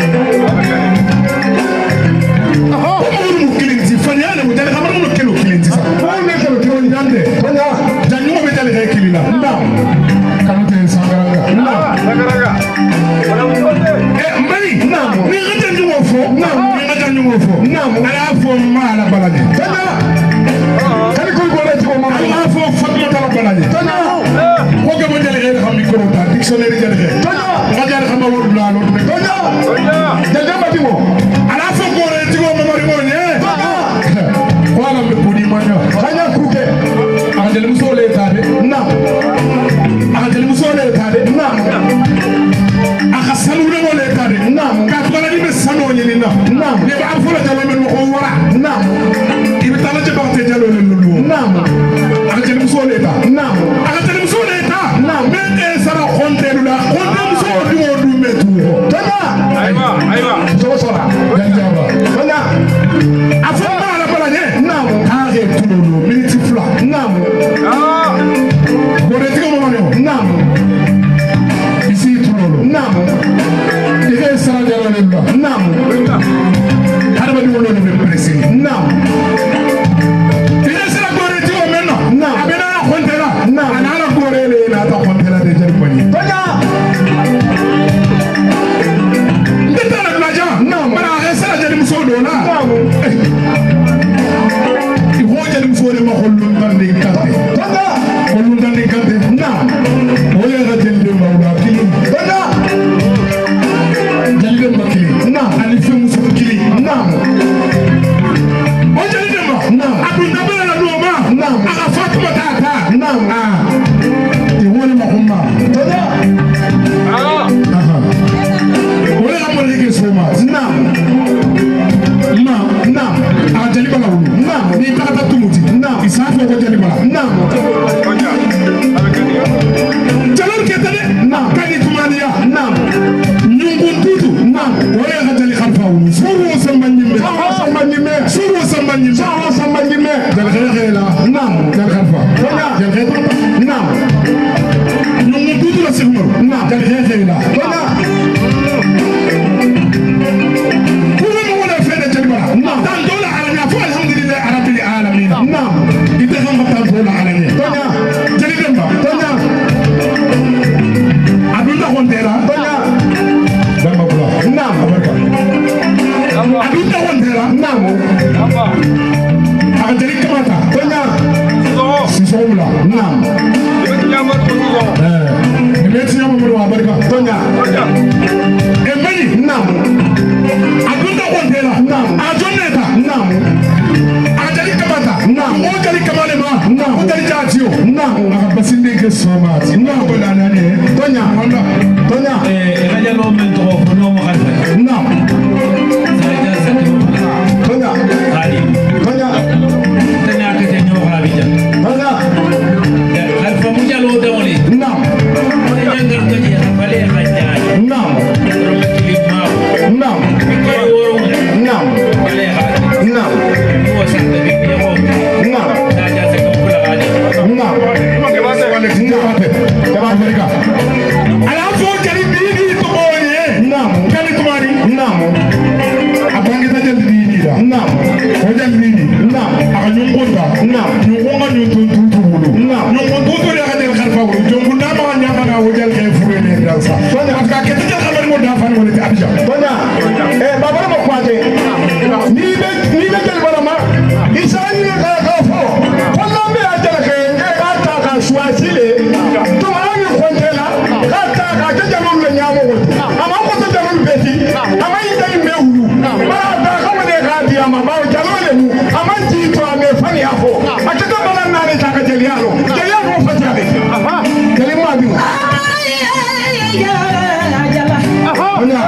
aha umuru kilinzi fanyane mutale kama no kilo kilinzi sa wale kilo kilo nyande doja janyo be tale kilila naam kanote sangaranga naam sangaranga eh mbali naam ni ngata nyugo fo naam ni ngata nyugo fo naam ala fo mala balade doja kali ko gole ko mama ala fo fatma tala balade doja ko ga mo jale re xam micro ta dictionnaire jale re doja ga jale xam wor bla lo doja doja jale ma timo ala fo ko re tigo mama ri mo ne wala me kudi manya kanya kuke akajali musole tade naam akajali musole tade naam akasalu le mole tade naam ka tala ni be sano nyini na naam ne ba fola jalo men ko wara naam ibe tala je bakte jalo le lulu naam akajali musole ta naam akajali musole ta naam me e sara konte lula konte musole di o du metu tana aywa aywa so sora janjaba tana afama la bala ne naam age tululu minute fla naam ah bore tigo mo no naam isi tululu naam ige sara jalo le lula naam harba di wono ne presi naam ige sara bore tigo menno naam abena kontera naam ana bore le na ta kontera de jeri pani tonya ndetana blaja naam bara ige sara jeri musodo na naam jali musole ma xollun tande kante tanda xollun tande kante na wala ga jeli de mawda kili tanda jeli de makili na ali fe musu kili na o jeli de ma na abu dabala la do ma na aga fatuma tata na ah ti wala ma xumma tanda ah aha wala ga mo ligi soma na na na a jeli bala wu na ni kata tumuti na isafa ko jeli bala na jalal ke tane na kani tumaniya na nyungun tutu na wala ga jeli khalfa wu suru samanyime suru samanyime suru samanyime suru samanyime jeli khela na jeli khalfa na jeli khela Namu. Akajari kamata. Tonya. Sisomla. Nam. Eh. Nimeti nyama muru abarika. Tonya. Emeli. Nam. Agunda kondela. Nam. Ajoneta. Nam. Akajari kamata. Nam. Akajari kamale ma. Nam. Akajari jatio. Nam. Akabasinde ke somati. Nam. Bola nane. Tonya. Tonya. Eh, raja lo mento kono mo kansa. Nam. Tonya. Kali. Tonya. Tanya ke tenyo kala bija. Tonya. Alfa muja lo dawli. Nam. Jangan kerja bale raja. Nam. Nam. Nam. Bale raja. Nam. Mo sa de bi ko. Nam. Raja se ko kula raja. Nam. Ke ba se wale tinga pate. Ke ba Amerika. Ala fo jari bi ni to boye. Nam. Kali tumari. Nam. Abangi ta jali bi ni da. Nam. O jali bi ni. Nam. Aka nyongonda. Nam. Nyongonga nyonto tutu wulu. Nam. Nyongonda tutu le ka del kharfa wulu. Jongunda ma nya ma na o jali ke fure le dalsa. Tonya afka ke ta khabar mo da fan wala ti abija. Tonya. Eh babara mo kwate. Ni be ni be jali bala ma. Isani ne ka ka fo. Wala me a jala ke e ka ta ka swasile. To ma ni kontela. Ka ta ka ta jalul le nyamo ko. Ama ko ta jalul beti. Ama ida me wulu. Ba ta ka me ka di ama ba jalul le mu. Ama ti to ame fani afo. Akata bala na ne ta ka jeli alo. Jeli alo fa jale. Aha. Jeli mo abi. Aha. Onya.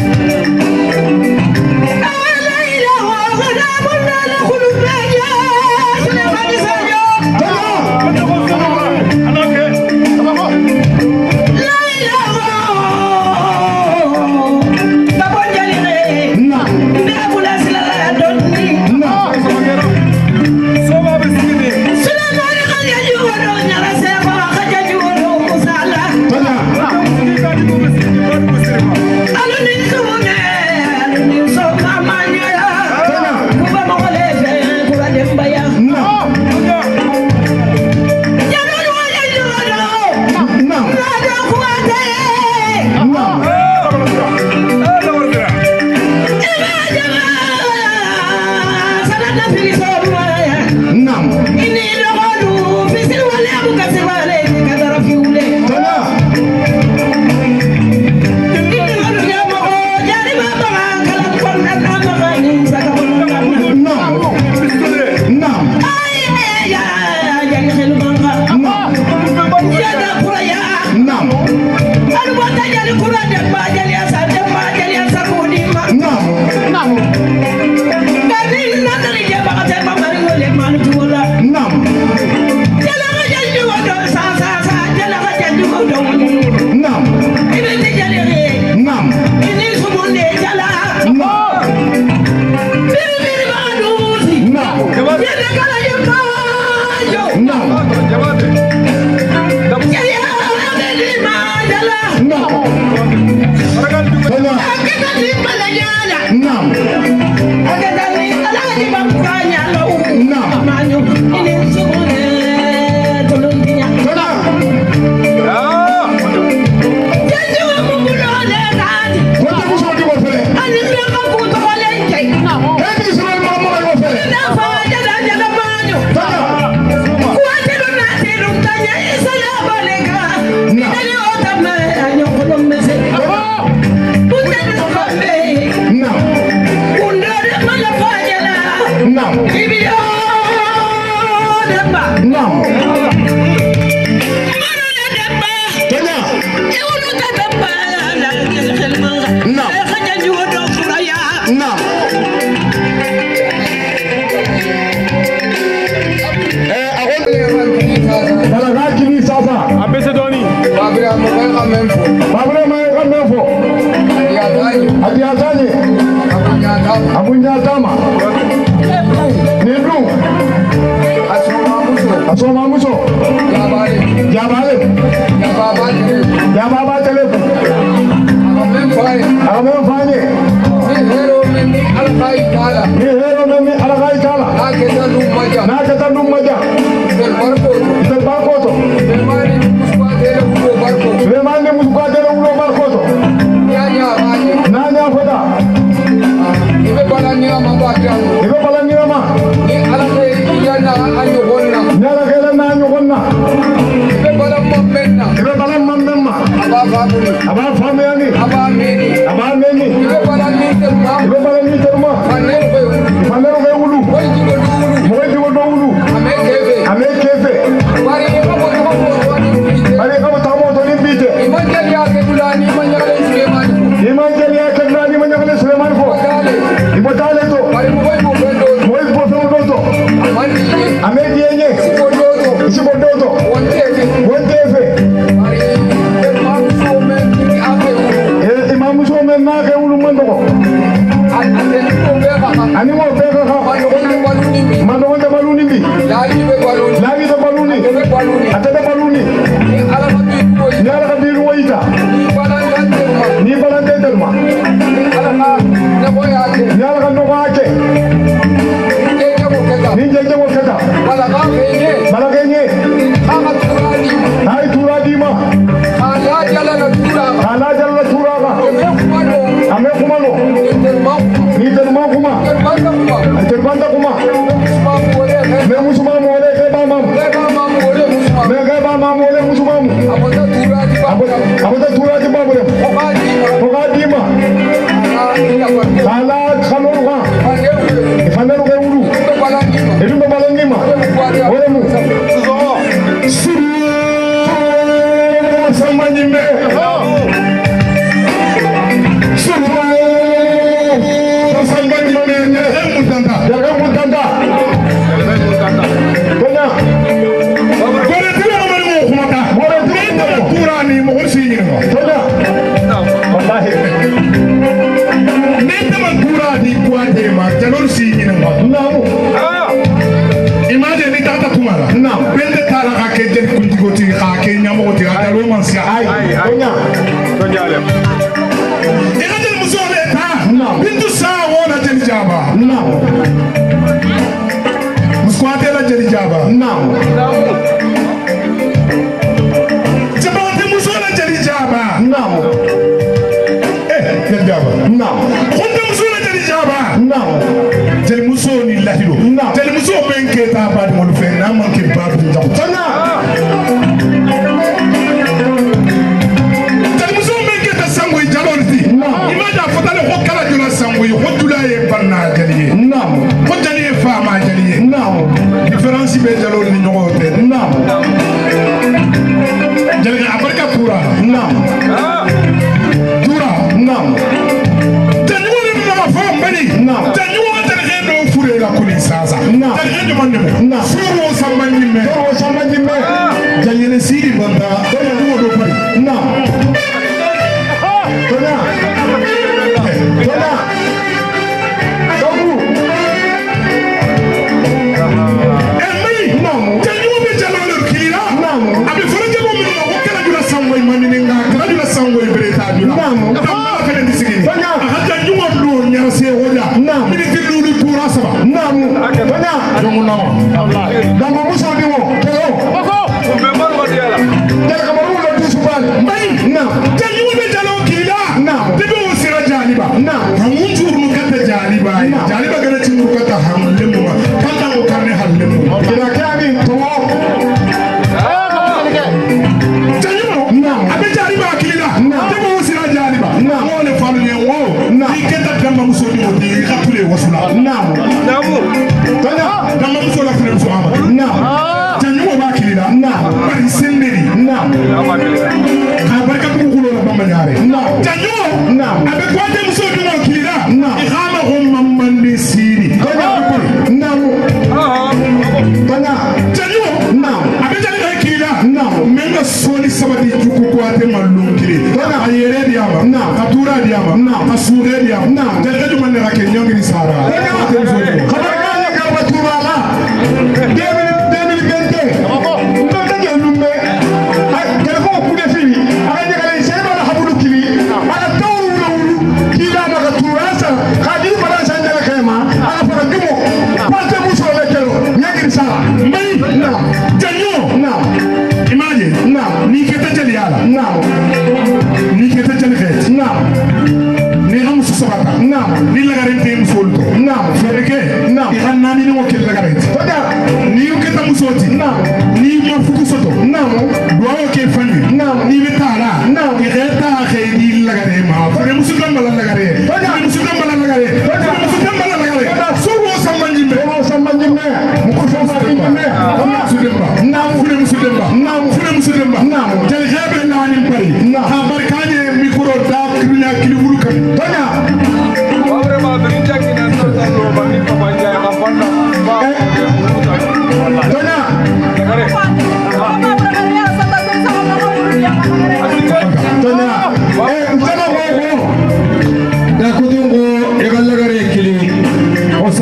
Abunyatama Nedu Asoma Muso Jabale Jabale Jababa Telefu Amen Fine Hero Memi Alakai Kala Hero Memi Alakai Kala Naketa Numaja Naketa Numaja Del Barcoto Del Barcoto Lemane Musquadere Ulo Barcoto Nanya Foda Ibe Balanya Mabaka ani mo be ka mano wonde baluni bi laagi be baluni laagi be baluni be baluni atade baluni ni ala ka bi ko ni ala ka bi ko ita ni balante terma ni balante terma ni ala ka ne boya ke ni ala ka no ba ke ni je je ko kata bala ka ke bala ke ni ha turadi hai turadi ma ala jala na tura ala jala na tura ba ame kumano ni terma kuma terbanda kuma me musuma mo le ke ba mam me ke ba mam mo le musuma mo abota turadi ba abota turadi ba mo ko ga di ma ala khalo ga fanero ke ulu edu ba balangi ma ole mu samani me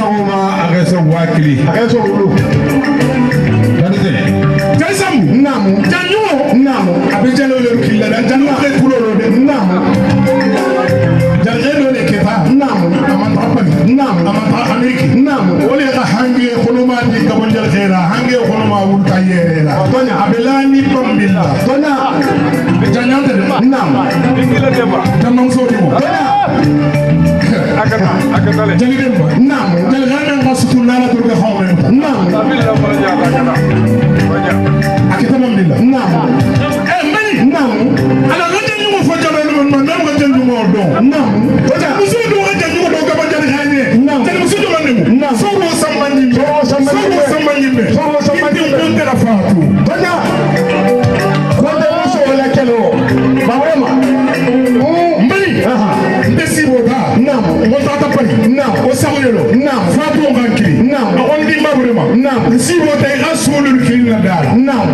ma ageso wakili ageso ulu dadete jasamu namu janyo namu abijalo le killa dan janyo ke kulolo de namu janyo le keta namu amanta apani namu amanta ameriki namu ole ga hange khuluma di kabonjal khaira hange khuluma wulta yere la tonya abelani pambilla tonya janyante de namu ingila deba jamam so di mo tonya akata akata le jali dem ba namu jali gana ngasutu nala to ga xawre namu sabilla faraja akata faraja akita pambilla namu eh mani namu ala ngata nyugo fo jalo no no nam ga jandu mo do namu tonya muso do ga jandu do ga banjal khane namu jali muso do manemu namu so wo samani so wo samani so wo samani so wo samani ko ndera faatu tonya konde muso wala kelo bawema mbani aha ndesi boda namu mo tata pani namu o sawelo namu faatu o gankiri namu on di mabrema namu si boda ga sulu kiri na dala namu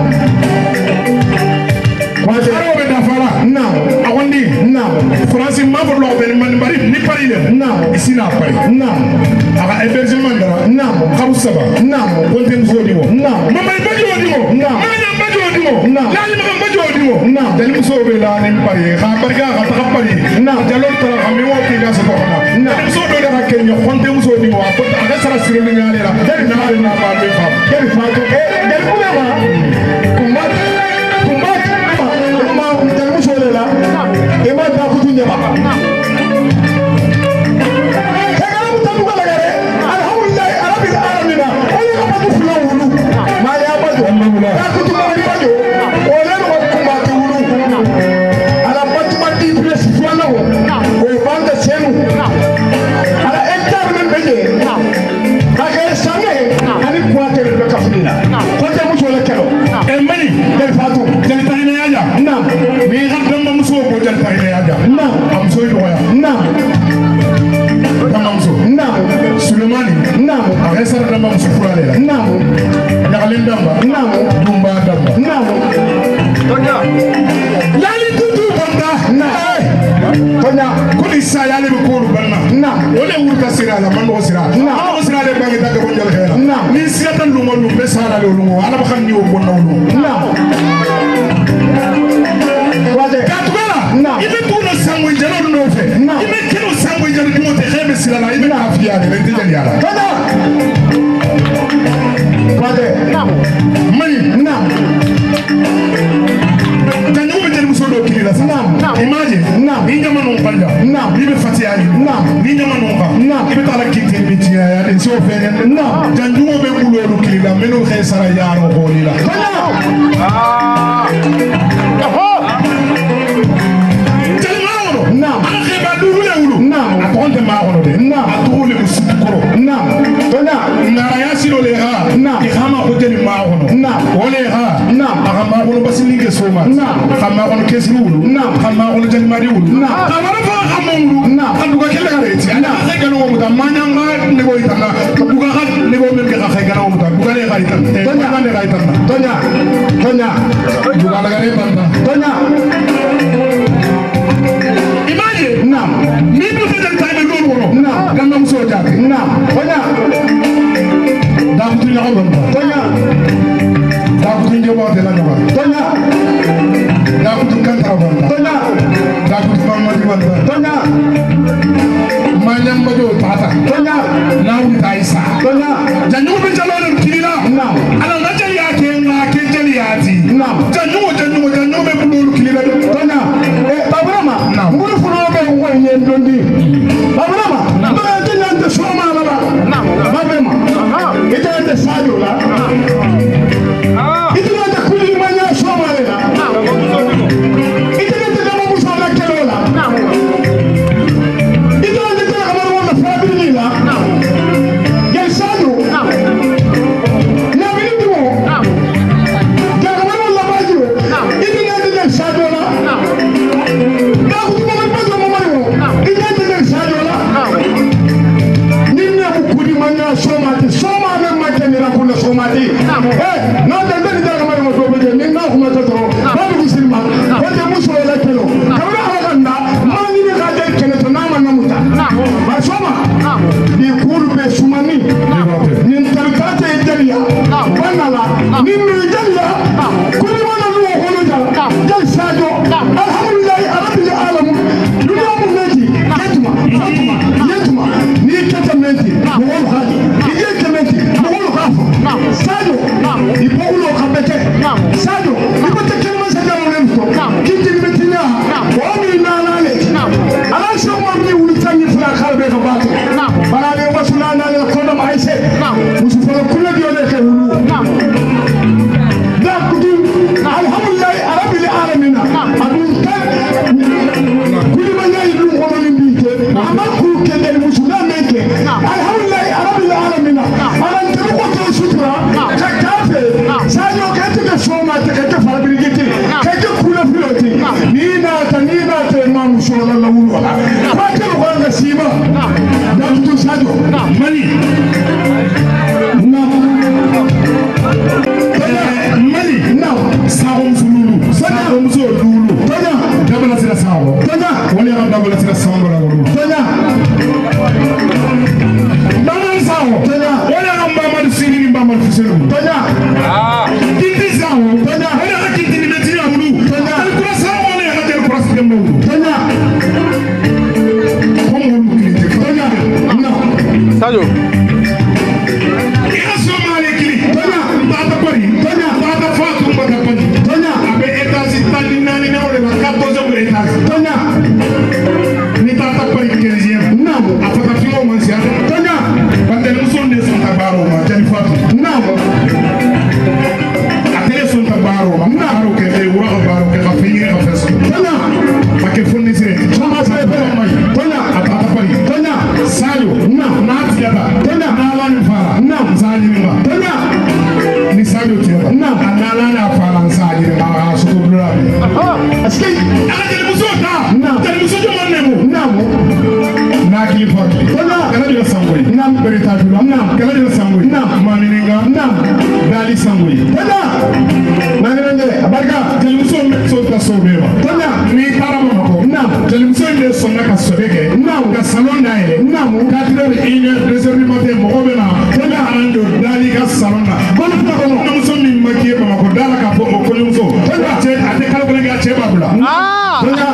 waje arobe da fara namu awondi namu France ma bo lo ben man bari ni pari le namu isina pari namu aga hébergement dara namu khabu saba namu wonten zodi mo namu mama bajo di mo namu mama bajo di mo namu la ni mama bajo di mo namu dal muso be la ni pari kha barga kha ta pari namu jalol tara khami wo ki ga so ko na namu muso do dara ken yo wonten muso di mo ko aga sara siro ni ngale la dal na na ba be fa keri fato eh del kuma ma kuma kuma kuma del muso le la e ma da kutu nyama kagala mutabu kala gare alhamdulillah arabil alamina ole ka patu fula wulu ma ya bajo ya kutu ma ni bajo ole no kuma tu wulu ala patu ma di press fula wo o banda senu ala hectare men beje kagala sange ani kwate be kafina kwate muso le kelo e mani del fatu del tayne yaja na mi gadam muso ko del tayne yaja na am so do ya na tamam so na Sulemani na aga sara dama muso furale la na nyagalin damba na dumba damba na tonya lali tutu banda na tonya ko ni sa yale be ko banna na ole wurta sira la man do sira na ko sira le bangi daga bon jal hera na ni sira tan lu mo lu be sala le lu mo ala ba xam ni wo bon lu na waje katbala na ibe ko no sangu jalo no fe na ibe kino sangu jalo mo te khebe sira la ibe na afiya le te jali ala tonya waje na mani na tanyu be jali muso do kili la sa na imagine na ni nyama no panja na ibe fatiya ni na ni nyama no ka na ibe tala kiti bi tiya ya ni so fe na tanyu be mulo do kili la meno khe sara yaro ko ni la tonya ah ho na ana kheba duru le wulu na atonte ma ko de na aturu le musukoro na tonya ngara ya siro le ha na ihama ko de ma ko na ole ha na aga ma ko basili ke soma na khama ko kesru wulu na khama ko jali mari wulu na khama fa khama wulu na andu ko kele gare ti ana khay gano mo ta manyanga ne ko itana bu ga khat ne ko men ke khay gano mo ta bu ga le khay tan te tonya ne khay tan tonya tonya bu ga gare tan tonya imagine na mi bu fe tan tay do wono na ganna muso jaake na tonya da ko tunya ko tonya da ko tunya mo de la ngaba tonya da ko tun kan ta banda tonya da ko tun ma di banda tonya manyam bajo tata tonya na wu ta isa tonya janyu be jalo le kila na ala na jali ya ke na ke jali ya ti na janyu janyu janyu be bulu kila tonya eh babrama ngulu funo be ngwen yen dondi babrama ba tinya de soma la ba na babrama ita de sajo la ita de kuli manya soma la ita de de mo musa la kelo la ita de de kamar wala fadili la ya sajo ya bini mo ya kamar wala bajo ita de de sajo la da ku mo ma bajo mo mari mo ita de de sajo la ninne ku kuli manya soma ti soma me ma kenira kula soma ti eh no de de de kamar mo do be ni na ku ma to ba bi silma ko de muso la kelo kamar ala kanda ma ni ka de kene to na ma na muta ba soma di kulu be sumani ya banala ni mi jalla kuli mana lu hono jalla jal sajo alhamdulillah rabbil alamin dunya mu meji yetuma fatuma yetuma ni kata menti mo wol hadi ije kementi mo wol khafu sajo ibulo kabete sajo ibata kelma sajo nemto kiti metina wa mi nalale ala shomo mi wulitani fula khalbe ko batu balade wasula nale kono maise musufala kula diole ke wulu da kudim alhamdulillah rabbil alamin adun tan kuli manyai dum hono limbite ama ku kende musula meke alhamdulillah rabbil alamin alan ko to sutra ka kafe sajo kete ke soma te kete falbirigiti kete kula filoti ni na tanina te mamu shola la wulu wala kwa ke ko nga sima da tu sajo mani mani now sawo musulu sawo musulu tonya dabala sira sawo tonya wala ya dabala sira sawo la wulu tonya dabala sawo tonya wala ya mbama sini ni mbama fuselu tonya ah kiti sawo tonya wala ya kiti ni metri amulu tonya ko sawo wala ya kadel cross dem wulu tonya ko mo kiti tonya no sajo Tonya ni tata pari quinzième namo afaka filo mansia Tonya bandel muson de son tabaro ma jali fatu namo atele son tabaro ma naro ke e wa baro ke khafini ka feso Tonya ma ke fonni sire sama sa e fere mai Tonya atata pari Tonya sayo na na tiaba Tonya na la ni fara na zali ni ma Tonya ni sayo tiaba na na la na fara zali ni ma so ko dura ah aske Naki Party. Kala dila sangwe. Nam berita dulu. Nam kala dila sangwe. Nam manininga. Nam dali sangwe. Tana. Nangrande. Abarka. Jelimso so ta sobeba. Tana. Ni karama ko. Nam. Jelimso inde sonna ka sobeke. Nam ka salon naile. Nam ka tire ine réserve matin mo obena. Tana arando dali ka salon na. Kono ta ko. Nam so mi makie ba ko dala ka fo ko nyumso. Tana. Che ate kala ko ga che babula. Ah. Tana.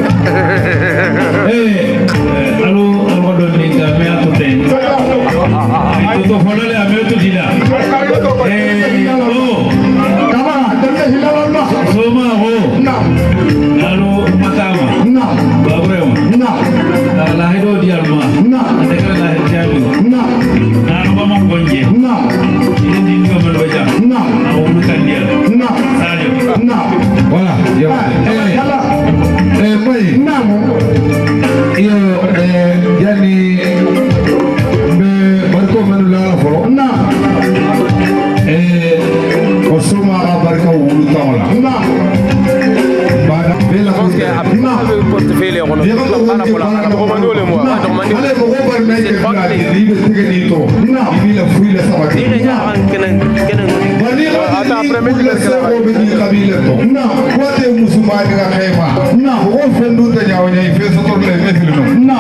Eh. Alo algodon ni game aku ten. Itu folole ame tu tidak. Eh, oh. Kama, tadi hilang lah. Soma oh. Nah. Lalu matama. Nah. Babrem. Nah. Lahir dia rumah. Nah. Ada kan lahir jauh. Nah. Nah, mama konje. Nah. Ini di dua berbaca. Nah. Aku bukan dia. Nah. Saja. Nah. Wala. Ya. Eh. Eh, mai. Nah. Iyo eh yani be barko manula foro na eh osuma barka wulu tawla na bana bela ko ke abima portefeuille ko no ana pola ana ko mandole mo ana mandole ale mo bar nay ke bla di be tege ni to na bi la fui la sabati ni ja an kenen kenen ata après midi la ko be ni kabila to na ko te musuma ga khayfa na ko fendu ta nyaw nyai fe so to le mefi no na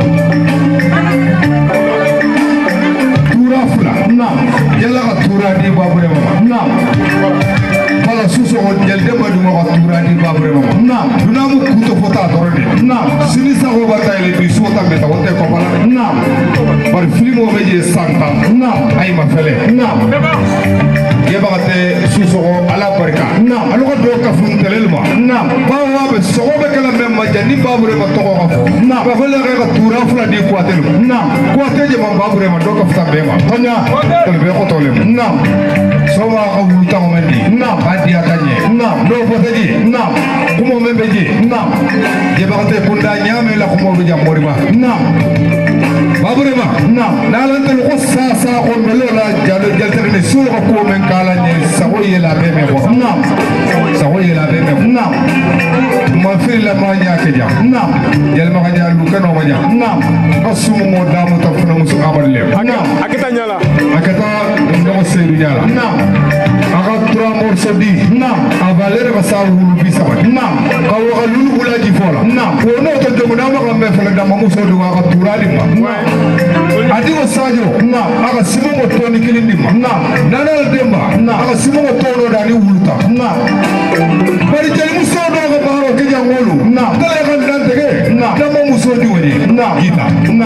tura fula na yalla ka tura di babure ma na wala suso on jel de madu ma tura di babure ma na duna mu kuto fota torode na sini sa ho bata ile bi so ta meta wote ko pala na bar filmo be je santa na ay ma fele na yebagate suso ala barka na alo ko do ka fun telelma na ba wa be so be kala mem ma jani babure ma to ko na ba fele ka tura fula di ko atelu na ko ateje ma babure ma do ka fta be ma tonya to be ko tole na so wa ko wuta mo mendi na hadi atanye na do ko teji na kumo membe ji na yebagate kunda nyame la kumo be jamori ma na babure ma na na lan tan ko sa sa ko melo la jalo jaltere ne so ko men kala ni sa ko yela be me ko na sa ko yela be me na ma fi la ma nya ke ja na yel ma ga ja lu kano ma ja na ko su mo da mo ta funa musu abal le na akita nyala akata ndo ko se nyala na aka trois morceaux di na avaler ba sa wulu bi sa na ka wa lu wula ji fola na ko no to jogo na ma ko me fele da ma muso do wa ka turali ma adi ko sajo na aga simo mo toni kilindi ma na nana demba na aga simo mo tono dani wuluta na bari jeli muso do ko baro ke jangolu na dale kan dan tege na damo muso di woni na kita na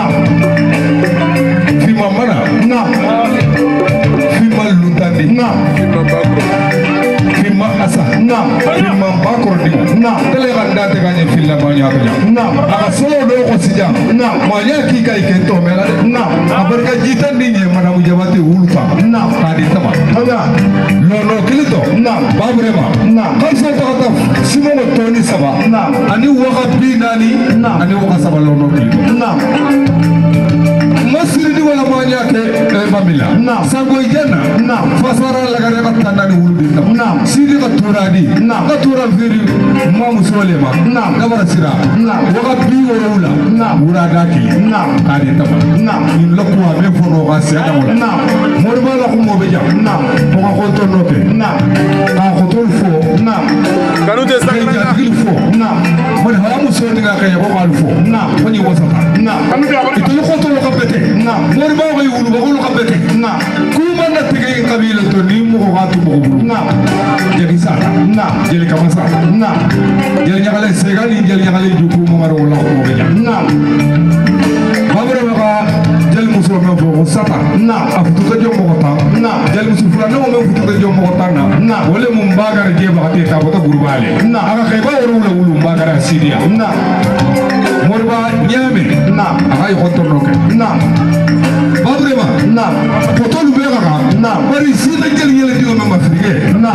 fima mana na fima lutandi na fima bakro fima asa na fima bakro di na dale kan dan tege ni filla ma nya na aga solo do ko sija na ma ya ki kai ke to mela na abarka jitan ni ne mana mujabate wuluta na kadi tama tanya no no kilito na babrema na kalsa to ta simo mo toni saba na ani waka binani na ani waka saba lo no kilito na masiri di wala manya ke bamila na sango ijana na fasara lagare ka tandani wuludi na sidi ka turadi na ka tura viri mamu solema na gabara sira na waka bi wala na urada ki na kadi tama na in lokwa be fono ka se wala na morba la ko mo be jam na ko ko to noke na ka ko to fo na kanu te sakana na fo na mo ha mu so dinga ka ko al fo na ko ni wasa na kanu te to ko to ko bete na morba ko yulu ko ko bete na ku man na tige kabila to ni mo ko hatu mo na jeli sa na jeli kama sa na jeli nyakale segali jeli nyakale juku mo maro la ko be jam na babere ka jeli muso me fo sata na afutu ka jom mo ta na jeli muso fula no me futu ka jom mo ta na na wole mum bagar je ba te ta bota gurbale na aga khayba woro la wulu bagar sidia na morba nyame na aga yo to no ke na babere ma na potolu be ga na bari sita jeli yele di ma mafrige na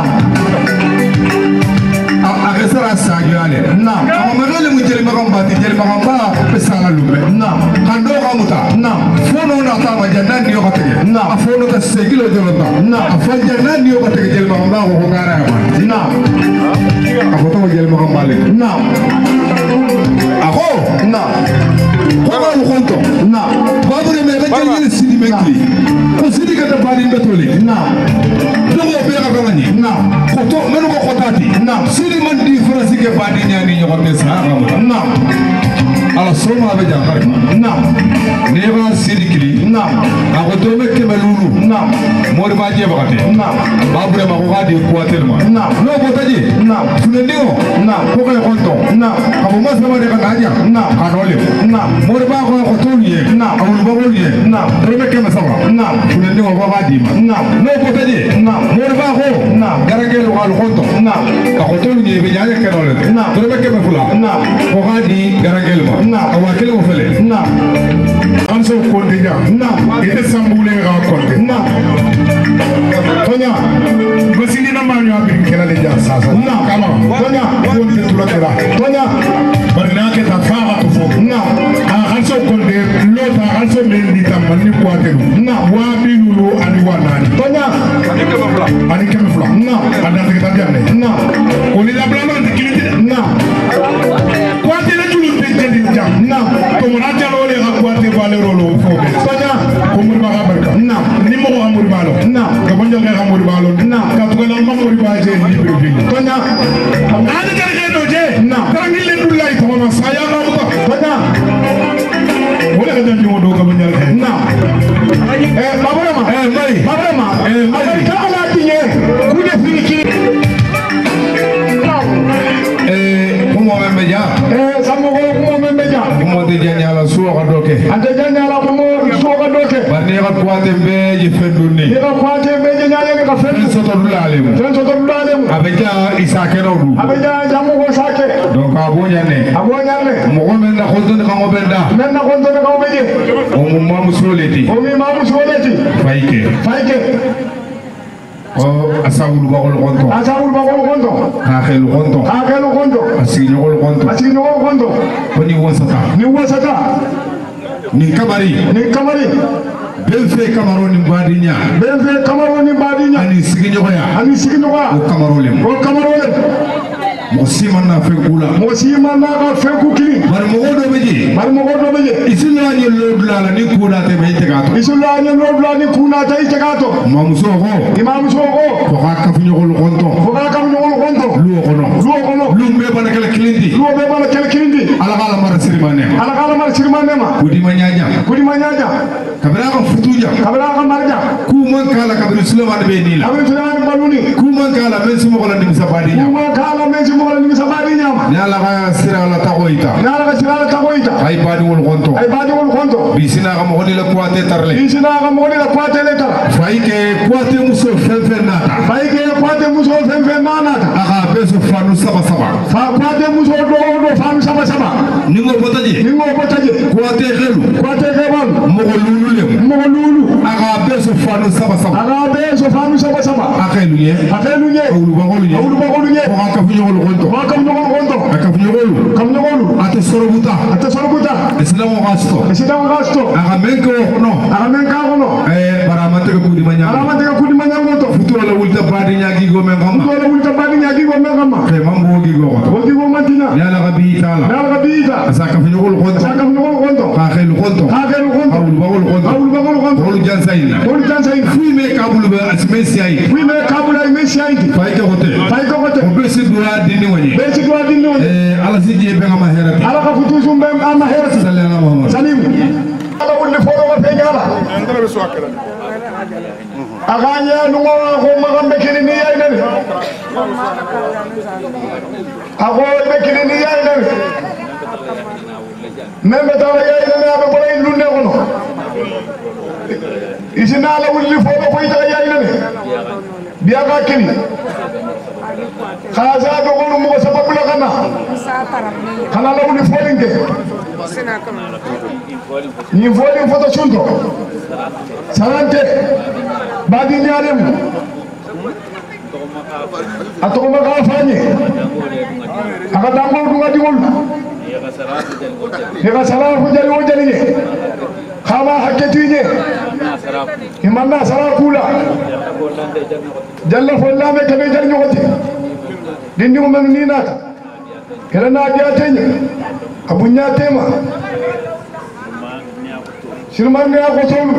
aga sara sagiale na ama magale mu jeli magam ba jeli magam ba pesala lumbe na kando ga muta na fono na ta ma jannan yo ka tege na fono ka segilo jolota na afa jannan yo ka tege jeli magam ba ko ngara ma na ako to jeli magam ba le na ako na ko ga lu konto na babure me ga jeli sidi mekli ko sidi ka ta bari betole na dogo be ga gani na ko to menu ko kotati na sidi man difference ke badi nyani nyokote sa na ala soma be jakar na ne ba sidi kili na ako to me ke melulu na mori ma je bakate na babure ma ko ga di quarter ma na no ko taji na funendigo na ko ko konto na ko mo sama de ka gaja na kanole na mori ba ko ko to ye na awul ba ko ye na to me ke masaba na funendigo ko ga di ma na no ko taji na mori ba ko na garagelo ko konto na ko to ye be jaje kanole na to me ke mafula na ko ga di garagelo ma na awakele ko fele na anso ko diga na ite sambule ga ko na tonya gosini na manyo abin kala le ja sasa na kama tonya ko te tulakira tonya barna ke ta fara to fo na anso ko de lo ta anso me ndi ta manni ko atelu na wa bi lulu ani wa nani tonya ani ke mafla ani ke mafla na ada te ta jane na ko ni la blama de kilite na ko atelu tulu te jandi jam na ko mo na jalo le ga ko ate valero lo fo be tonya ko mo ba barka na ni mo ko amuri balo na ko mo joge amuri balo na ka to na mo amuri ba je ni bi tonya ani ke ke do je na tangi le dulai to ma saya ga mo tonya wala ka dan jodo ko mo nyal na eh babura ma eh mari babura ma eh mari ka ala tinye ku de finiki eh ko mo membe ja eh samo ko mo membe ja mo de janyala suwa ka doke ante janyala ko mo suwa ka doke barne ka kwate be je fenduni ni ka kwate be je nyaale ka fendu soto dulale mo ten soto dulale mo abeja isake no du abeja jamu ko sake donc abonya ne abonya ne mo ko men na ko don ka mo benda men na ko don ka mo beje o mo mamu soleti o mi mamu soleti fayke fayke o asabul bagol konto asabul bagol konto ka khelu konto ka khelu konto asigi nyol konto asigi nyol konto ko ni wonsata ni wonsata ni kamari ni kamari benfe kamaro ni badinya benfe kamaro ni badinya ani sigi nyoya ani sigi nyoya o kamaro le o kamaro le Mosima na fekula Mosima na ka fekukili bar mogodo beje bar mogodo beje isula ni lodla la ni kuna te be tegato isula ni lodla ni kuna te tegato imam sogo imam sogo ko ka ka funyo ko konto ko ka ka funyo ko konto lu ko no lu ko no lu be bana kala kilindi lu be bana kala kilindi ala ala mara sir Chirmane. Ala kala mar Chirmane ma. Kudi manyanya. Kudi manyanya. Kabira ka futuja. Kabira ka marja. Kuman kala kabir Sulaiman be nila. Kabir Sulaiman baluni. Kuman kala men sumo kala nim sabadi nya. Kuman kala men sumo kala nim sabadi nya ma. Nyala ka sira la tagoita. Nyala ka sira la tagoita. Ay badi wol konto. Ay badi wol konto. Bisina ka mo la kwate tarle. Bisina ka mo la kwate le tar. Faike kwate muso fenfen nata. Faike kwate muso fenfen nata. Aka beso fanu saba saba. Fa kwate muso do do fanu saba saba. Ningo botaje. Ningo botaje. Kwate gelu. Kwate gebal. Mogo lulu le. Mogo lulu. Aka beso fanu saba saba. Aka beso fanu saba saba. Aka luye. Aka luye. Ulu bagolu nye. Ulu bagolu nye. Aka funyo golu konto. Aka funyo golu konto. Aka funyo golu. Kamno golu. Ate sorobuta. Ate sorobuta. Islamu gasto. Islamu gasto. Aka menko no. Aka menka no. Eh baramante ka kudi manya. Baramante ka kudi manya ngoto. Futura la wulta badi nyagi go men kama. Futura la wulta badi nyagi go men kama. Ke mambo gi go goto. Wogi go mantina. Yala ka bi tala. Yala ka bi ta. Asaka funyo golu konto. Asaka funyo golu konto. Ka khelu konto. Ka khelu konto. Awul bagolu konto. Awul bagolu konto. Awul jansaini. Awul jansaini. Fui me kabulu be asmesi ai. Fui me kabulu asmesi ai. Faike hote. Faike hote. Obesi dua dini wani. Besi dua dini wani. Eh ala si je benga maherati. Ala ka futu sum ben ama herati. Sallallahu alaihi wasallam. Salim. Ala wulli foro ko fe nyala. Ndara be swakala. Aganya nungo ko magambe kini ni yai nani. Ako be kini ni yai nani. Membe tawa yai nani abe bolay lunne kono. Isina ala wulli foro ko ita yai nani. Biya ka kini. Khaza do ko mo sababu la kana. Kana la wulli folinge. Ni folin foto chunto. Sarante. Badi nyarem atoko maka fanye aka dambo dunga dingol eka sala ko jali o jali ne khama haketi ne imanna sala kula jalla folla me kebe jali nyoti dindi mo men ni nata kala na diatenye abunya tema Sirman ne ko sonu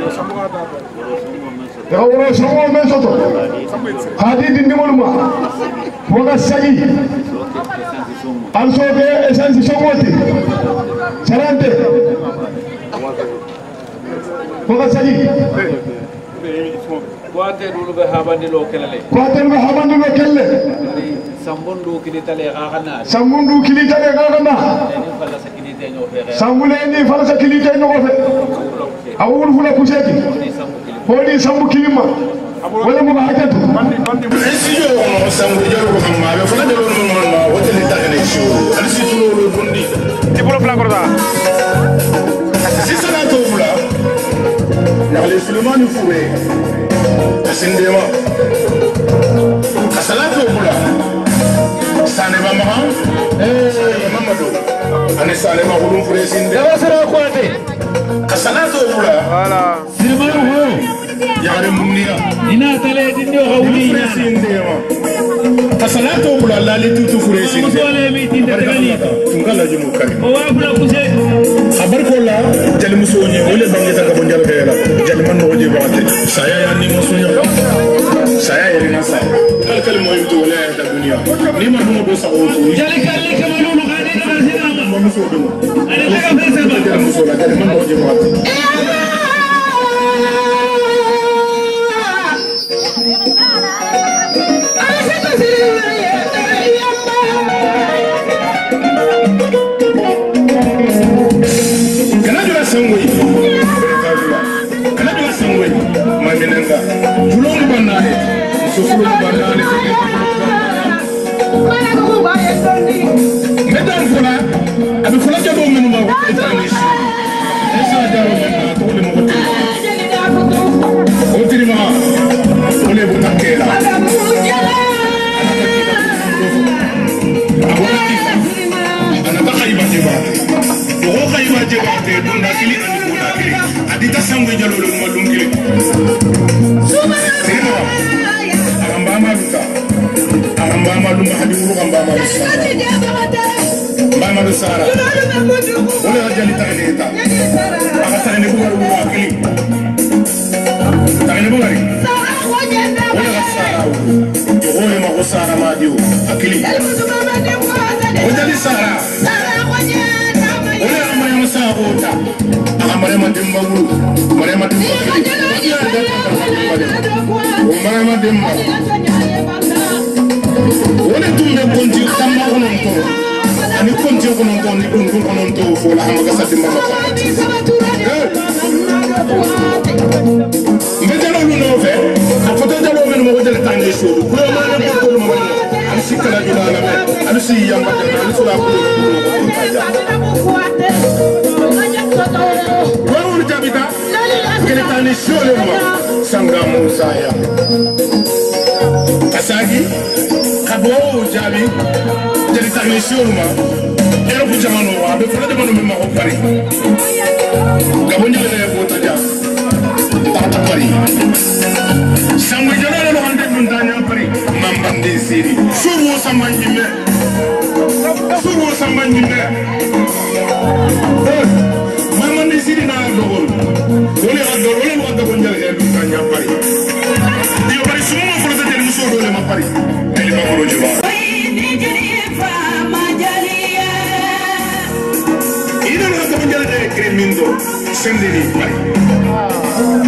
ya wala songo men soto hadi dindi moluma foga sagi anso be essence songoti sarante foga sagi kwate dulu be habandi lo kelale kwate be habandi lo kelle sambundu kilitale gagana sambundu kilitale gagana sambuleni falsa kilite no fe awul fula kuseti hodi sambu kilima wala mo hakatu esiyo no sambu jaro ko ma be fala jaro no ma wote li tagene shu alisi tulo lo bundi ti bulo fla korda sisana to bula ya le Sulemani Fure asindema asalato bula sane ba ma eh Mamadou ane sane ma hulum Fure sinde da wasara ko ate asalato bula wala Sulemani ho yare munira ina tale dindio hawli Fure sindema asalato bula lali tutu Fure sinde musole mi tinde tani tungala jumu kari o wa bula kuse abar ko la jali musoni ole bangeta ka bonjal kayela jali man no je baate saya ya ni musonya saya ya rina saya kal kal mo yimto wala ya dunia ni ma mo do sa o so jali kalli kamalu no gadi na sina mo muso do ale daga fesa ba jali muso la jali man no je baate sangwe kana dula sangwe maminanga julong banane sofulu banane medan fula abi fula jabo menu ma etanish esa jaro mena to le mo ko tiri ma ole butakela ana takaiba jibate ko kaiba jibate dunda kili ani kuna kili adita sangwe jalo lo malum kili sino aramba maluka aramba malum hadi wuro amba maluka amba malusara wala ajali tagaleta aka tane ko wuro akili tane bo gari wala gasara ko le ma ko sara ma dio akili wajali sara Umama demba. Wale tumbe konti tamba kononto. Ani konti kononto ni kunku kononto fo la hamaga sa demba ma. Mbetelo luno fe. Afoto jalo men mo jale tande shodu. Ko ma ne ko ko ma. Ani sikala jula la me. Ani si yamba ani sura ko. Wawul jabita. Kele tande shodu ma. Sanga Musaya Kasagi Kabo Jabi Jeli Technician ma Ero ku jamano wa be fona jamano me ma ko pari Gabon jele ne ko taja ta pari Samwe jele no hande dun tanya pari mambande siri suru samanyi me suru samanyi me mambande siri na dogol dole ha dole wa gabon jele dun tanya pari dio pari sumo frote jele muso dole ma pari ele ma ko jiba ina na gabon jele de kremindo sendini pari